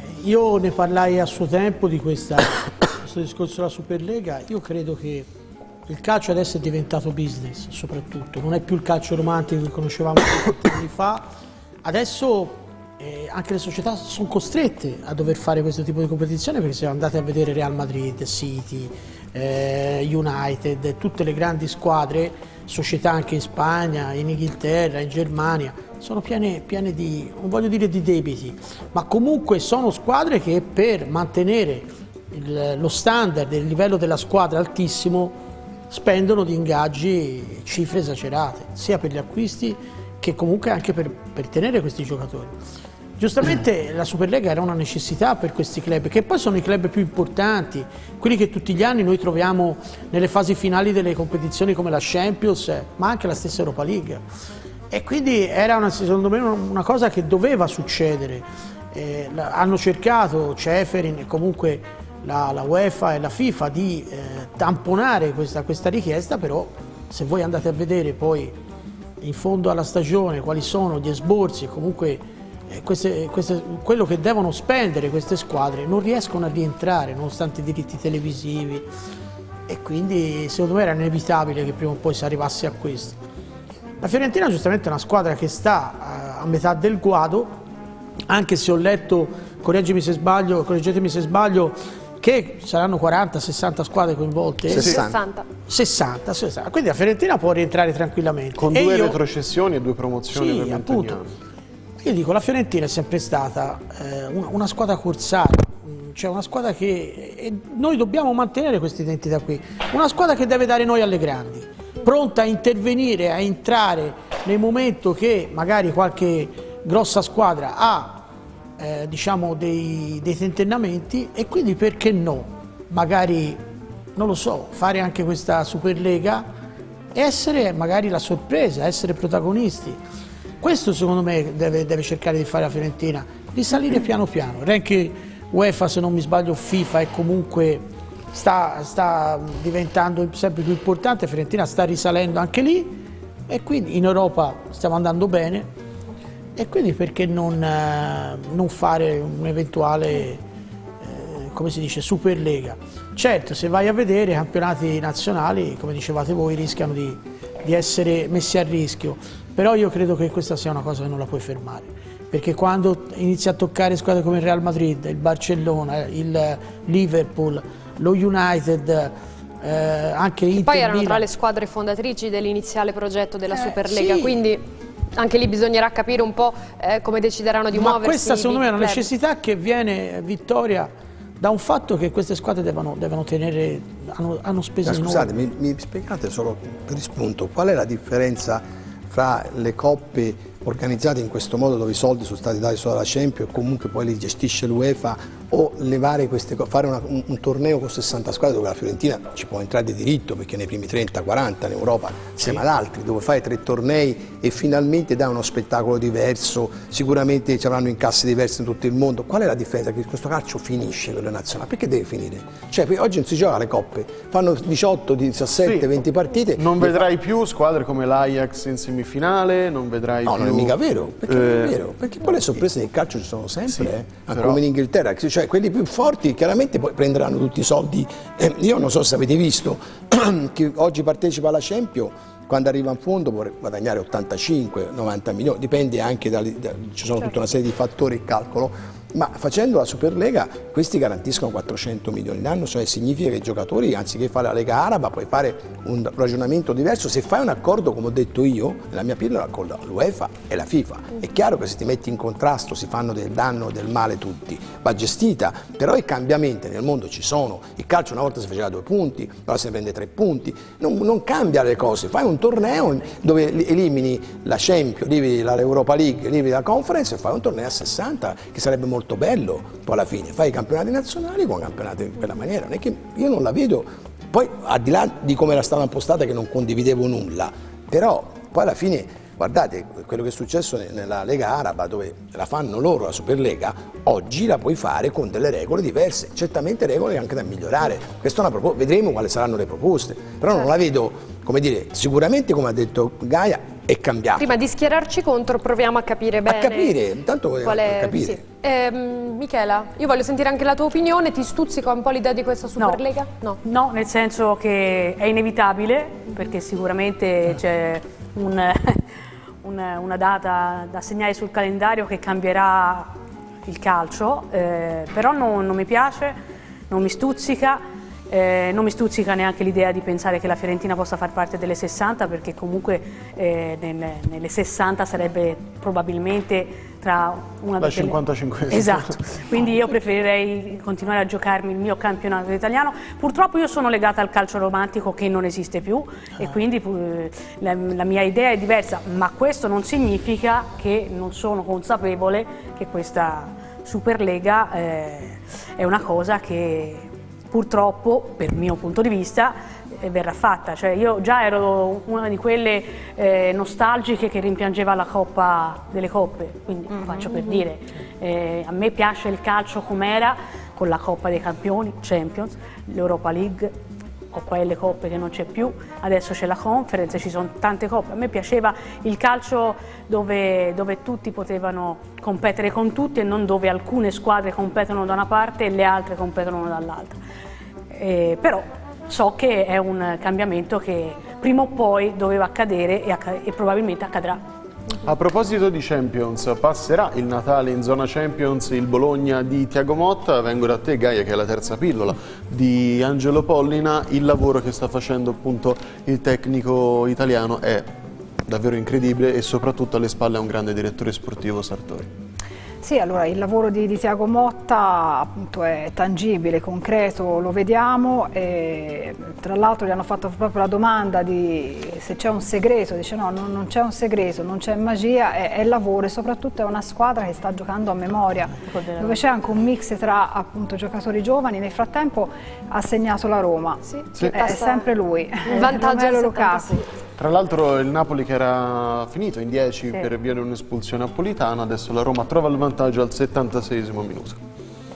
Speaker 4: io ne parlai a suo tempo di questa, questo discorso della Superlega. Io credo che il calcio adesso è diventato business, soprattutto, non è più il calcio romantico che conoscevamo anni fa. Adesso eh, anche le società sono costrette a dover fare questo tipo di competizione, perché se andate a vedere Real Madrid, City, eh, United, tutte le grandi squadre, società anche in Spagna, in Inghilterra, in Germania, sono piene, piene di, non voglio dire di debiti, ma comunque sono squadre che per mantenere il, lo standard e il livello della squadra altissimo spendono di ingaggi cifre esagerate, sia per gli acquisti che comunque anche per, per tenere questi giocatori. Giustamente la Superlega era una necessità per questi club, che poi sono i club più importanti, quelli che tutti gli anni noi troviamo nelle fasi finali delle competizioni come la Champions, ma anche la stessa Europa League. E quindi era una, secondo me una cosa che doveva succedere. Eh, la, hanno cercato Ceferin e comunque la, la UEFA e la FIFA di eh, tamponare questa, questa richiesta, però se voi andate a vedere poi in fondo alla stagione quali sono gli esborsi e comunque Eh, queste, queste, quello che devono spendere queste squadre non riescono a rientrare nonostante i diritti televisivi, e quindi secondo me era inevitabile che prima o poi si arrivasse a questo. La Fiorentina giustamente è una squadra che sta a, a metà del guado, anche se ho letto, correggimi se sbaglio, correggetemi se sbaglio, che saranno quaranta sessanta squadre coinvolte.
Speaker 2: sessanta.
Speaker 4: sessanta, sessanta. Quindi la Fiorentina può rientrare tranquillamente.
Speaker 2: Con
Speaker 4: e
Speaker 2: due
Speaker 4: io,
Speaker 2: retrocessioni e due promozioni
Speaker 4: sì,
Speaker 2: ovviamente ogni anno.
Speaker 4: Io dico, la Fiorentina è sempre stata eh, una, una squadra corsaria, cioè una squadra che e noi dobbiamo mantenere questa identità qui, una squadra che deve dare noi alle grandi, pronta a intervenire, a entrare nel momento che magari qualche grossa squadra ha eh, diciamo dei, dei tentennamenti, e quindi perché no, magari, non lo so, fare anche questa Superlega e essere magari la sorpresa, essere protagonisti. Questo secondo me deve, deve cercare di fare la Fiorentina, risalire piano piano. Ranking UEFA, se non mi sbaglio FIFA, è comunque sta, sta diventando sempre più importante, Fiorentina sta risalendo anche lì, e quindi in Europa stiamo andando bene, e quindi perché non, eh, non fare un'eventuale, eh, come si dice, Superlega. Certo, se vai a vedere i campionati nazionali, come dicevate voi, rischiano di, di essere messi a rischio, però io credo che questa sia una cosa che non la puoi fermare. perché quando inizi a toccare squadre come il Real Madrid, il Barcellona, il Liverpool, lo United, eh, anche Inter,
Speaker 1: poi erano
Speaker 4: Milan,
Speaker 1: tra le squadre fondatrici dell'iniziale progetto della
Speaker 4: eh,
Speaker 1: Superlega,
Speaker 4: sì.
Speaker 1: quindi anche lì bisognerà capire un po' eh, come decideranno di
Speaker 4: ma
Speaker 1: muoversi.
Speaker 4: Questa secondo me è una
Speaker 1: club.
Speaker 4: necessità che viene, Vittoria, da un fatto che queste squadre devono, devono tenere, hanno, hanno speso
Speaker 5: Ma scusate, mi, mi spiegate solo per spunto qual è la differenza fra le coppe organizzate in questo modo, dove i soldi sono stati dati solo alla Champions e comunque poi li gestisce l'UEFA, o levare queste cose, fare una, un, un torneo con sessanta squadre dove la Fiorentina ci può entrare di diritto, perché nei primi trenta quaranta in Europa insieme ad altri, dove fai tre tornei e finalmente dai uno spettacolo diverso, sicuramente ci avranno incassi diversi in tutto il mondo. Qual è la differenza? Che questo calcio finisce con le nazionali, perché deve finire? Cioè oggi non si gioca alle coppe, fanno diciotto, diciassette, sì, venti partite.
Speaker 2: Non vedrai fa... più squadre come l'Ajax in semifinale, non vedrai
Speaker 5: no,
Speaker 2: più...
Speaker 5: non è mica vero, perché
Speaker 2: eh...
Speaker 5: non è vero, perché poi le sorprese nel calcio ci sono sempre, sì, eh? Anche
Speaker 2: però...
Speaker 5: come in Inghilterra, cioè quelli più forti chiaramente poi prenderanno tutti i soldi. Eh, io non so se avete visto che oggi partecipa alla Champions, quando arriva in fondo può guadagnare ottantacinque novanta milioni, dipende anche da, da ci sono tutta una serie di fattori in calcolo, ma facendo la Superlega questi garantiscono quattrocento milioni l'anno, cioè significa che i giocatori, anziché fare la Lega Araba, puoi fare un ragionamento diverso. Se fai un accordo, come ho detto io nella mia pillola, con l'UEFA e la FIFA, è chiaro che se ti metti in contrasto si fanno del danno, del male tutti, va gestita, però i cambiamenti nel mondo ci sono. Il calcio una volta si faceva due punti, ora si prende tre punti, non, non cambia le cose, fai un torneo dove elimini la Champions, elimini l'Europa League, elimini la Conference e fai un torneo a sessanta, che sarebbe molto bello. Poi alla fine fai i campionati nazionali con campionati in quella maniera, non è che io non la vedo, poi al di là di come era stata impostata, che non condividevo nulla, però poi alla fine guardate quello che è successo nella Lega Araba, dove la fanno loro la Superlega, oggi la puoi fare con delle regole diverse, certamente regole anche da migliorare. Questa è una proposta, vedremo quali saranno le proposte, però non la vedo, come dire, sicuramente, come ha detto Gaia, è cambiato.
Speaker 1: Prima di schierarci contro proviamo a capire bene.
Speaker 5: A capire, intanto
Speaker 1: qual è,
Speaker 5: capire.
Speaker 1: Sì. Eh, Michela, io voglio sentire anche la tua opinione, ti stuzzica un po' l'idea di questa Superlega?
Speaker 6: No. no, no, nel senso che è inevitabile, perché sicuramente c'è un, un, una data da segnare sul calendario che cambierà il calcio, eh, però non, non mi piace, non mi stuzzica. Eh, non mi stuzzica neanche l'idea di pensare che la Fiorentina possa far parte delle sessanta, perché comunque eh, nelle, nelle sessanta sarebbe probabilmente tra una
Speaker 2: delle cinquantacinque.
Speaker 6: Esatto, quindi io preferirei continuare a giocarmi il mio campionato italiano. Purtroppo io sono legata al calcio romantico, che non esiste più, ah. e quindi eh, la, la mia idea è diversa, ma questo non significa che non sono consapevole che questa Superlega eh, è una cosa che purtroppo, per il mio punto di vista, eh, verrà fatta. Cioè, io già ero una di quelle eh, nostalgiche che rimpiangeva la Coppa delle Coppe, quindi mm-hmm. faccio per dire, eh, a me piace il calcio com'era, con la Coppa dei Campioni, Champions, l'Europa League, Coppa delle Coppe che non c'è più, adesso c'è la Conference, ci sono tante coppe. A me piaceva il calcio dove, dove tutti potevano competere con tutti, e non dove alcune squadre competono da una parte e le altre competono dall'altra. Eh, però so che è un cambiamento che prima o poi doveva accadere e, acc e probabilmente accadrà.
Speaker 2: A proposito di Champions, passerà il Natale in zona Champions il Bologna di Thiago Motta. Vengo da te, Gaia, che è la terza pillola di Angelo Pollina. Il lavoro che sta facendo appunto il tecnico italiano è davvero incredibile, e soprattutto alle spalle ha un grande direttore sportivo, Sartori.
Speaker 3: Sì, allora il lavoro di, di Thiago Motta appunto è tangibile, concreto, lo vediamo, e tra l'altro gli hanno fatto proprio la domanda di se c'è un segreto, dice no, non, non c'è un segreto, non c'è magia, è, è lavoro, e soprattutto è una squadra che sta giocando a memoria, dove c'è anche un mix tra appunto giocatori giovani. Nel frattempo ha segnato la Roma, sì, sì. È, è sempre lui,
Speaker 1: il vantaggio è Lukaku.
Speaker 2: Tra l'altro il Napoli, che era finito in dieci sì. per via di un'espulsione napolitana, adesso la Roma trova il vantaggio al settantaseiesimo minuto.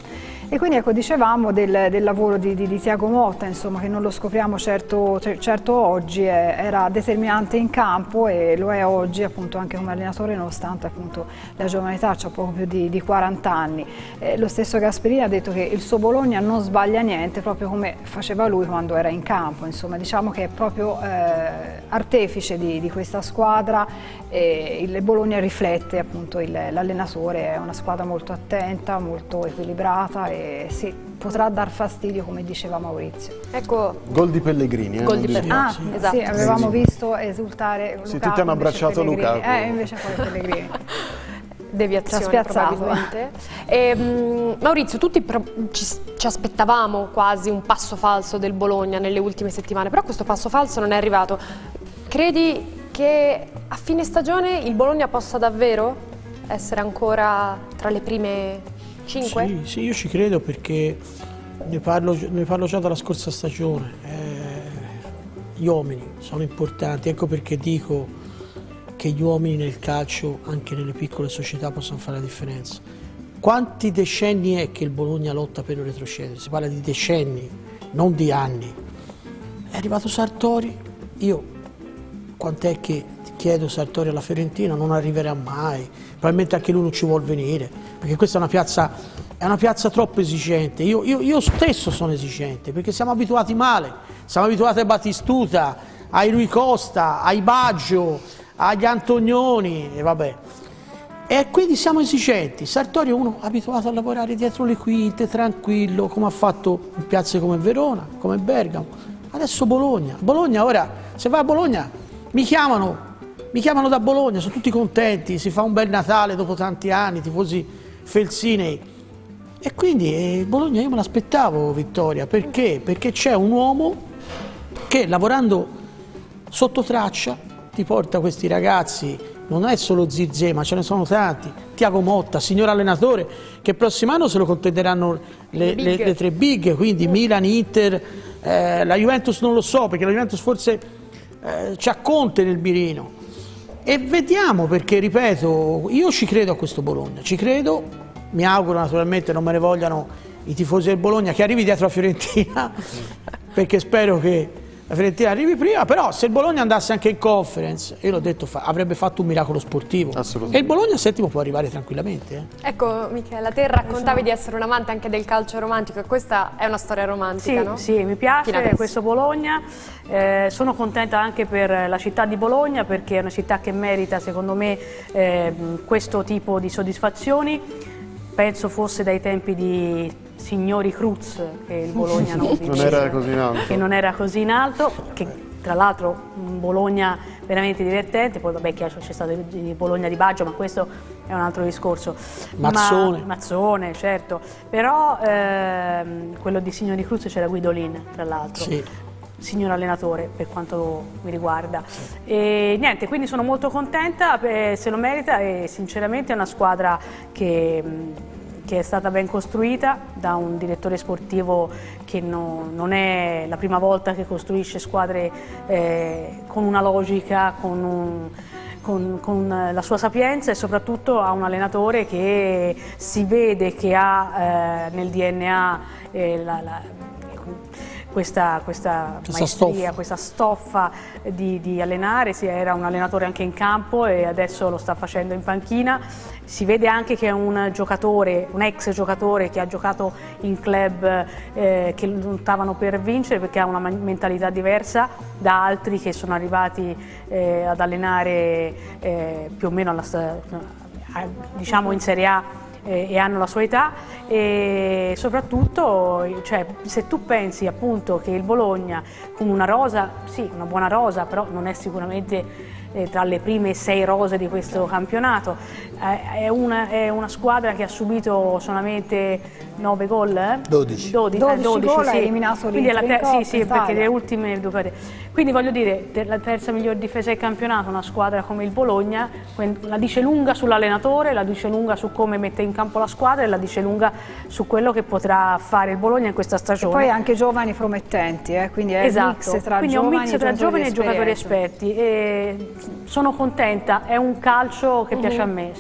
Speaker 3: E quindi ecco, dicevamo del, del lavoro di, di, di Thiago Motta, insomma, che non lo scopriamo certo, certo oggi, è, era determinante in campo e lo è oggi appunto anche come allenatore, nonostante appunto la giovane età, c'ha poco più di, di quaranta anni. Eh, lo stesso Gasperini ha detto che il suo Bologna non sbaglia niente, proprio come faceva lui quando era in campo, insomma, diciamo che è proprio eh, artefice di, di questa squadra, e il Bologna riflette appunto l'allenatore, è una squadra molto attenta, molto equilibrata e sì, potrà dar fastidio come diceva Maurizio.
Speaker 1: Ecco,
Speaker 2: gol di Pellegrini. Eh,
Speaker 1: gol di Pellegrini. Ah,
Speaker 3: sì,
Speaker 1: esatto.
Speaker 3: Sì, avevamo visto esultare Lukaku.
Speaker 2: Sì, tutti hanno abbracciato Lukaku.
Speaker 3: Eh, invece poi Pellegrini.
Speaker 1: Deviazione probabilmente. E, um, Maurizio, tutti ci, ci aspettavamo quasi un passo falso del Bologna nelle ultime settimane, però questo passo falso non è arrivato. Credi che a fine stagione il Bologna possa davvero essere ancora tra le prime cinque?
Speaker 4: Sì, sì, io ci credo perché ne parlo, ne parlo già dalla scorsa stagione. Eh, gli uomini sono importanti, ecco perché dico che gli uomini nel calcio, anche nelle piccole società, possono fare la differenza. Quanti decenni è che il Bologna lotta per non retrocedere? Si parla di decenni, non di anni. È arrivato Sartori, io quant'è che ti chiedo Sartori alla Fiorentina, non arriverà mai, probabilmente anche lui non ci vuol venire, perché questa è una piazza, è una piazza troppo esigente. Io, io, io stesso sono esigente, perché siamo abituati male, siamo abituati a Battistuta, ai Rui Costa, ai Baggio, agli Antonioni, e vabbè. E quindi siamo esigenti. Sartori è uno abituato a lavorare dietro le quinte, tranquillo, come ha fatto in piazze come Verona, come Bergamo. Adesso Bologna. Bologna ora, se vai a Bologna, mi chiamano, mi chiamano da Bologna, sono tutti contenti, si fa un bel Natale dopo tanti anni, tifosi felsinei. E quindi eh, Bologna io me l'aspettavo, Vittoria, perché? Perché c'è un uomo che lavorando sotto traccia ti porta questi ragazzi, non è solo Zirze, ma ce ne sono tanti, Thiago Motta, signor allenatore, che il prossimo anno se lo contenderanno le, le, le tre big, quindi Milan, Inter, eh, la Juventus non lo so, perché la Juventus forse eh, c'ha Conte nel mirino. E vediamo, perché ripeto, io ci credo a questo Bologna, ci credo, mi auguro naturalmente non me ne vogliano i tifosi del Bologna che arrivi dietro la Fiorentina, perché spero che la Fiorentina arrivi prima, però se il Bologna andasse anche in conference, io l'ho detto, fa, avrebbe fatto un miracolo sportivo. E il Bologna settimo può arrivare tranquillamente. Eh.
Speaker 1: Ecco Michela, te raccontavi di essere un amante anche del calcio romantico e questa è una storia romantica,
Speaker 6: sì,
Speaker 1: no?
Speaker 6: Sì, mi piace questo Bologna, eh, sono contenta anche per la città di Bologna perché è una città che merita secondo me eh, questo tipo di soddisfazioni. Penso fosse dai tempi di signori Cruz che il Bologna non,
Speaker 2: non era così in alto.
Speaker 6: Che non era così in alto, che tra l'altro un Bologna veramente divertente, poi vabbè c'è stato il Bologna di Baggio, ma questo è un altro discorso.
Speaker 4: Mazzone.
Speaker 6: Ma, Mazzone, certo, però ehm, quello di signori Cruz c'era Guidolin, tra l'altro. Sì. Signor allenatore per quanto mi riguarda. E niente, quindi sono molto contenta, eh, se lo merita e sinceramente è una squadra che, che è stata ben costruita da un direttore sportivo che no, non è la prima volta che costruisce squadre eh, con una logica, con, un, con, con la sua sapienza e soprattutto ha un allenatore che si vede che ha eh, nel D N A eh, la, la questa, questa, questa maestria, stoffa. questa stoffa di, di allenare, si era un allenatore anche in campo e adesso lo sta facendo in panchina. Si vede anche che è un giocatore, un ex giocatore che ha giocato in club eh, che lottavano per vincere perché ha una mentalità diversa da altri che sono arrivati eh, ad allenare eh, più o meno alla, diciamo in Serie A e hanno la sua età e soprattutto cioè, se tu pensi appunto che il Bologna con una rosa, sì una buona rosa, però non è sicuramente eh, tra le prime sei rose di questo campionato, eh, è, una, è una squadra che ha subito solamente nove gol, eh?
Speaker 5: dodici,
Speaker 6: dodici,
Speaker 3: dodici,
Speaker 6: eh, dodici
Speaker 3: gol,
Speaker 6: sì.
Speaker 3: ha eliminato
Speaker 6: l'Inter,
Speaker 3: l'Inter,
Speaker 6: sì, sì, perché le ultime due partite. Quindi voglio dire, la terza miglior difesa del campionato, una squadra come il Bologna, la dice lunga sull'allenatore, la dice lunga su come mette in campo la squadra e la dice lunga su quello che potrà fare il Bologna in questa stagione.
Speaker 3: E poi anche giovani promettenti, eh? Quindi è
Speaker 6: esatto.
Speaker 3: un mix tra
Speaker 6: quindi
Speaker 3: giovani,
Speaker 6: è un mix tra giovani e giocatori
Speaker 3: esperti.
Speaker 6: E sono contenta, è un calcio che piace a me, sì.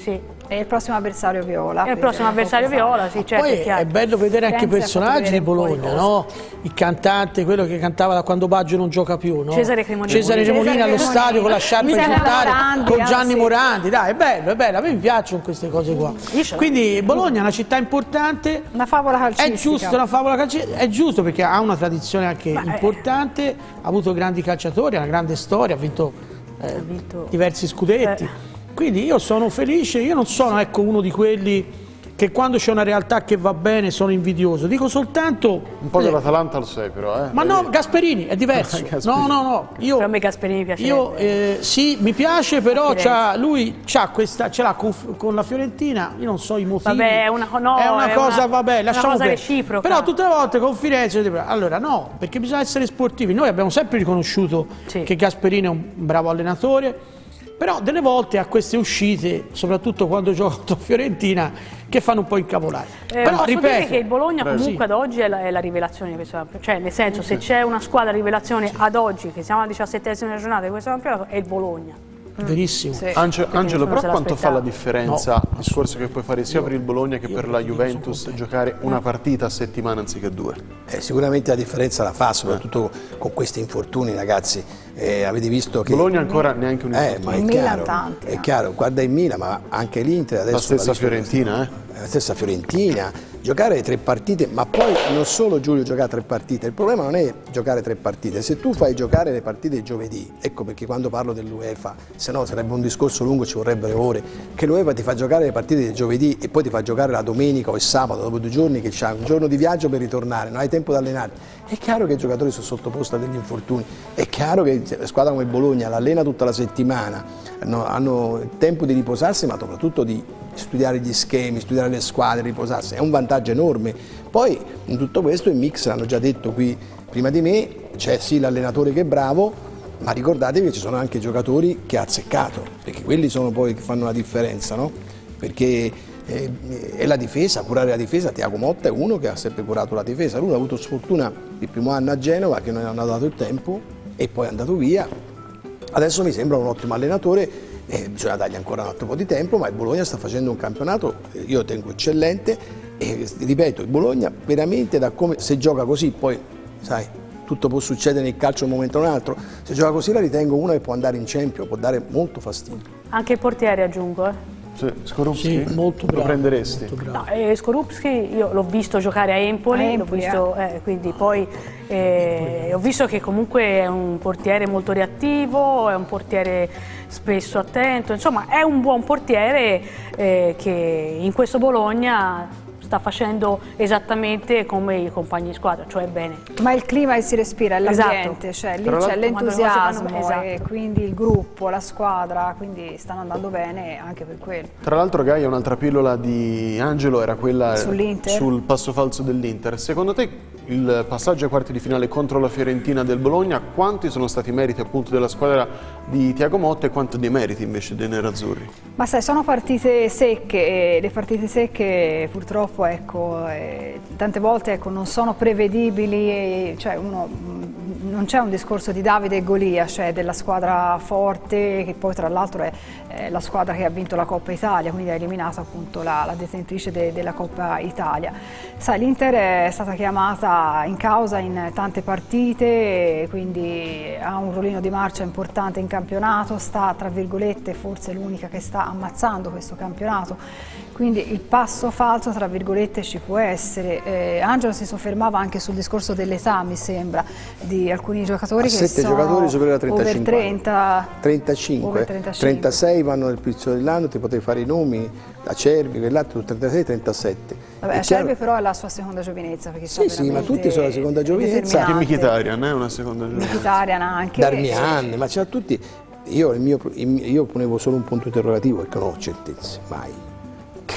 Speaker 3: È il prossimo avversario Viola.
Speaker 6: È il prossimo avversario Viola, sì, certo.
Speaker 4: Poi è, è bello vedere anche i personaggi di Bologna, no? Il cantante, quello che cantava da quando Baggio non gioca più, no?
Speaker 6: Cesare Cremonini.
Speaker 4: Cesare Cremonini allo stadio con la sciarpa egittare, con Gianni Morandi, dai, è bello, è bello, a me mi piacciono queste cose qua. Quindi Bologna è una città importante,
Speaker 3: una favola calcistica.
Speaker 4: È giusto, una favola calcistica, è giusto perché ha una tradizione anche Beh, importante, ha avuto grandi calciatori, ha una grande storia, ha vinto, eh, ha vinto. diversi scudetti. Eh. Quindi io sono felice, io non sono ecco, uno di quelli che quando c'è una realtà che va bene sono invidioso, dico soltanto...
Speaker 2: Un po' dell'Atalanta lo sei però, eh?
Speaker 4: Ma no, Gasperini è diverso, no no no, io...
Speaker 6: Per me Gasperini piace.
Speaker 4: Io, eh, sì, mi piace, però c'ha, lui c'ha questa, ce l'ha con, con la Fiorentina, io non so i motivi.
Speaker 6: Vabbè, è una, no,
Speaker 4: è una
Speaker 6: è
Speaker 4: cosa,
Speaker 6: una,
Speaker 4: vabbè, lasciamo
Speaker 6: una cosa
Speaker 4: perdere.
Speaker 6: reciproca.
Speaker 4: Però tutte le volte con Firenze, allora no, perché bisogna essere sportivi, noi abbiamo sempre riconosciuto sì. che Gasperini è un bravo allenatore, però delle volte a queste uscite, soprattutto quando gioca contro Fiorentina, che fanno un po' incavolare.
Speaker 6: Eh,
Speaker 4: però
Speaker 6: ripeto,
Speaker 4: ripeto
Speaker 6: che il Bologna
Speaker 4: beh,
Speaker 6: comunque
Speaker 4: sì.
Speaker 6: ad oggi è la, è la rivelazione di questo campionato, cioè nel senso se c'è una squadra rivelazione ad oggi, che siamo alla diciassettesima giornata di questo campionato, è il Bologna.
Speaker 4: Verissimo.
Speaker 2: Sì. Angelo, Angelo però quanto fa la differenza no. il discorso che puoi fare sia io, per il Bologna che per la Juventus giocare una partita a settimana anziché due?
Speaker 5: Eh, sicuramente la differenza la fa, soprattutto eh. con questi infortuni, ragazzi. Eh, avete visto che...
Speaker 2: Bologna ancora neanche un
Speaker 5: infortunio. Eh, ma è chiaro, tanti, è chiaro, guarda il Milan, ma anche l'Inter adesso...
Speaker 2: La stessa Fiorentina, eh?
Speaker 5: La stessa Fiorentina, giocare tre partite, ma poi non solo Giulio giocare tre partite, il problema non è giocare tre partite, se tu fai giocare le partite giovedì, ecco perché quando parlo dell'UEFA, se no sarebbe un discorso lungo, ci vorrebbero ore, che l'UEFA ti fa giocare le partite di giovedì e poi ti fa giocare la domenica o il sabato, dopo due giorni che c'hai un giorno di viaggio per ritornare, non hai tempo di allenarti, è chiaro che i giocatori sono sottoposti a degli infortuni, è chiaro che la squadra come il Bologna l'allena tutta la settimana, hanno, hanno tempo di riposarsi ma soprattutto di studiare gli schemi, studiare le squadre, riposarsi, è un vantaggio enorme. Poi in tutto questo il mix, l'hanno già detto qui prima di me, c'è sì l'allenatore che è bravo, ma ricordatevi che ci sono anche giocatori che ha azzeccato, perché quelli sono poi che fanno la differenza, no? Perché eh, è la difesa, curare la difesa, Thiago Motta è uno che ha sempre curato la difesa, lui ha avuto sfortuna il primo anno a Genova che non gli hanno dato il tempo e poi è andato via, adesso mi sembra un ottimo allenatore. Eh, bisogna dargli ancora un altro po' di tempo, ma il Bologna sta facendo un campionato, io tengo eccellente e ripeto, il Bologna veramente da come, se gioca così, poi sai, tutto può succedere nel calcio da un momento o un altro, se gioca così la ritengo una che può andare in Champions, può dare molto fastidio.
Speaker 6: Anche il portiere aggiungo, eh.
Speaker 2: Sì, Skorupski,
Speaker 4: sì, molto bravo,
Speaker 2: lo prenderesti?
Speaker 6: No, eh, Skorupski io l'ho visto giocare a Empoli, a Empoli l'ho visto, eh. Eh, quindi poi eh, ho visto che comunque è un portiere molto reattivo, è un portiere spesso attento, insomma è un buon portiere eh, che in questo Bologna sta facendo esattamente come i compagni di squadra, cioè bene.
Speaker 3: Ma il clima che si respira, è l'ambiente, esatto. Cioè lì c'è l'entusiasmo esatto. e quindi il gruppo, la squadra, quindi stanno andando bene anche per quello.
Speaker 2: Tra l'altro Gaia, un'altra pillola di Angelo era quella sul passo falso dell'Inter. Secondo te il passaggio ai quarti di finale contro la Fiorentina del Bologna, quanti sono stati i meriti appunto della squadra di Thiago Motta e quanti dei meriti invece dei nerazzurri?
Speaker 3: Ma sai, sono partite secche e le partite secche purtroppo ecco, eh, tante volte ecco, non sono prevedibili, e, cioè uno, non c'è un discorso di Davide e Golia, cioè della squadra forte che poi tra l'altro è eh, la squadra che ha vinto la Coppa Italia, quindi ha eliminato appunto la, la detentrice de, della Coppa Italia. Sai, l'Inter è stata chiamata in causa in tante partite, quindi ha un ruolino di marcia importante in campionato, sta tra virgolette forse l'unica che sta ammazzando questo campionato, quindi il passo falso tra virgolette ci può essere. eh, Angelo si soffermava anche sul discorso dell'età, mi sembra, di alcuni giocatori che
Speaker 5: sette
Speaker 3: sono
Speaker 5: giocatori superiori a trentacinque
Speaker 3: over trenta,
Speaker 5: trentacinque,
Speaker 3: over trentacinque,
Speaker 5: trentasei vanno nel pizzo dell'anno, ti potrei fare i nomi, Acerbi, quell'altro trentasei trentasette.
Speaker 3: Vabbè, Acerbi però è la sua seconda giovinezza, perché
Speaker 5: sì sì, ma tutti sono la seconda giovinezza,
Speaker 2: anche Mkhitaryan è una seconda giovinezza,
Speaker 3: Mkhitaryan anche
Speaker 5: Darmian, ma c'è tutti. Io, il mio, io ponevo solo un punto interrogativo perché non ho certezze mai, che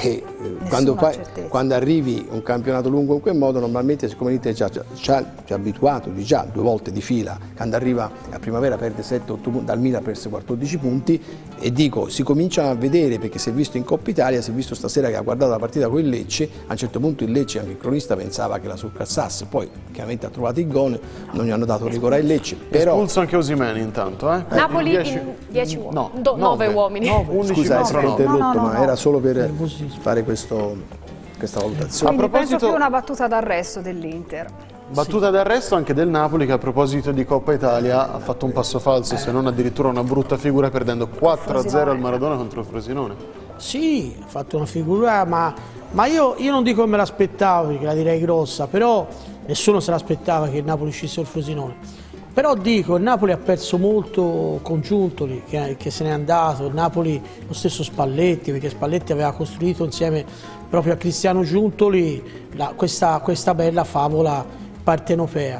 Speaker 5: eh, quando, fai, quando arrivi un campionato lungo in quel modo, normalmente siccome l'Inter ci ha, ci ha, ci ha abituato di già due volte di fila, quando arriva a primavera perde sette otto punti, dal Milan perse quattordici punti, e dico si cominciano a vedere, perché si è visto in Coppa Italia, si è visto stasera che ha guardato la partita con il Lecce, a un certo punto il Lecce, anche il cronista, pensava che la surclassasse, poi chiaramente ha trovato il gol, non gli hanno dato rigore al Lecce. Però...
Speaker 2: Espulso anche Osimhen intanto, eh?
Speaker 1: Napoli
Speaker 2: dieci...
Speaker 1: in dieci uomini,
Speaker 2: no,
Speaker 1: Do, nove uomini.
Speaker 5: Scusa, è stato interrotto,
Speaker 3: no, no, no,
Speaker 5: ma
Speaker 3: no.
Speaker 5: era solo per fare questo, questa valutazione.
Speaker 3: Quindi
Speaker 2: a proposito...
Speaker 3: penso più una battuta d'arresto dell'Inter.
Speaker 2: Battuta sì. d'arresto anche del Napoli, che a proposito di Coppa Italia ha fatto un passo falso, eh. se non addirittura una brutta figura, perdendo quattro a zero al Maradona contro il Frosinone.
Speaker 4: Sì, ha fatto una figura, ma, ma io, io non dico che me l'aspettavo, perché la direi grossa, però nessuno se l'aspettava che il Napoli uscisse il Frosinone. Però dico, il Napoli ha perso molto con Giuntoli, che, che se n'è andato, il Napoli lo stesso Spalletti, perché Spalletti aveva costruito insieme proprio a Cristiano Giuntoli la, questa, questa bella favola partenopea.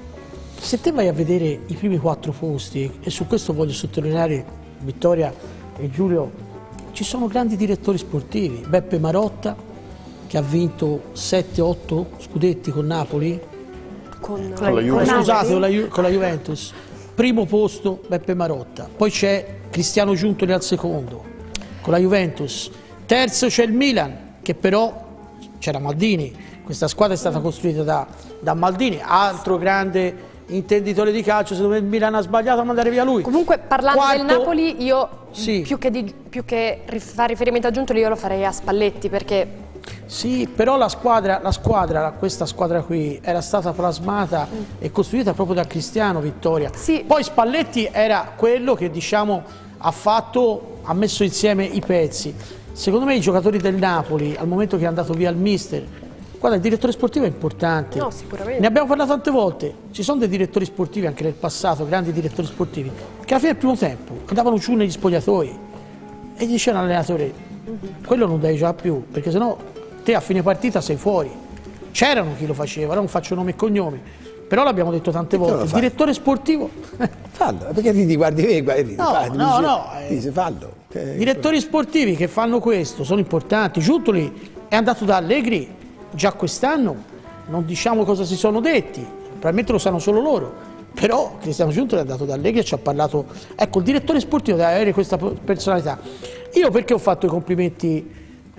Speaker 4: Se te vai a vedere i primi quattro posti, e su questo voglio sottolineare Vittoria e Giulio, ci sono grandi direttori sportivi. Beppe Marotta, che ha vinto sette otto scudetti con Napoli,
Speaker 1: Con,
Speaker 2: con la Juventus.
Speaker 4: Scusate, con la, Ju con la Juventus. Primo posto Beppe Marotta, poi c'è Cristiano Giuntoli al secondo con la Juventus, terzo c'è il Milan, che però c'era Maldini, questa squadra è stata costruita da, da Maldini, altro grande intenditore di calcio. Secondo me il Milan ha sbagliato a mandare via lui.
Speaker 1: Comunque, parlando
Speaker 4: Quarto,
Speaker 1: del Napoli, io
Speaker 4: sì.
Speaker 1: più che, di, più che fare riferimento a Giuntoli, io lo farei a Spalletti, perché
Speaker 4: sì, però la squadra, la squadra, questa squadra qui era stata plasmata mm. e costruita proprio da Cristiano, Vittoria.
Speaker 1: Sì.
Speaker 4: Poi Spalletti era quello che, diciamo, ha fatto, ha messo insieme i pezzi. Secondo me i giocatori del Napoli, al momento che è andato via il mister, guarda, il direttore sportivo è importante.
Speaker 1: No, sicuramente.
Speaker 4: Ne abbiamo parlato tante volte. Ci sono dei direttori sportivi anche nel passato, grandi direttori sportivi, che alla fine del primo tempo andavano giù negli spogliatoi e gli dicevano all'allenatore: mm-hmm. quello non devi giocare più, perché sennò te a fine partita sei fuori. C'erano chi lo faceva, non faccio nome e cognomi, però l'abbiamo detto tante perché volte. Il direttore sportivo
Speaker 5: fallo, perché ridi, guardi me, guardi,
Speaker 4: no,
Speaker 5: fai,
Speaker 4: no,
Speaker 5: dice,
Speaker 4: no,
Speaker 5: dice, fallo. Eh,
Speaker 4: direttori sportivi che fanno questo sono importanti. Giuntoli è andato da Allegri già quest'anno, non diciamo cosa si sono detti, probabilmente lo sanno solo loro, però Cristiano Giuntoli è andato da Allegri e ci ha parlato. Ecco, il direttore sportivo deve avere questa personalità. Io perché ho fatto i complimenti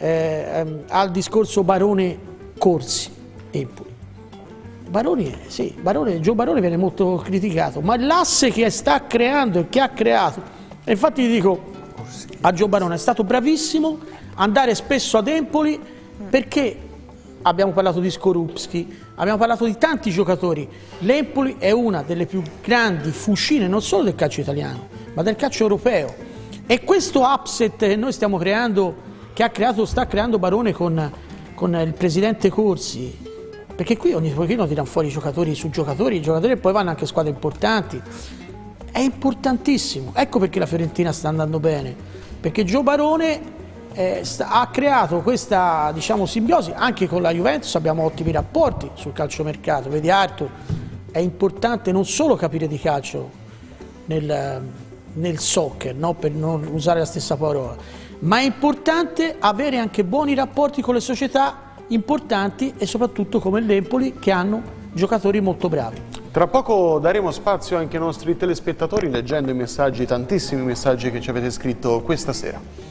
Speaker 4: Eh, al discorso Barone Corsi Empoli. Baroni, sì, Barone, Gio Barone viene molto criticato, ma l'asse che sta creando e che ha creato, e infatti gli dico a Gio Barone, è stato bravissimo andare spesso ad Empoli, perché abbiamo parlato di Skorupski, abbiamo parlato di tanti giocatori. L'Empoli è una delle più grandi fucine non solo del calcio italiano, ma del calcio europeo, e questo upset che noi stiamo creando, che ha creato, sta creando Barone con, con il presidente Corsi, perché qui ogni pochino tirano fuori giocatori su giocatori, i giocatori poi vanno anche a squadre importanti, è importantissimo. Ecco perché la Fiorentina sta andando bene, perché Gio Barone eh, sta, ha creato questa, diciamo, simbiosi anche con la Juventus. Abbiamo ottimi rapporti sul calciomercato, vedi Arthur, è importante non solo capire di calcio nel, nel soccer, no? Per non usare la stessa parola, ma è importante avere anche buoni rapporti con le società importanti e soprattutto come l'Empoli, che hanno giocatori molto bravi.
Speaker 2: Tra poco daremo spazio anche ai nostri telespettatori leggendo i messaggi, tantissimi messaggi che ci avete scritto questa sera.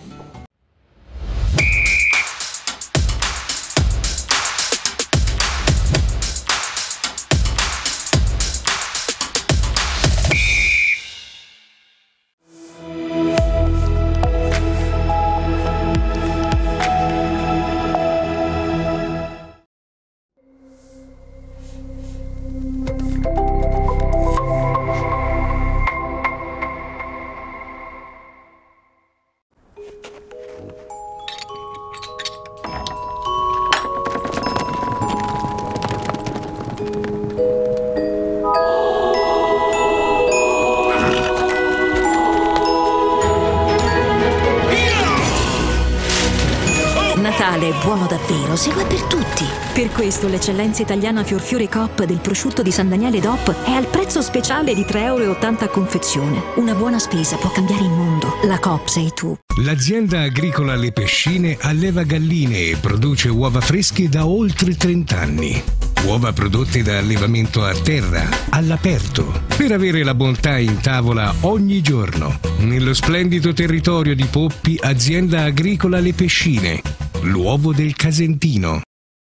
Speaker 8: Natale è buono davvero se lo è per tutti. Per questo l'eccellenza italiana Fior Fiore Coop del prosciutto di San Daniele D O P è al prezzo speciale di tre euro e ottanta a confezione. Una buona spesa può cambiare il mondo. La Coop sei tu.
Speaker 19: L'azienda agricola Le Pescine alleva galline e produce uova fresche da oltre trenta anni. Uova prodotte da allevamento a terra, all'aperto, per avere la bontà in tavola ogni giorno. Nello splendido territorio di Poppi, azienda agricola Le Pescine, l'uovo del Casentino.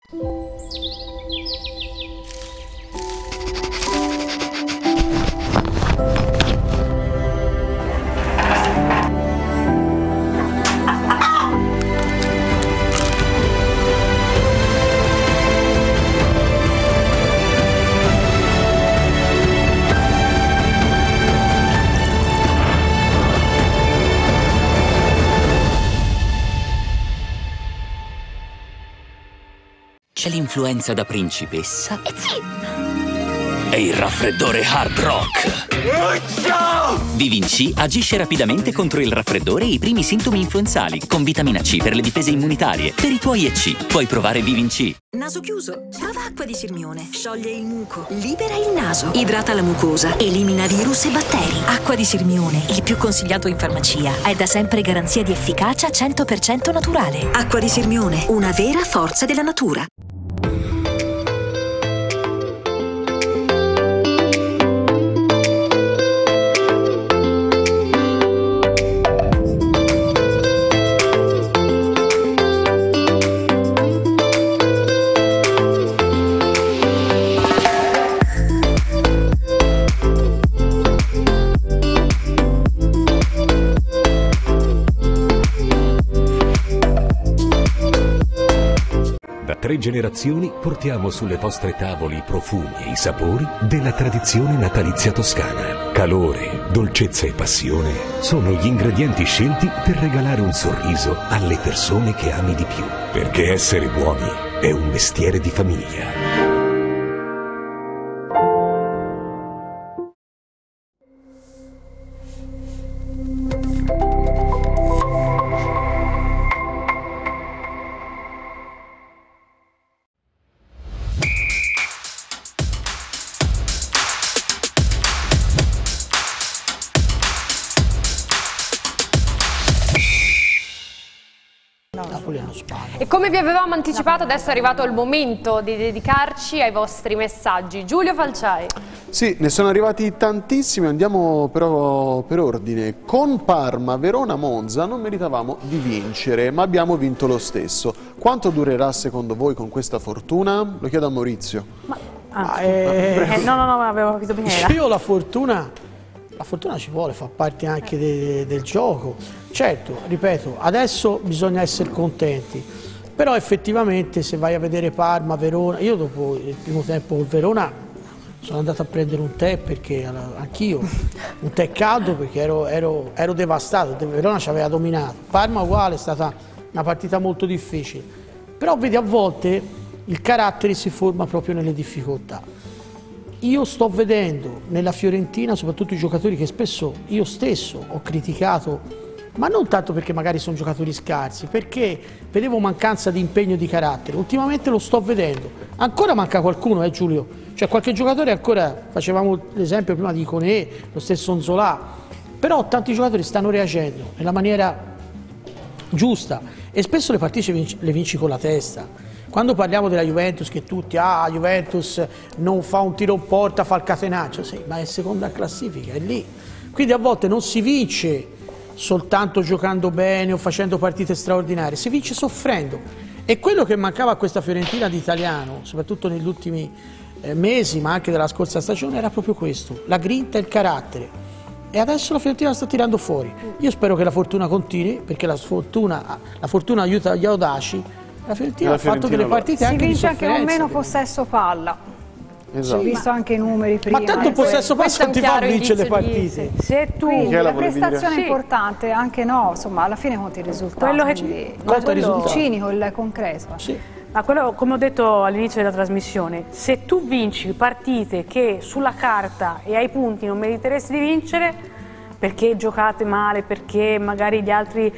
Speaker 10: C'è l'influenza da principessa e il raffreddore Hard Rock. Vivin C agisce rapidamente contro il raffreddore e i primi sintomi influenzali, con vitamina C per le difese immunitarie. Per i tuoi E C puoi provare Vivin C.
Speaker 8: Naso chiuso? Prova acqua di Sirmione. Scioglie il muco, libera il naso, idrata la mucosa, elimina virus e batteri. Acqua di Sirmione, il più consigliato in farmacia. È da sempre garanzia di efficacia cento per cento naturale. Acqua di Sirmione, una vera forza della natura.
Speaker 9: Tre generazioni portiamo sulle vostre tavole i profumi e i sapori della tradizione natalizia toscana. Calore, dolcezza e passione sono gli ingredienti scelti per regalare un sorriso alle persone che ami di più. Perché essere buoni è un mestiere di famiglia.
Speaker 1: E come vi avevamo anticipato, adesso è arrivato il momento di dedicarci ai vostri messaggi. Giulio Falciai.
Speaker 2: Sì, ne sono arrivati tantissimi, andiamo però per ordine. Con Parma, Verona, Monza non meritavamo di vincere, ma abbiamo vinto lo stesso. Quanto durerà secondo voi con questa fortuna? Lo chiedo a Maurizio.
Speaker 6: Ma, ah, eh, eh, no, no, no, avevo capito bene.
Speaker 4: Io la fortuna... La fortuna ci vuole, fa parte anche de, del gioco. Certo, ripeto, adesso bisogna essere contenti, però effettivamente se vai a vedere Parma, Verona, io dopo il primo tempo col Verona sono andato a prendere un tè perché anch'io, un tè caldo perché ero, ero, ero devastato, il Verona ci aveva dominato. Parma uguale, è stata una partita molto difficile, però vedi a volte il carattere si forma proprio nelle difficoltà. Io sto vedendo nella Fiorentina soprattutto i giocatori che spesso io stesso ho criticato, ma non tanto perché magari sono giocatori scarsi, perché vedevo mancanza di impegno e di carattere. Ultimamente lo sto vedendo. Ancora manca qualcuno, eh Giulio? Cioè qualche giocatore ancora, facevamo l'esempio prima di Iconè, lo stesso Nzola, però tanti giocatori stanno reagendo nella maniera giusta e spesso le partite vinci, le vinci con la testa. Quando parliamo della Juventus, che tutti, ah, Juventus non fa un tiro in porta, fa il catenaccio, sì, ma è seconda classifica, è lì. Quindi a volte non si vince soltanto giocando bene o facendo partite straordinarie, si vince soffrendo. E quello che mancava a questa Fiorentina di Italiano, soprattutto negli ultimi eh, mesi, ma anche della scorsa stagione, era proprio questo, la grinta e il carattere. E adesso la Fiorentina sta tirando fuori. Io spero che la fortuna continui, perché la fortuna, la fortuna aiuta gli audaci. La Fiorentina ha fatto delle partite
Speaker 3: si
Speaker 4: anche
Speaker 3: vince
Speaker 4: di
Speaker 3: anche con meno
Speaker 4: perché...
Speaker 3: possesso palla.
Speaker 2: Esatto.
Speaker 3: Ho visto anche i numeri prima.
Speaker 4: Ma tanto possesso palla non ti fa vincere le partite.
Speaker 3: Di... Se tu
Speaker 2: Quindi,
Speaker 3: la
Speaker 2: la
Speaker 3: prestazione
Speaker 2: sì.
Speaker 3: è importante, anche no, insomma, alla fine conti il risultato.
Speaker 6: Quello che
Speaker 3: ci...
Speaker 4: conta il risultato.
Speaker 3: Il cinico, il concreto.
Speaker 4: Sì.
Speaker 6: Ma quello, come ho detto all'inizio della trasmissione, se tu vinci partite che sulla carta e ai punti non meriteresti di vincere, perché giocate male, perché magari gli altri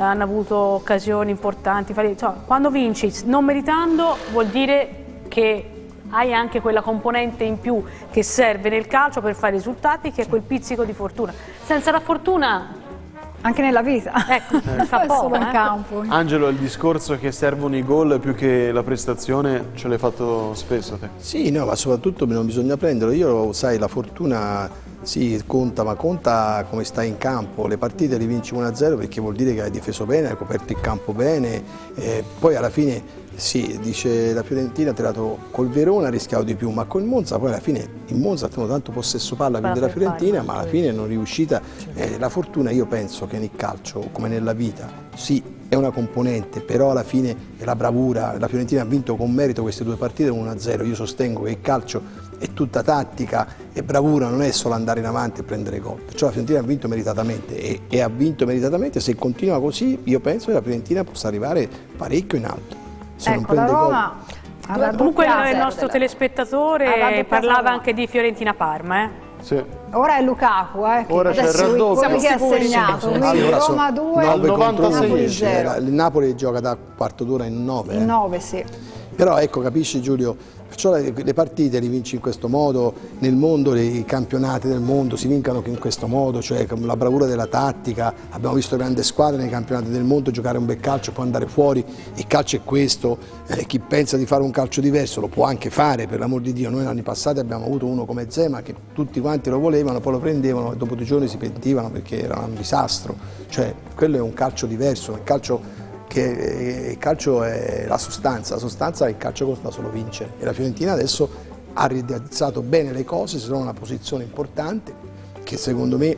Speaker 6: hanno avuto occasioni importanti. Insomma, quando vinci non meritando vuol dire che hai anche quella componente in più che serve nel calcio per fare risultati, che è quel pizzico di fortuna. Senza la fortuna...
Speaker 3: Anche nella vita,
Speaker 6: ecco,
Speaker 3: eh.
Speaker 6: fa poco,
Speaker 3: solo in
Speaker 6: eh.
Speaker 3: campo.
Speaker 2: Angelo, il discorso che servono i gol più che la prestazione ce l'hai fatto spesso te?
Speaker 5: Sì, no, ma soprattutto non bisogna prenderlo. Io, sai, la fortuna sì, conta, ma conta come stai in campo. Le partite le vinci uno a zero perché vuol dire che hai difeso bene, hai coperto il campo bene, eh, poi alla fine sì, dice la Fiorentina ha tirato col Verona, ha rischiato di più, ma col Monza poi alla fine il Monza ha tenuto tanto possesso palla più della Fiorentina, ma alla fine non è riuscita. Eh, la fortuna, io penso che nel calcio, come nella vita, sì, è una componente, però alla fine è la bravura. La Fiorentina ha vinto con merito queste due partite uno a zero. Io sostengo che il calcio è tutta tattica e bravura, non è solo andare in avanti e prendere gol. Perciò la Fiorentina ha vinto meritatamente e, e ha vinto meritatamente. Se continua così, io penso che la Fiorentina possa arrivare parecchio in alto. Se
Speaker 3: ecco,
Speaker 5: non prende
Speaker 3: la Roma...
Speaker 6: Gol. Comunque il nostro telespettatore parlava anche di Fiorentina-Parma, eh?
Speaker 2: Sì.
Speaker 3: Ora è Lukaku, eh, che
Speaker 2: ora c'è il raddoppio.
Speaker 3: Siamo che ha segnato, quindi
Speaker 5: allora
Speaker 3: Roma due,
Speaker 5: Napoli
Speaker 3: zero.
Speaker 5: Il Napoli gioca da quarto d'ora in nove.
Speaker 3: In nove, eh. sì.
Speaker 5: Però ecco, capisci Giulio, perciò le, le partite le vinci in questo modo, nel mondo, i campionati del mondo si vincono in questo modo, cioè con la bravura della tattica. Abbiamo visto grandi squadre nei campionati del mondo giocare un bel calcio, poi andare fuori. Il calcio è questo, eh, chi pensa di fare un calcio diverso lo può anche fare, per l'amor di Dio. Noi l'anno passato abbiamo avuto uno come Zema che tutti quanti lo volevano, poi lo prendevano e dopo due giorni si pentivano perché era un disastro. Cioè quello è un calcio diverso, un calcio che il calcio è la sostanza, la sostanza è il calcio costa solo vincere e la Fiorentina adesso ha realizzato bene le cose, si trova in una posizione importante che secondo me,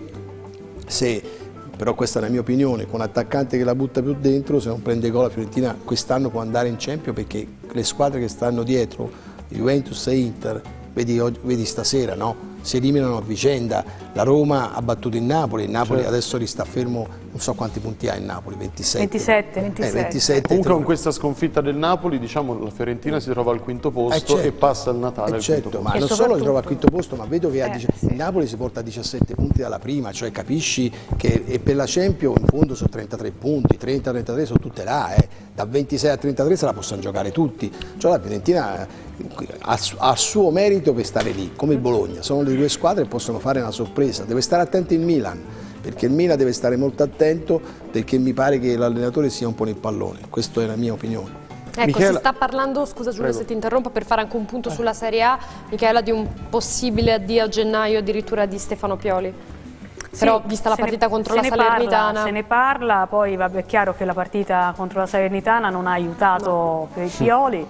Speaker 5: se però questa è la mia opinione, con un attaccante che la butta più dentro, se non prende gol la Fiorentina quest'anno può andare in Champions, perché le squadre che stanno dietro, Juventus e Inter, vedi, vedi stasera, no? Si eliminano a vicenda. La Roma ha battuto il Napoli, il Napoli certo. adesso resta fermo, non so quanti punti ha il Napoli, ventisette.
Speaker 6: ventisette.
Speaker 5: Eh, ventisette.
Speaker 2: Comunque con questa sconfitta del Napoli, diciamo, la Fiorentina si trova al quinto posto eh certo. e passa il Natale eh al
Speaker 5: certo,
Speaker 2: quinto
Speaker 5: ma
Speaker 2: posto.
Speaker 5: non solo si trova al quinto posto, ma vedo che eh, dice, sì. il Napoli si porta a diciassette punti dalla prima, cioè capisci che e per la Champions in fondo sono trentatré punti, trenta trentatré sono tutte là, eh. da ventisei a trentatré se la possono giocare tutti, cioè la Fiorentina ha, ha il suo merito per stare lì, come il Bologna, sono le due squadre che possono fare una sorpresa, deve stare attento il Milan, perché il Milan deve stare molto attento, perché mi pare che l'allenatore sia un po' nel pallone, questa è la mia opinione.
Speaker 1: Ecco,
Speaker 2: Michela...
Speaker 1: si sta parlando, scusa Giulio
Speaker 2: Prego.
Speaker 1: se ti interrompo, per fare anche un punto sulla Serie A, Michela, di un possibile addio a gennaio addirittura di Stefano Pioli. Sì, però vista la partita
Speaker 6: ne,
Speaker 1: contro la Salernitana...
Speaker 6: Parla, se ne parla, poi vabbè, è chiaro che la partita contro la Salernitana non ha aiutato no. per i Pioli.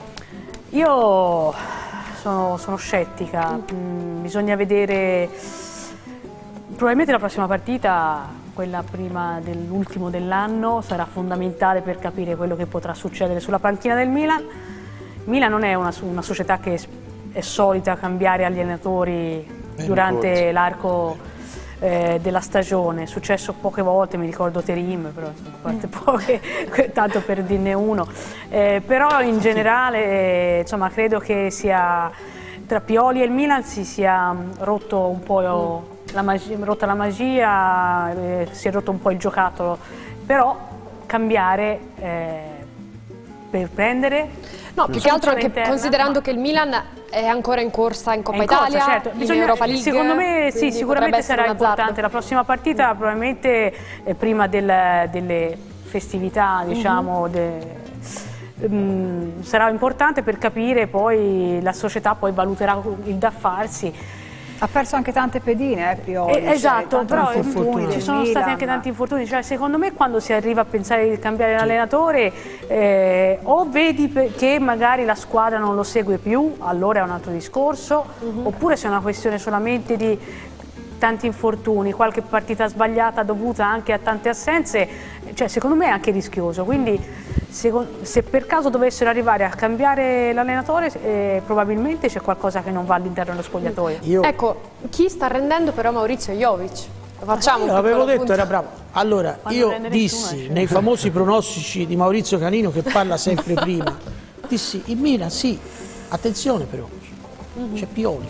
Speaker 6: Io sono, sono scettica, mm, bisogna vedere, probabilmente la prossima partita, quella prima dell'ultimo dell'anno, sarà fondamentale per capire quello che potrà succedere sulla panchina del Milan. Il Milan non è una, una società che è solita cambiare allenatori durante l'arco eh, della stagione, è successo poche volte, mi ricordo Terim, però insomma, poche, tanto per dirne uno, eh, però in generale eh, insomma, credo che sia tra Pioli e il Milan si sia rotto un po' la magia, rotta la magia, eh, si è rotto un po' il giocattolo, però cambiare eh, per prendere...
Speaker 1: No, più che altro anche interna, considerando ma... che il Milan è ancora in corsa in Coppa in corsa, Italia, certo. in Bisogna, Europa League.
Speaker 6: Secondo me sì, sicuramente sarà importante. La prossima partita mm. probabilmente eh, prima del, delle festività, diciamo, mm-hmm. de, um, sarà importante per capire poi la società poi valuterà il da farsi.
Speaker 3: Ha perso anche tante pedine, eh, Pioli.
Speaker 6: Eh, esatto,
Speaker 3: cioè,
Speaker 6: però infortuni, ci sono stati anche tanti infortuni, cioè secondo me quando si arriva a pensare di cambiare l'allenatore eh, o vedi che magari la squadra non lo segue più, allora è un altro discorso, uh-huh. oppure se è una questione solamente di tanti infortuni, qualche partita sbagliata dovuta anche a tante assenze, cioè secondo me è anche rischioso, quindi se, se per caso dovessero arrivare a cambiare l'allenatore eh, probabilmente c'è qualcosa che non va all'interno dello spogliatoio.
Speaker 1: Io... Ecco, chi sta rendendo però Maurizio Jovic? Lo facciamo
Speaker 4: io l'avevo detto, punto. Era bravo. Allora,
Speaker 6: Quando
Speaker 4: io dissi nessuno, nei famosi pronostici di Maurizio Canino, che parla sempre prima, dissi il Milan sì, attenzione però, mm-hmm. c'è Pioli.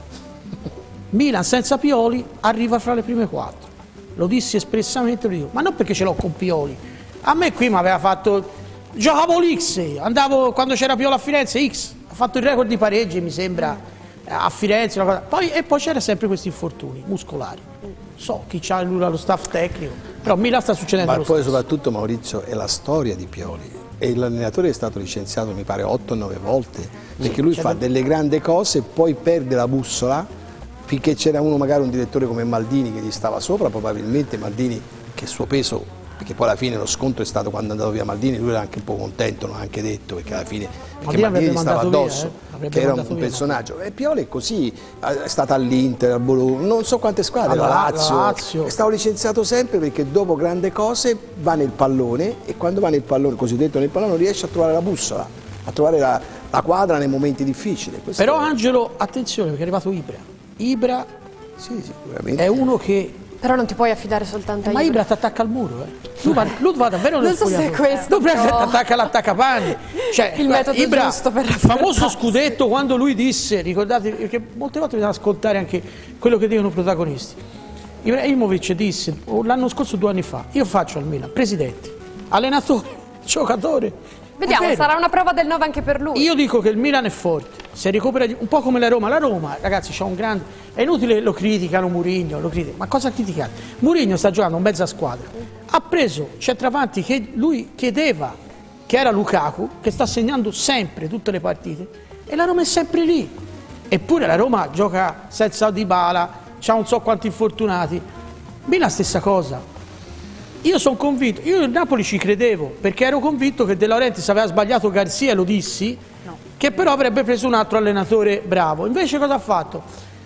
Speaker 4: Milan senza Pioli arriva fra le prime quattro. Lo dissi espressamente, lo dico, ma non perché ce l'ho con Pioli, A me qui mi aveva fatto, giocavo l'X, andavo quando c'era Piolo a Firenze, X, ha fatto il record di pareggi mi sembra a Firenze, una cosa. Poi, e poi c'era sempre questi infortuni muscolari, so chi c'ha lui lo staff tecnico, però Milan sta succedendo
Speaker 5: ma
Speaker 4: lo
Speaker 5: poi
Speaker 4: stesso.
Speaker 5: Soprattutto Maurizio è la storia di Pioli e l'allenatore è stato licenziato mi pare otto nove volte perché lui fa delle grandi cose e poi perde la bussola finché c'era uno magari un direttore come Maldini che gli stava sopra, probabilmente Maldini che il suo peso, perché poi alla fine lo scontro è stato quando è andato via Maldini, lui era anche un po' contento, l'ha anche detto, perché alla fine perché Maldini gli stava addosso, via, eh? che era un via, personaggio. E Pioli è così, è stata all'Inter, al Bologna, non so quante squadre, la Lazio, Lazio. È stato licenziato sempre perché dopo grandi cose va nel pallone e quando va nel pallone, cosiddetto nel pallone, non riesce a trovare la bussola, a trovare la, la quadra nei momenti difficili. Questo
Speaker 4: Però
Speaker 5: è...
Speaker 4: Angelo, attenzione perché è arrivato Ibra. Ibra
Speaker 5: sì, sicuramente.
Speaker 4: È uno che...
Speaker 1: Però non ti puoi affidare soltanto a
Speaker 4: Ma
Speaker 1: Ibra.
Speaker 4: Ibra ti attacca al muro, eh. Lui va, lui va davvero nel
Speaker 1: Non so se è questo,
Speaker 4: tu prendi
Speaker 1: però...
Speaker 4: ti attacca all'attaccapanni. Cioè,
Speaker 1: il metodo
Speaker 4: Ibra,
Speaker 1: giusto per
Speaker 4: il famoso scudetto quando lui disse, ricordate, perché molte volte bisogna ascoltare anche quello che dicono i protagonisti. Ibrahimovic disse, l'anno scorso, due anni fa, io faccio al Milan, presidente, allenatore, giocatore.
Speaker 1: Vediamo, sarà una prova del nove anche per lui.
Speaker 4: Io dico che il Milan è forte, se recupera un po' come la Roma. La Roma, ragazzi, c'ha un grande... È inutile, lo criticano Mourinho, lo criticano. Ma cosa criticare? Mourinho sta giocando mezza squadra. Ha preso centravanti che lui chiedeva, che era Lukaku, che sta segnando sempre tutte le partite, e la Roma è sempre lì. Eppure la Roma gioca senza Dybala, c'ha non so quanti infortunati. Milan stessa cosa. Io sono convinto, io il Napoli ci credevo, perché ero convinto che De Laurentiis aveva sbagliato Garzia, lo dissi, no. Che però avrebbe preso un altro allenatore bravo. Invece cosa ha fatto?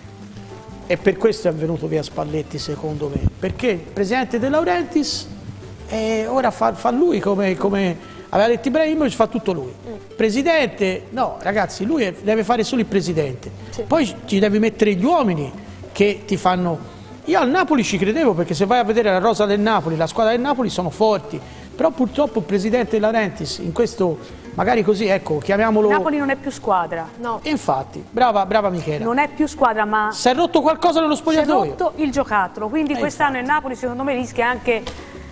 Speaker 4: E per questo è venuto via Spalletti, secondo me, perché il presidente De Laurentiis eh, ora fa, fa lui come, come aveva detto Ibrahimovic, fa tutto lui. Mm. Presidente, no ragazzi, lui è, deve fare solo il presidente, sì. Poi ci devi mettere gli uomini che ti fanno... Io al Napoli ci credevo perché se vai a vedere la rosa del Napoli, la squadra del Napoli sono forti, però purtroppo il presidente De Laurentiis in questo, magari così, ecco, chiamiamolo...
Speaker 6: Napoli non è più squadra.
Speaker 1: No.
Speaker 4: Infatti, brava, brava Michela.
Speaker 6: Non è più squadra, ma...
Speaker 4: Si è rotto qualcosa nello spogliatoio.
Speaker 6: Si è rotto il giocattolo, quindi eh, quest'anno il Napoli secondo me rischia anche...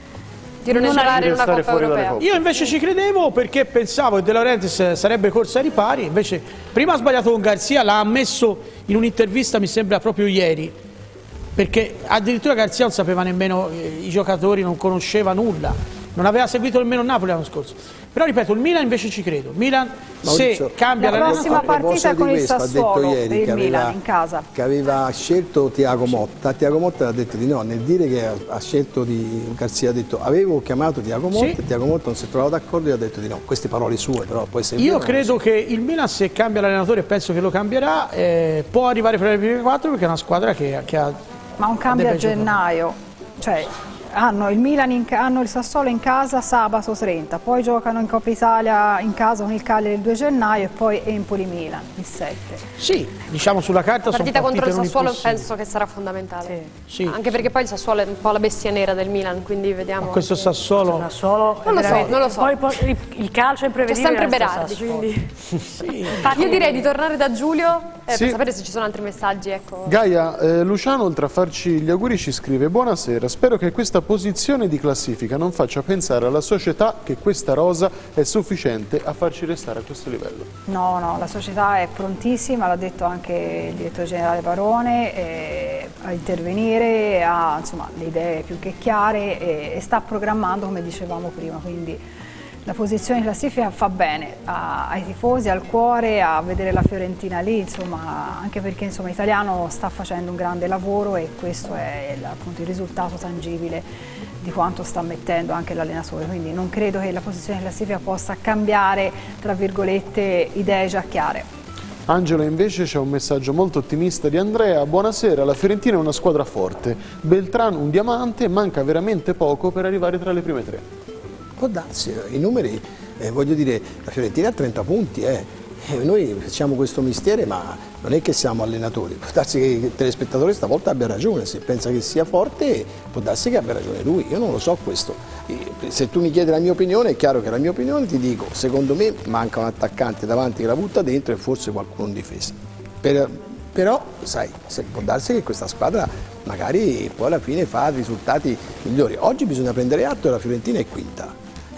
Speaker 1: di non entrare in una Coppa Europea.
Speaker 4: Io invece ci credevo perché pensavo che De Laurentiis sarebbe corso ai ripari, invece prima ha sbagliato con Garzia, l'ha ammesso in un'intervista mi sembra proprio ieri, perché addirittura Garzia non sapeva nemmeno eh, i giocatori, non conosceva nulla, non aveva seguito nemmeno il Napoli l'anno scorso. Però ripeto, il Milan invece ci credo. Milan
Speaker 5: Maurizio,
Speaker 4: se cambia
Speaker 3: la prossima partita con il Sassuolo per il Milan in casa.
Speaker 5: Che aveva scelto Tiago Motta, Tiago Motta ha detto di no, nel dire che ha scelto di Garzia ha detto avevo chiamato Tiago Motta, sì. Tiago Motta non si è trovato d'accordo e ha detto di no, queste parole sue però poi se
Speaker 4: io credo so. Che il Milan se cambia l'allenatore, penso che lo cambierà, eh, può arrivare per le prime quattro perché è una squadra che, che ha...
Speaker 3: Ma un cambio a gennaio, cioè hanno il Milan in, hanno il Sassuolo in casa sabato trenta, poi giocano in Coppa Italia in casa con il Cagliari il due gennaio e poi Empoli-Milan il sette.
Speaker 4: Sì, diciamo sulla carta sono
Speaker 1: partita contro il Sassuolo penso che sarà fondamentale. Sì. Sì. Anche perché poi il Sassuolo è un po' la bestia nera del Milan, quindi vediamo.
Speaker 4: Ma questo Sassuolo...
Speaker 6: Sassuolo
Speaker 1: non lo so, non lo so.
Speaker 6: Poi, poi il calcio è imprevedibile.
Speaker 1: C'è sempre Berardi, quindi... sì. Io direi di tornare da Giulio eh, sì. per sapere se ci sono altri messaggi. Ecco.
Speaker 2: Gaia, eh, Luciano oltre a farci gli auguri ci scrive: buonasera, spero che questa posizione di classifica non faccia pensare alla società che questa rosa è sufficiente a farci restare a questo livello.
Speaker 3: No, no, la società è prontissima, l'ha detto anche il direttore generale Barone, eh, a intervenire, ha insomma, le idee più che chiare e, e sta programmando come dicevamo prima, quindi la posizione in classifica fa bene a, ai tifosi, al cuore, a vedere la Fiorentina lì, insomma, anche perché insomma, Italiano sta facendo un grande lavoro e questo è il, appunto, il risultato tangibile di quanto sta mettendo anche l'allenatore, quindi non credo che la posizione in classifica possa cambiare, tra virgolette, idee già chiare.
Speaker 2: Angelo invece c'è un messaggio molto ottimista di Andrea: buonasera, la Fiorentina è una squadra forte, Beltran un diamante, manca veramente poco per arrivare tra le prime tre.
Speaker 5: Può darsi, i numeri, eh, voglio dire, la Fiorentina ha trenta punti, eh. Eh, noi facciamo questo mestiere ma non è che siamo allenatori, può darsi che il telespettatore stavolta abbia ragione, se pensa che sia forte può darsi che abbia ragione lui, io non lo so questo. E se tu mi chiedi la mia opinione è chiaro che la mia opinione ti dico, secondo me manca un attaccante davanti che la butta dentro e forse qualcuno in difesa. Per, però sai, se può darsi che questa squadra magari poi alla fine fa risultati migliori. Oggi bisogna prendere atto che la Fiorentina è quinta.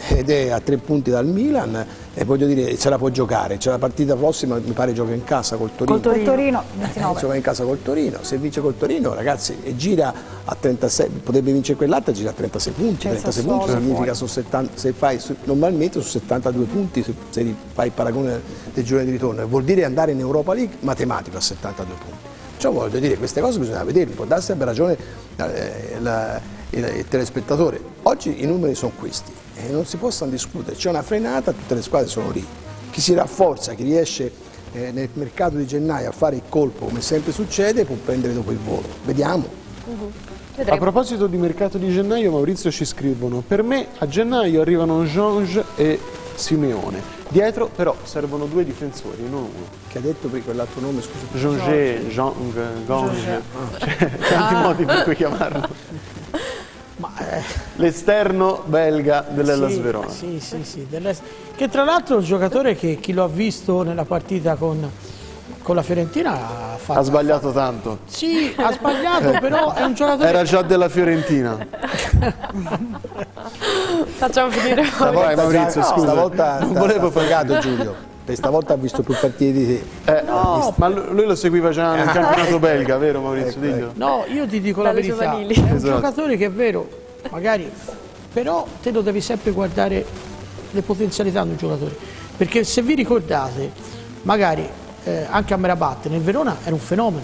Speaker 5: ed è a tre punti dal Milan e voglio dire se la può giocare, c'è la partita prossima mi pare gioca in casa col Torino,
Speaker 3: col Torino ventinove.
Speaker 5: Gioca in casa col Torino, se vince col Torino ragazzi e gira a trentasei, potrebbe vincere quell'altra, gira a trentasei punti, trentasei punti significa su settanta, se fai su, normalmente su settantadue punti se, se fai il paragone del girone di ritorno, vuol dire andare in Europa League matematico a settantadue punti. Cioè voglio dire, queste cose bisogna vederle, può darsi abbia ragione eh, la, il, il telespettatore. Oggi i numeri sono questi e non si possono discutere, c'è una frenata, tutte le squadre sono lì. Chi si rafforza, chi riesce eh, nel mercato di gennaio a fare il colpo come sempre succede può prendere dopo il volo. Vediamo.
Speaker 2: Uh-huh. A proposito di mercato di gennaio, Maurizio ci scrivono: per me a gennaio arrivano Jonge e Simeone. Dietro però servono due difensori, non uno.
Speaker 5: Che ha detto per quell'altro nome, scusa?
Speaker 2: Jonge, Jong, Gonge, cioè, tanti ah. modi per cui chiamarlo. Eh. L'esterno belga dell'Hellas
Speaker 4: sì,
Speaker 2: Verona.
Speaker 4: Sì, sì, sì, che tra l'altro è un giocatore che chi lo ha visto nella partita con, con la Fiorentina ha, fatto,
Speaker 2: ha sbagliato
Speaker 4: ha fatto.
Speaker 2: tanto.
Speaker 4: Sì, ha sbagliato, però è un giocatore...
Speaker 2: Era già della Fiorentina.
Speaker 1: Facciamo finire.
Speaker 2: Stavolta, Maurizio,
Speaker 5: no,
Speaker 2: scusa.
Speaker 5: Stavolta
Speaker 2: non volevo
Speaker 5: fregato Giulio. Stavolta ha visto più partite di te.
Speaker 2: Eh, no, ma lui lo seguiva già nel campionato belga, vero Maurizio? Ecco,
Speaker 4: no, io ti dico Dalle la verità, giovanili. È un esatto. giocatore che è vero, magari, però te lo devi sempre guardare le potenzialità di un giocatore. Perché se vi ricordate, magari eh, anche Amrabat nel Verona era un fenomeno.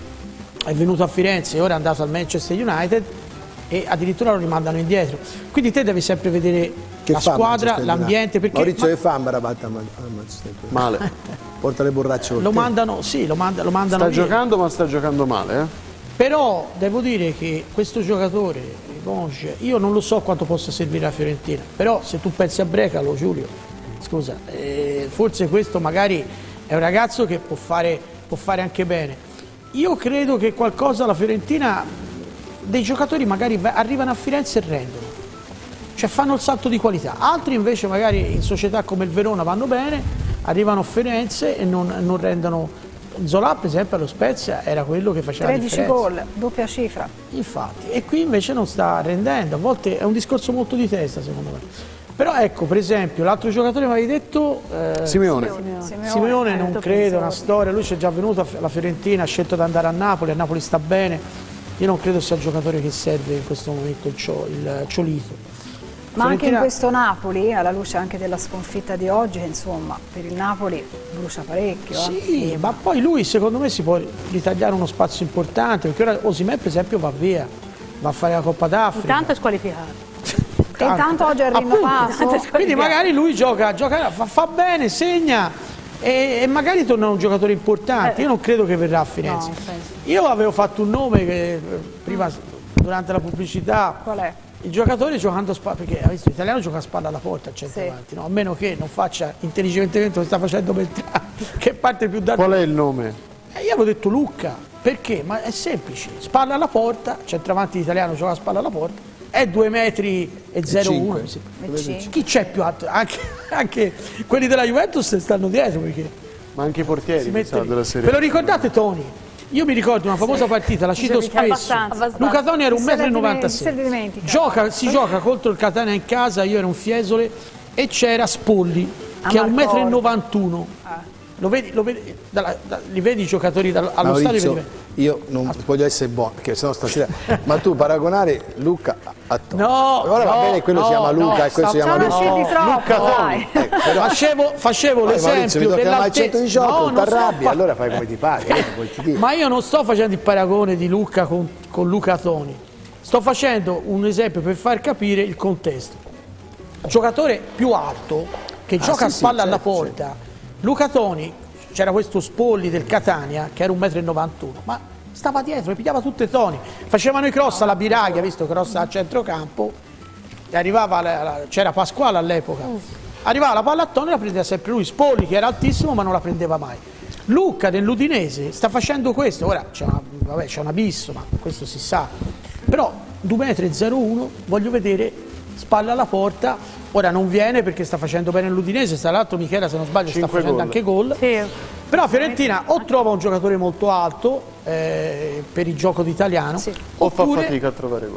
Speaker 4: Mm. È venuto a Firenze, ora è andato al Manchester United e addirittura lo rimandano indietro. Quindi te devi sempre vedere che la squadra, l'ambiente.
Speaker 5: Maurizio ma... che fa Amrabat a Manchester?
Speaker 2: Male.
Speaker 5: Porta le borracce con
Speaker 4: lo
Speaker 5: te.
Speaker 4: mandano, sì, lo, manda, lo mandano
Speaker 2: sta
Speaker 4: via.
Speaker 2: giocando ma sta giocando male, eh?
Speaker 4: Però devo dire che questo giocatore, Gonge, io non lo so quanto possa servire la Fiorentina, però se tu pensi a Brecalo, Giulio, scusa, eh, forse questo magari è un ragazzo che può fare, può fare anche bene. Io credo che qualcosa la Fiorentina, dei giocatori magari arrivano a Firenze e rendono, cioè fanno il salto di qualità, altri invece magari in società come il Verona vanno bene, arrivano a Firenze e non, non rendono. Zola per esempio allo Spezia era quello che faceva
Speaker 3: tredici
Speaker 4: la differenza.
Speaker 3: gol, doppia cifra.
Speaker 4: Infatti, e qui invece non sta rendendo, a volte è un discorso molto di testa secondo me. Però ecco, per esempio, l'altro giocatore mi avevi detto... Eh,
Speaker 2: Simeone.
Speaker 4: Simeone, Simeone, Simeone non credo, è una storia, lui c'è già venuto alla Fiorentina, ha scelto di andare a Napoli, a Napoli sta bene, io non credo sia il giocatore che serve in questo momento il, cio, il Ciolito.
Speaker 3: Ma Fiorentina... anche in questo Napoli, alla luce anche della sconfitta di oggi, insomma, per il Napoli brucia parecchio.
Speaker 4: Sì,
Speaker 3: eh.
Speaker 4: ma poi lui secondo me si può ritagliare uno spazio importante, perché ora Osimhen per esempio va via, va a fare la Coppa d'Africa.
Speaker 6: Intanto è squalificato.
Speaker 3: E intanto oggi è rinnovato.
Speaker 4: Quindi magari lui gioca, gioca fa, fa bene, segna e, e magari torna un giocatore importante. Io non credo che verrà a Firenze. No, io avevo fatto un nome che prima durante la pubblicità.
Speaker 3: Qual è?
Speaker 4: Il giocatore giocando a spalla, perché ha visto l'italiano gioca a spalla alla porta al centravanti, sì. No? A meno che non faccia intelligentemente come sta facendo Beltrami, che parte più da...
Speaker 2: Qual è il nome?
Speaker 4: Eh, io avevo detto Lucca, perché? Ma è semplice, spalla alla porta, centravanti italiano gioca a spalla alla porta, è due metri e zero uno. Chi c'è più alto? Anche, anche quelli della Juventus stanno dietro, perché...
Speaker 2: Ma anche i portieri, mi sa, della serie.
Speaker 4: Ve lo ricordate Toni? Io mi ricordo una famosa sì. partita, la cito spesso. Abbastanza. Luca Toni era un metro e novantasei. Gioca, si gioca contro il Catania in casa, io ero un Fiesole e c'era Spolli che è un metro e novantuno. Ah. Lo vedi, lo vedi, dalla, da, li vedi i giocatori dal, allo
Speaker 5: Maurizio,
Speaker 4: stadio?
Speaker 5: Io non Aspetta. voglio essere buono, perché sennò stasera. Ma tu paragonare Luca a Toni.
Speaker 4: No,
Speaker 5: ora
Speaker 4: no,
Speaker 5: va bene, quello
Speaker 4: no,
Speaker 5: si chiama Luca
Speaker 4: no,
Speaker 5: e quello si chiama Luca.
Speaker 3: No, troppo,
Speaker 4: Luca Toni.
Speaker 5: Eh, però...
Speaker 4: Facevo, facevo l'esempio
Speaker 5: dell'altezza. centodiciotto,
Speaker 4: no,
Speaker 5: ti arrabbi, fa... allora fai come ti pare. Eh,
Speaker 4: Ma io non sto facendo il paragone di Luca con, con Luca Toni. Sto facendo un esempio per far capire il contesto. Giocatore più alto che ah, gioca sì, a spalla sì, alla certo, porta. Certo. Luca Toni, c'era questo Spolli del Catania che era un metro e novantuno, ma stava dietro, e pigliava tutte i Toni. Facevano i cross alla Biraglia, visto cross a centrocampo, e arrivava, c'era Pasquale all'epoca, arrivava la palla a Toni e la prendeva sempre lui. Spolli che era altissimo ma non la prendeva mai. Luca dell'Udinese sta facendo questo, ora c'è un abisso, ma questo si sa, però due metri e zero uno, voglio vedere spalla alla porta. Ora non viene perché sta facendo bene l'Udinese, tra l'altro Michela se non sbaglio sta facendo gol. anche gol, sì. Però Fiorentina o trova un giocatore molto alto eh, per il gioco d'italiano,
Speaker 2: sì. o fa fatica a trovare gol.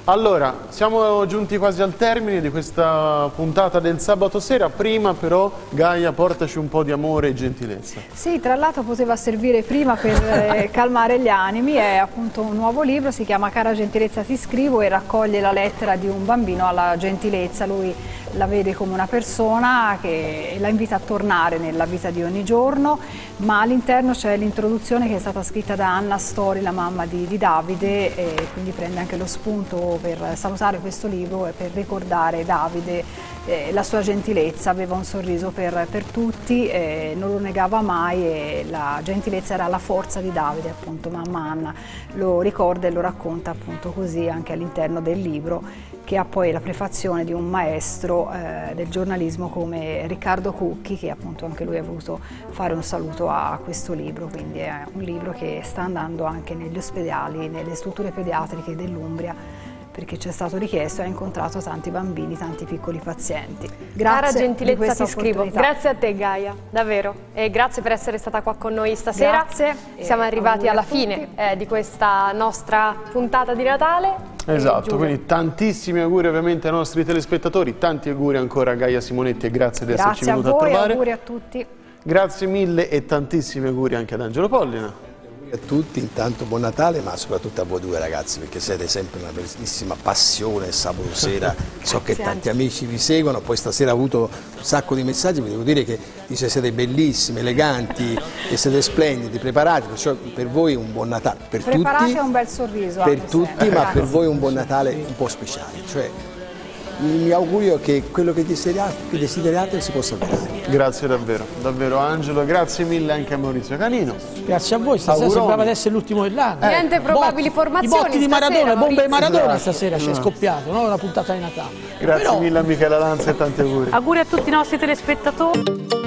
Speaker 2: Allora, siamo giunti quasi al termine di questa puntata del sabato sera. Prima però, Gaia, portaci un po' di amore e gentilezza.
Speaker 3: Sì, tra l'altro poteva servire prima per eh, calmare gli animi. È appunto un nuovo libro, si chiama Cara gentilezza ti scrivo e raccoglie la lettera di un bambino alla gentilezza. Lui la vede come una persona che la invita a tornare nella vita di ogni giorno, ma all'interno c'è l'introduzione che è stata scritta da Anna Stori, la mamma di, di Davide, e quindi prende anche lo spunto per salutare questo libro e per ricordare Davide, eh, la sua gentilezza. Aveva un sorriso per, per tutti, eh, non lo negava mai, e la gentilezza era la forza di Davide, appunto. Mamma Anna lo ricorda e lo racconta appunto così anche all'interno del libro, che ha poi la prefazione di un maestro eh, del giornalismo come Riccardo Cucchi, che appunto anche lui ha voluto fare un saluto a questo libro. Quindi è un libro che sta andando anche negli ospedali, nelle strutture pediatriche dell'Umbria, perché ci è stato richiesto e ha incontrato tanti bambini, tanti piccoli pazienti. Grazie.
Speaker 1: Cara gentilezza ti scrivo. Grazie a te, Gaia, davvero. E grazie per essere stata qua con noi stasera.
Speaker 3: Grazie.
Speaker 1: Siamo arrivati alla fine eh, di questa nostra puntata di Natale.
Speaker 2: Esatto, quindi tantissimi auguri ovviamente ai nostri telespettatori, tanti auguri ancora a Gaia Simonetti e grazie di esserci venuta a trovare.
Speaker 3: Grazie a voi, auguri a tutti.
Speaker 2: Grazie mille e tantissimi auguri anche ad Angelo Pollina.
Speaker 5: A tutti, intanto buon Natale, ma soprattutto a voi due ragazzi, perché siete sempre una bellissima passione. Sabato sera so che tanti amici vi seguono, poi stasera ho avuto un sacco di messaggi, vi devo dire che dice siete bellissimi, eleganti e siete splendidi, preparati, perciò per voi un buon Natale, per
Speaker 3: Preparate
Speaker 5: tutti,
Speaker 3: un bel sorriso
Speaker 5: per tutti,
Speaker 3: sempre.
Speaker 5: ma per voi un buon Natale un po' speciale, cioè mi augurio che quello che desideriate, che desideriate si possa avere.
Speaker 2: Grazie davvero, davvero Angelo, grazie mille anche a Maurizio Canino.
Speaker 4: Grazie a voi, stasera
Speaker 2: Auguroni.
Speaker 4: sembrava di essere l'ultimo dell'anno.
Speaker 1: Niente probabili
Speaker 4: botti,
Speaker 1: formazioni.
Speaker 4: I botti di
Speaker 1: stasera,
Speaker 4: Maradona, bombe di Maradona
Speaker 2: Esatto.
Speaker 4: stasera ci è scoppiato, no? Una puntata di Natale.
Speaker 2: Grazie
Speaker 4: Però...
Speaker 2: mille a Michela Lanza e tanti auguri.
Speaker 6: Auguri a tutti i nostri telespettatori.